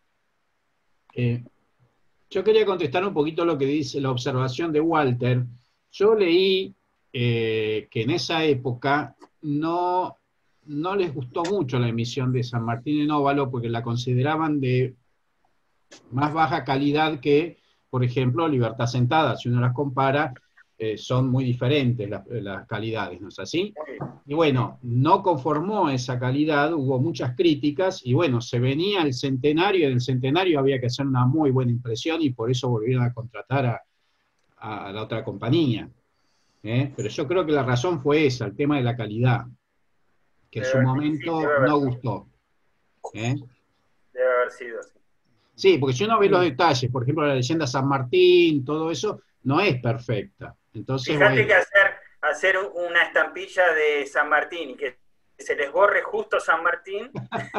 Eh, yo quería contestar un poquito lo que dice la observación de Walter. Yo leí eh, que en esa época no, no les gustó mucho la emisión de San Martín en óvalo porque la consideraban de más baja calidad que, por ejemplo, Libertad Sentada. Si uno las compara, eh, son muy diferentes las, las calidades, ¿no es así? Y bueno, no conformó esa calidad, hubo muchas críticas, y bueno, se venía el centenario, y en el centenario había que hacer una muy buena impresión, y por eso volvieron a contratar a, a la otra compañía. ¿eh? Pero yo creo que la razón fue esa, el tema de la calidad, que en su momento no gustó. ¿eh? Debe haber sido así. Sí, porque si uno ve los detalles, por ejemplo, la leyenda San Martín, todo eso, no es perfecta. Entonces, Fíjate bueno, que hacer, hacer una estampilla de San Martín y que se les borre justo San Martín,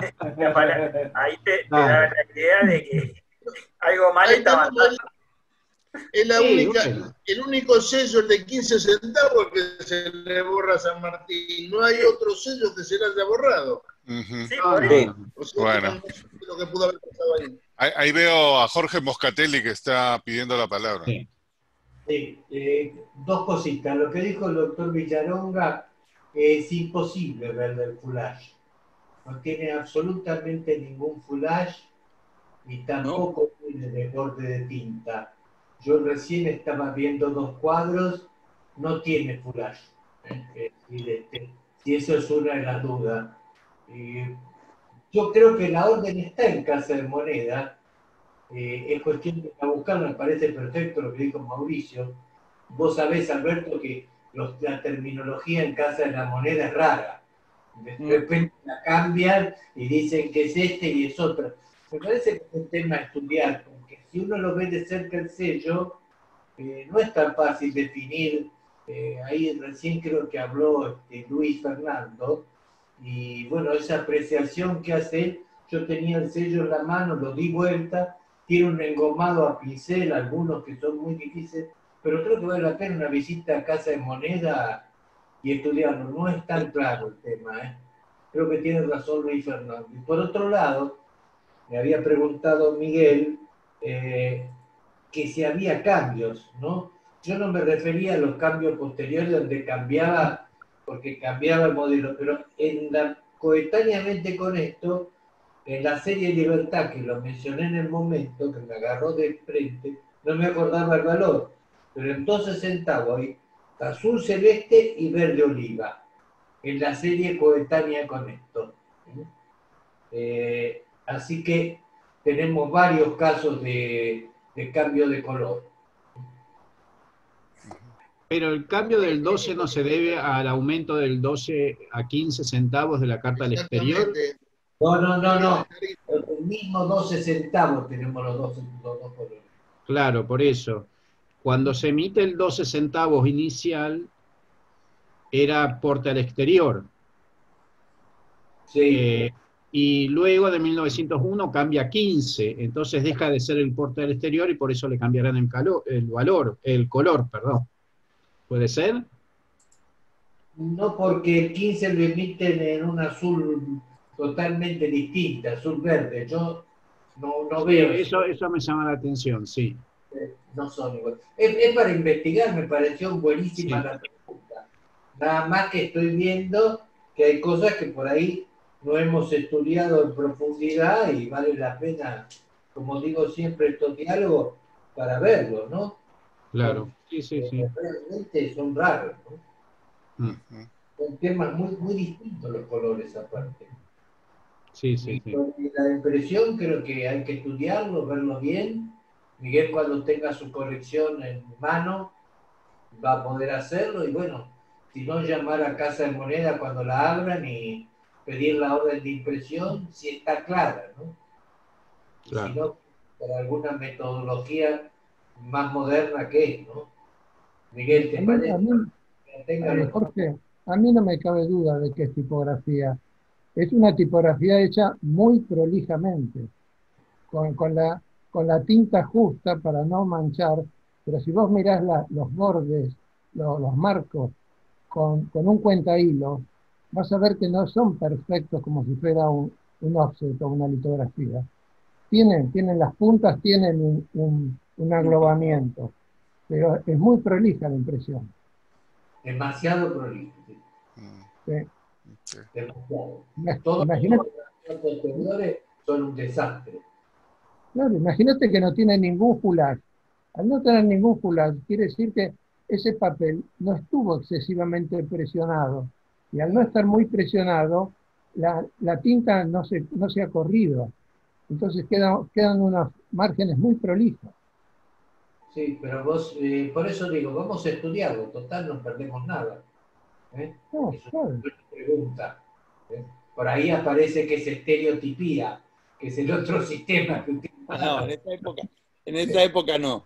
ahí te, te da la idea de que algo mal está avanzando. Es la Sí, única, bueno. el único sello, el de quince centavos, que se le borra a San Martín. No hay otro sello que se le haya borrado. Ujú. Sí, No, por no, eso. no. O sea, Bueno. que lo que pudo haber pasado ahí. Ahí, ahí veo a Jorge Moscatelli que está pidiendo la palabra. Sí. Sí, eh, dos cositas. Lo que dijo el doctor Villaronga es imposible verlo el flash. No tiene absolutamente ningún flash y tampoco ¿No? tiene desborde de tinta. Yo recién estaba viendo dos cuadros, no tiene flash. ¿eh? Este, y eso es una de las dudas. Eh, yo creo que la orden está en Casa de Moneda. Eh, es cuestión de buscarlo, me parece perfecto lo que dijo Mauricio. Vos sabés, Alberto, que los, la terminología en Casa de la Moneda es rara. De repente la cambian y dicen que es este y es otro. Me parece que es un tema a estudiar, porque si uno lo ve de cerca el sello, eh, no es tan fácil definir. Eh, ahí recién creo que habló este, Luis Fernando, y bueno, esa apreciación que hace él, yo tenía el sello en la mano, lo di vuelta, tiene un engomado a pincel, algunos que son muy difíciles, pero creo que vale la pena una visita a Casa de Moneda y estudiarlo. No es tan claro el tema, ¿eh? Creo que tiene razón Luis Fernando. Y por otro lado, me había preguntado Miguel eh, que si había cambios, ¿no? Yo no me refería a los cambios posteriores donde cambiaba, porque cambiaba el modelo, pero en la, coetáneamente con esto, en la serie Libertad, que lo mencioné en el momento, que me agarró de frente, no me acordaba el valor, pero en doce centavos hay azul celeste y verde oliva, en la serie coetánea con esto. Eh, así que tenemos varios casos de, de cambio de color. Pero el cambio del doce no se debe al aumento del doce a quince centavos de la carta al exterior. No, no, no, no. El mismo doce centavos tenemos los dos, los dos colores. Claro, por eso. Cuando se emite el doce centavos inicial, era aporte al exterior. Sí. Eh, y luego de mil novecientos uno cambia a quince, entonces deja de ser el porte al exterior y por eso le cambiarán el, calor, el valor, el color, perdón. ¿Puede ser? No, porque el quince lo emiten en un azul totalmente distinta, azul verde. Yo no, no veo eso. Eso me llama la atención, sí. No son iguales. Es, es para investigar, me pareció buenísima Sí. la pregunta. Nada más que estoy viendo que hay cosas que por ahí no hemos estudiado en profundidad y vale la pena, como digo siempre, estos diálogos para verlos, ¿no? Claro, sí, sí, sí. Realmente son raros, ¿no? Mm. Son temas muy, muy distintos los colores aparte. Sí, sí, sí. Y la impresión creo que hay que estudiarlo, verlo bien. Miguel cuando tenga su colección en mano va a poder hacerlo y bueno, si no llamar a Casa de Moneda cuando la abran y pedir la orden de impresión si está clara, ¿no? Claro. Si no, por alguna metodología más moderna que es, ¿no? Miguel, ¿te A mí, parece? a mí, Tenga eh, los- Jorge, a mí no me cabe duda de que es tipografía. Es una tipografía hecha muy prolijamente, con, con la, con la tinta justa para no manchar, pero si vos mirás la- los bordes, lo- los marcos, con, con un cuentahilo, vas a ver que no son perfectos como si fuera un, un offset o una litografía. Tienen, tienen las puntas, tienen un, un, un aglobamiento, pero es muy prolija la impresión. Demasiado prolijo. sí. Sí. Demasiado. Ima- Todos Imagínate, los posteriores son un desastre. claro, imagínate que no tiene ningún foulage. Al no tener ningún foulage, quiere decir que ese papel no estuvo excesivamente presionado. Y al no estar muy presionado, la, la tinta no se, no se ha corrido. Entonces quedan, quedan unos márgenes muy prolijos. Sí, pero vos, eh, por eso digo, vamos a estudiarlo, total no perdemos nada. ¿eh? No, Es una claro. buena pregunta. ¿eh? Por ahí aparece que es estereotipía, que es el otro sistema que utiliza. No, en esta época, en esta época no.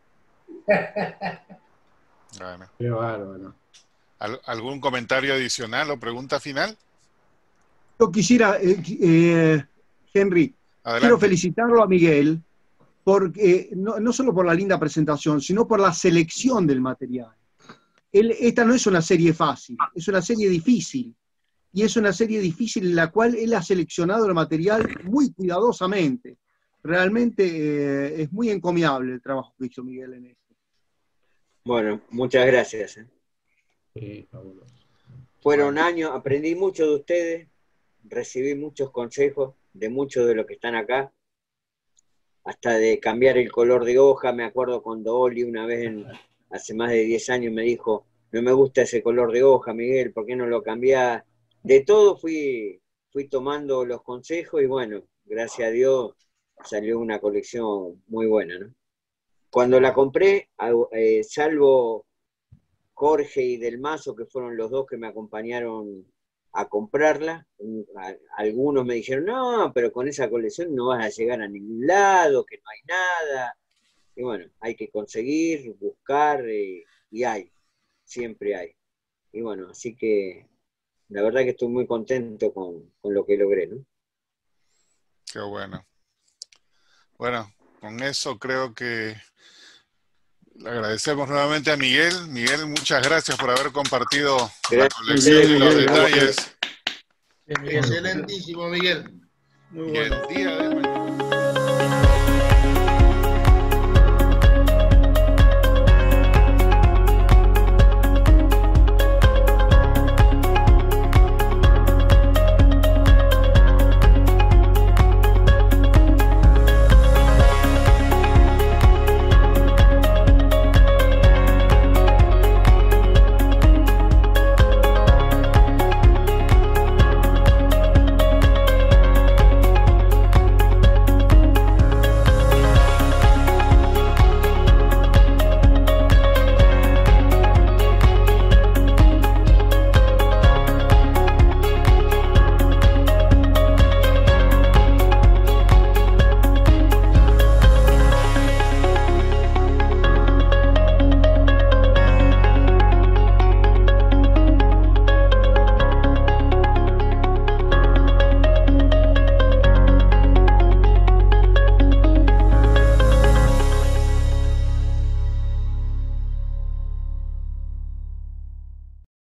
Bueno. Qué bárbaro. ¿Al- ¿Algún comentario adicional o pregunta final? Yo quisiera, eh, eh, Henry, Adelante. quiero felicitarlo a Miguel, porque no, no solo por la linda presentación, sino por la selección del material. Él, esta no es una serie fácil, es una serie difícil. Y es una serie difícil en la cual él ha seleccionado el material muy cuidadosamente. Realmente eh, es muy encomiable el trabajo que hizo Miguel en esto. Bueno, muchas gracias. ¿eh? Sí, fabuloso. Fueron años, aprendí mucho de ustedes, recibí muchos consejos de muchos de los que están acá, hasta de cambiar el color de hoja. Me acuerdo cuando Oli una vez, en, hace más de diez años, me dijo, no me gusta ese color de hoja, Miguel, ¿por qué no lo cambiás? De todo fui, fui tomando los consejos y bueno, gracias a Dios salió una colección muy buena, ¿no? Cuando la compré, eh, salvo Jorge y Del Mazo, que fueron los dos que me acompañaron a comprarla, algunos me dijeron, no, pero con esa colección no vas a llegar a ningún lado, que no hay nada. Y bueno, hay que conseguir, buscar, eh, y hay, siempre hay. Y bueno, así que la verdad que estoy muy contento con, con lo que logré, ¿no? Qué bueno. Bueno, con eso creo que le agradecemos nuevamente a Miguel. Miguel, muchas gracias por haber compartido Gracias. la colección y los Miguel. detalles. Excelentísimo, Miguel. Muy bueno. Y el día de mañana.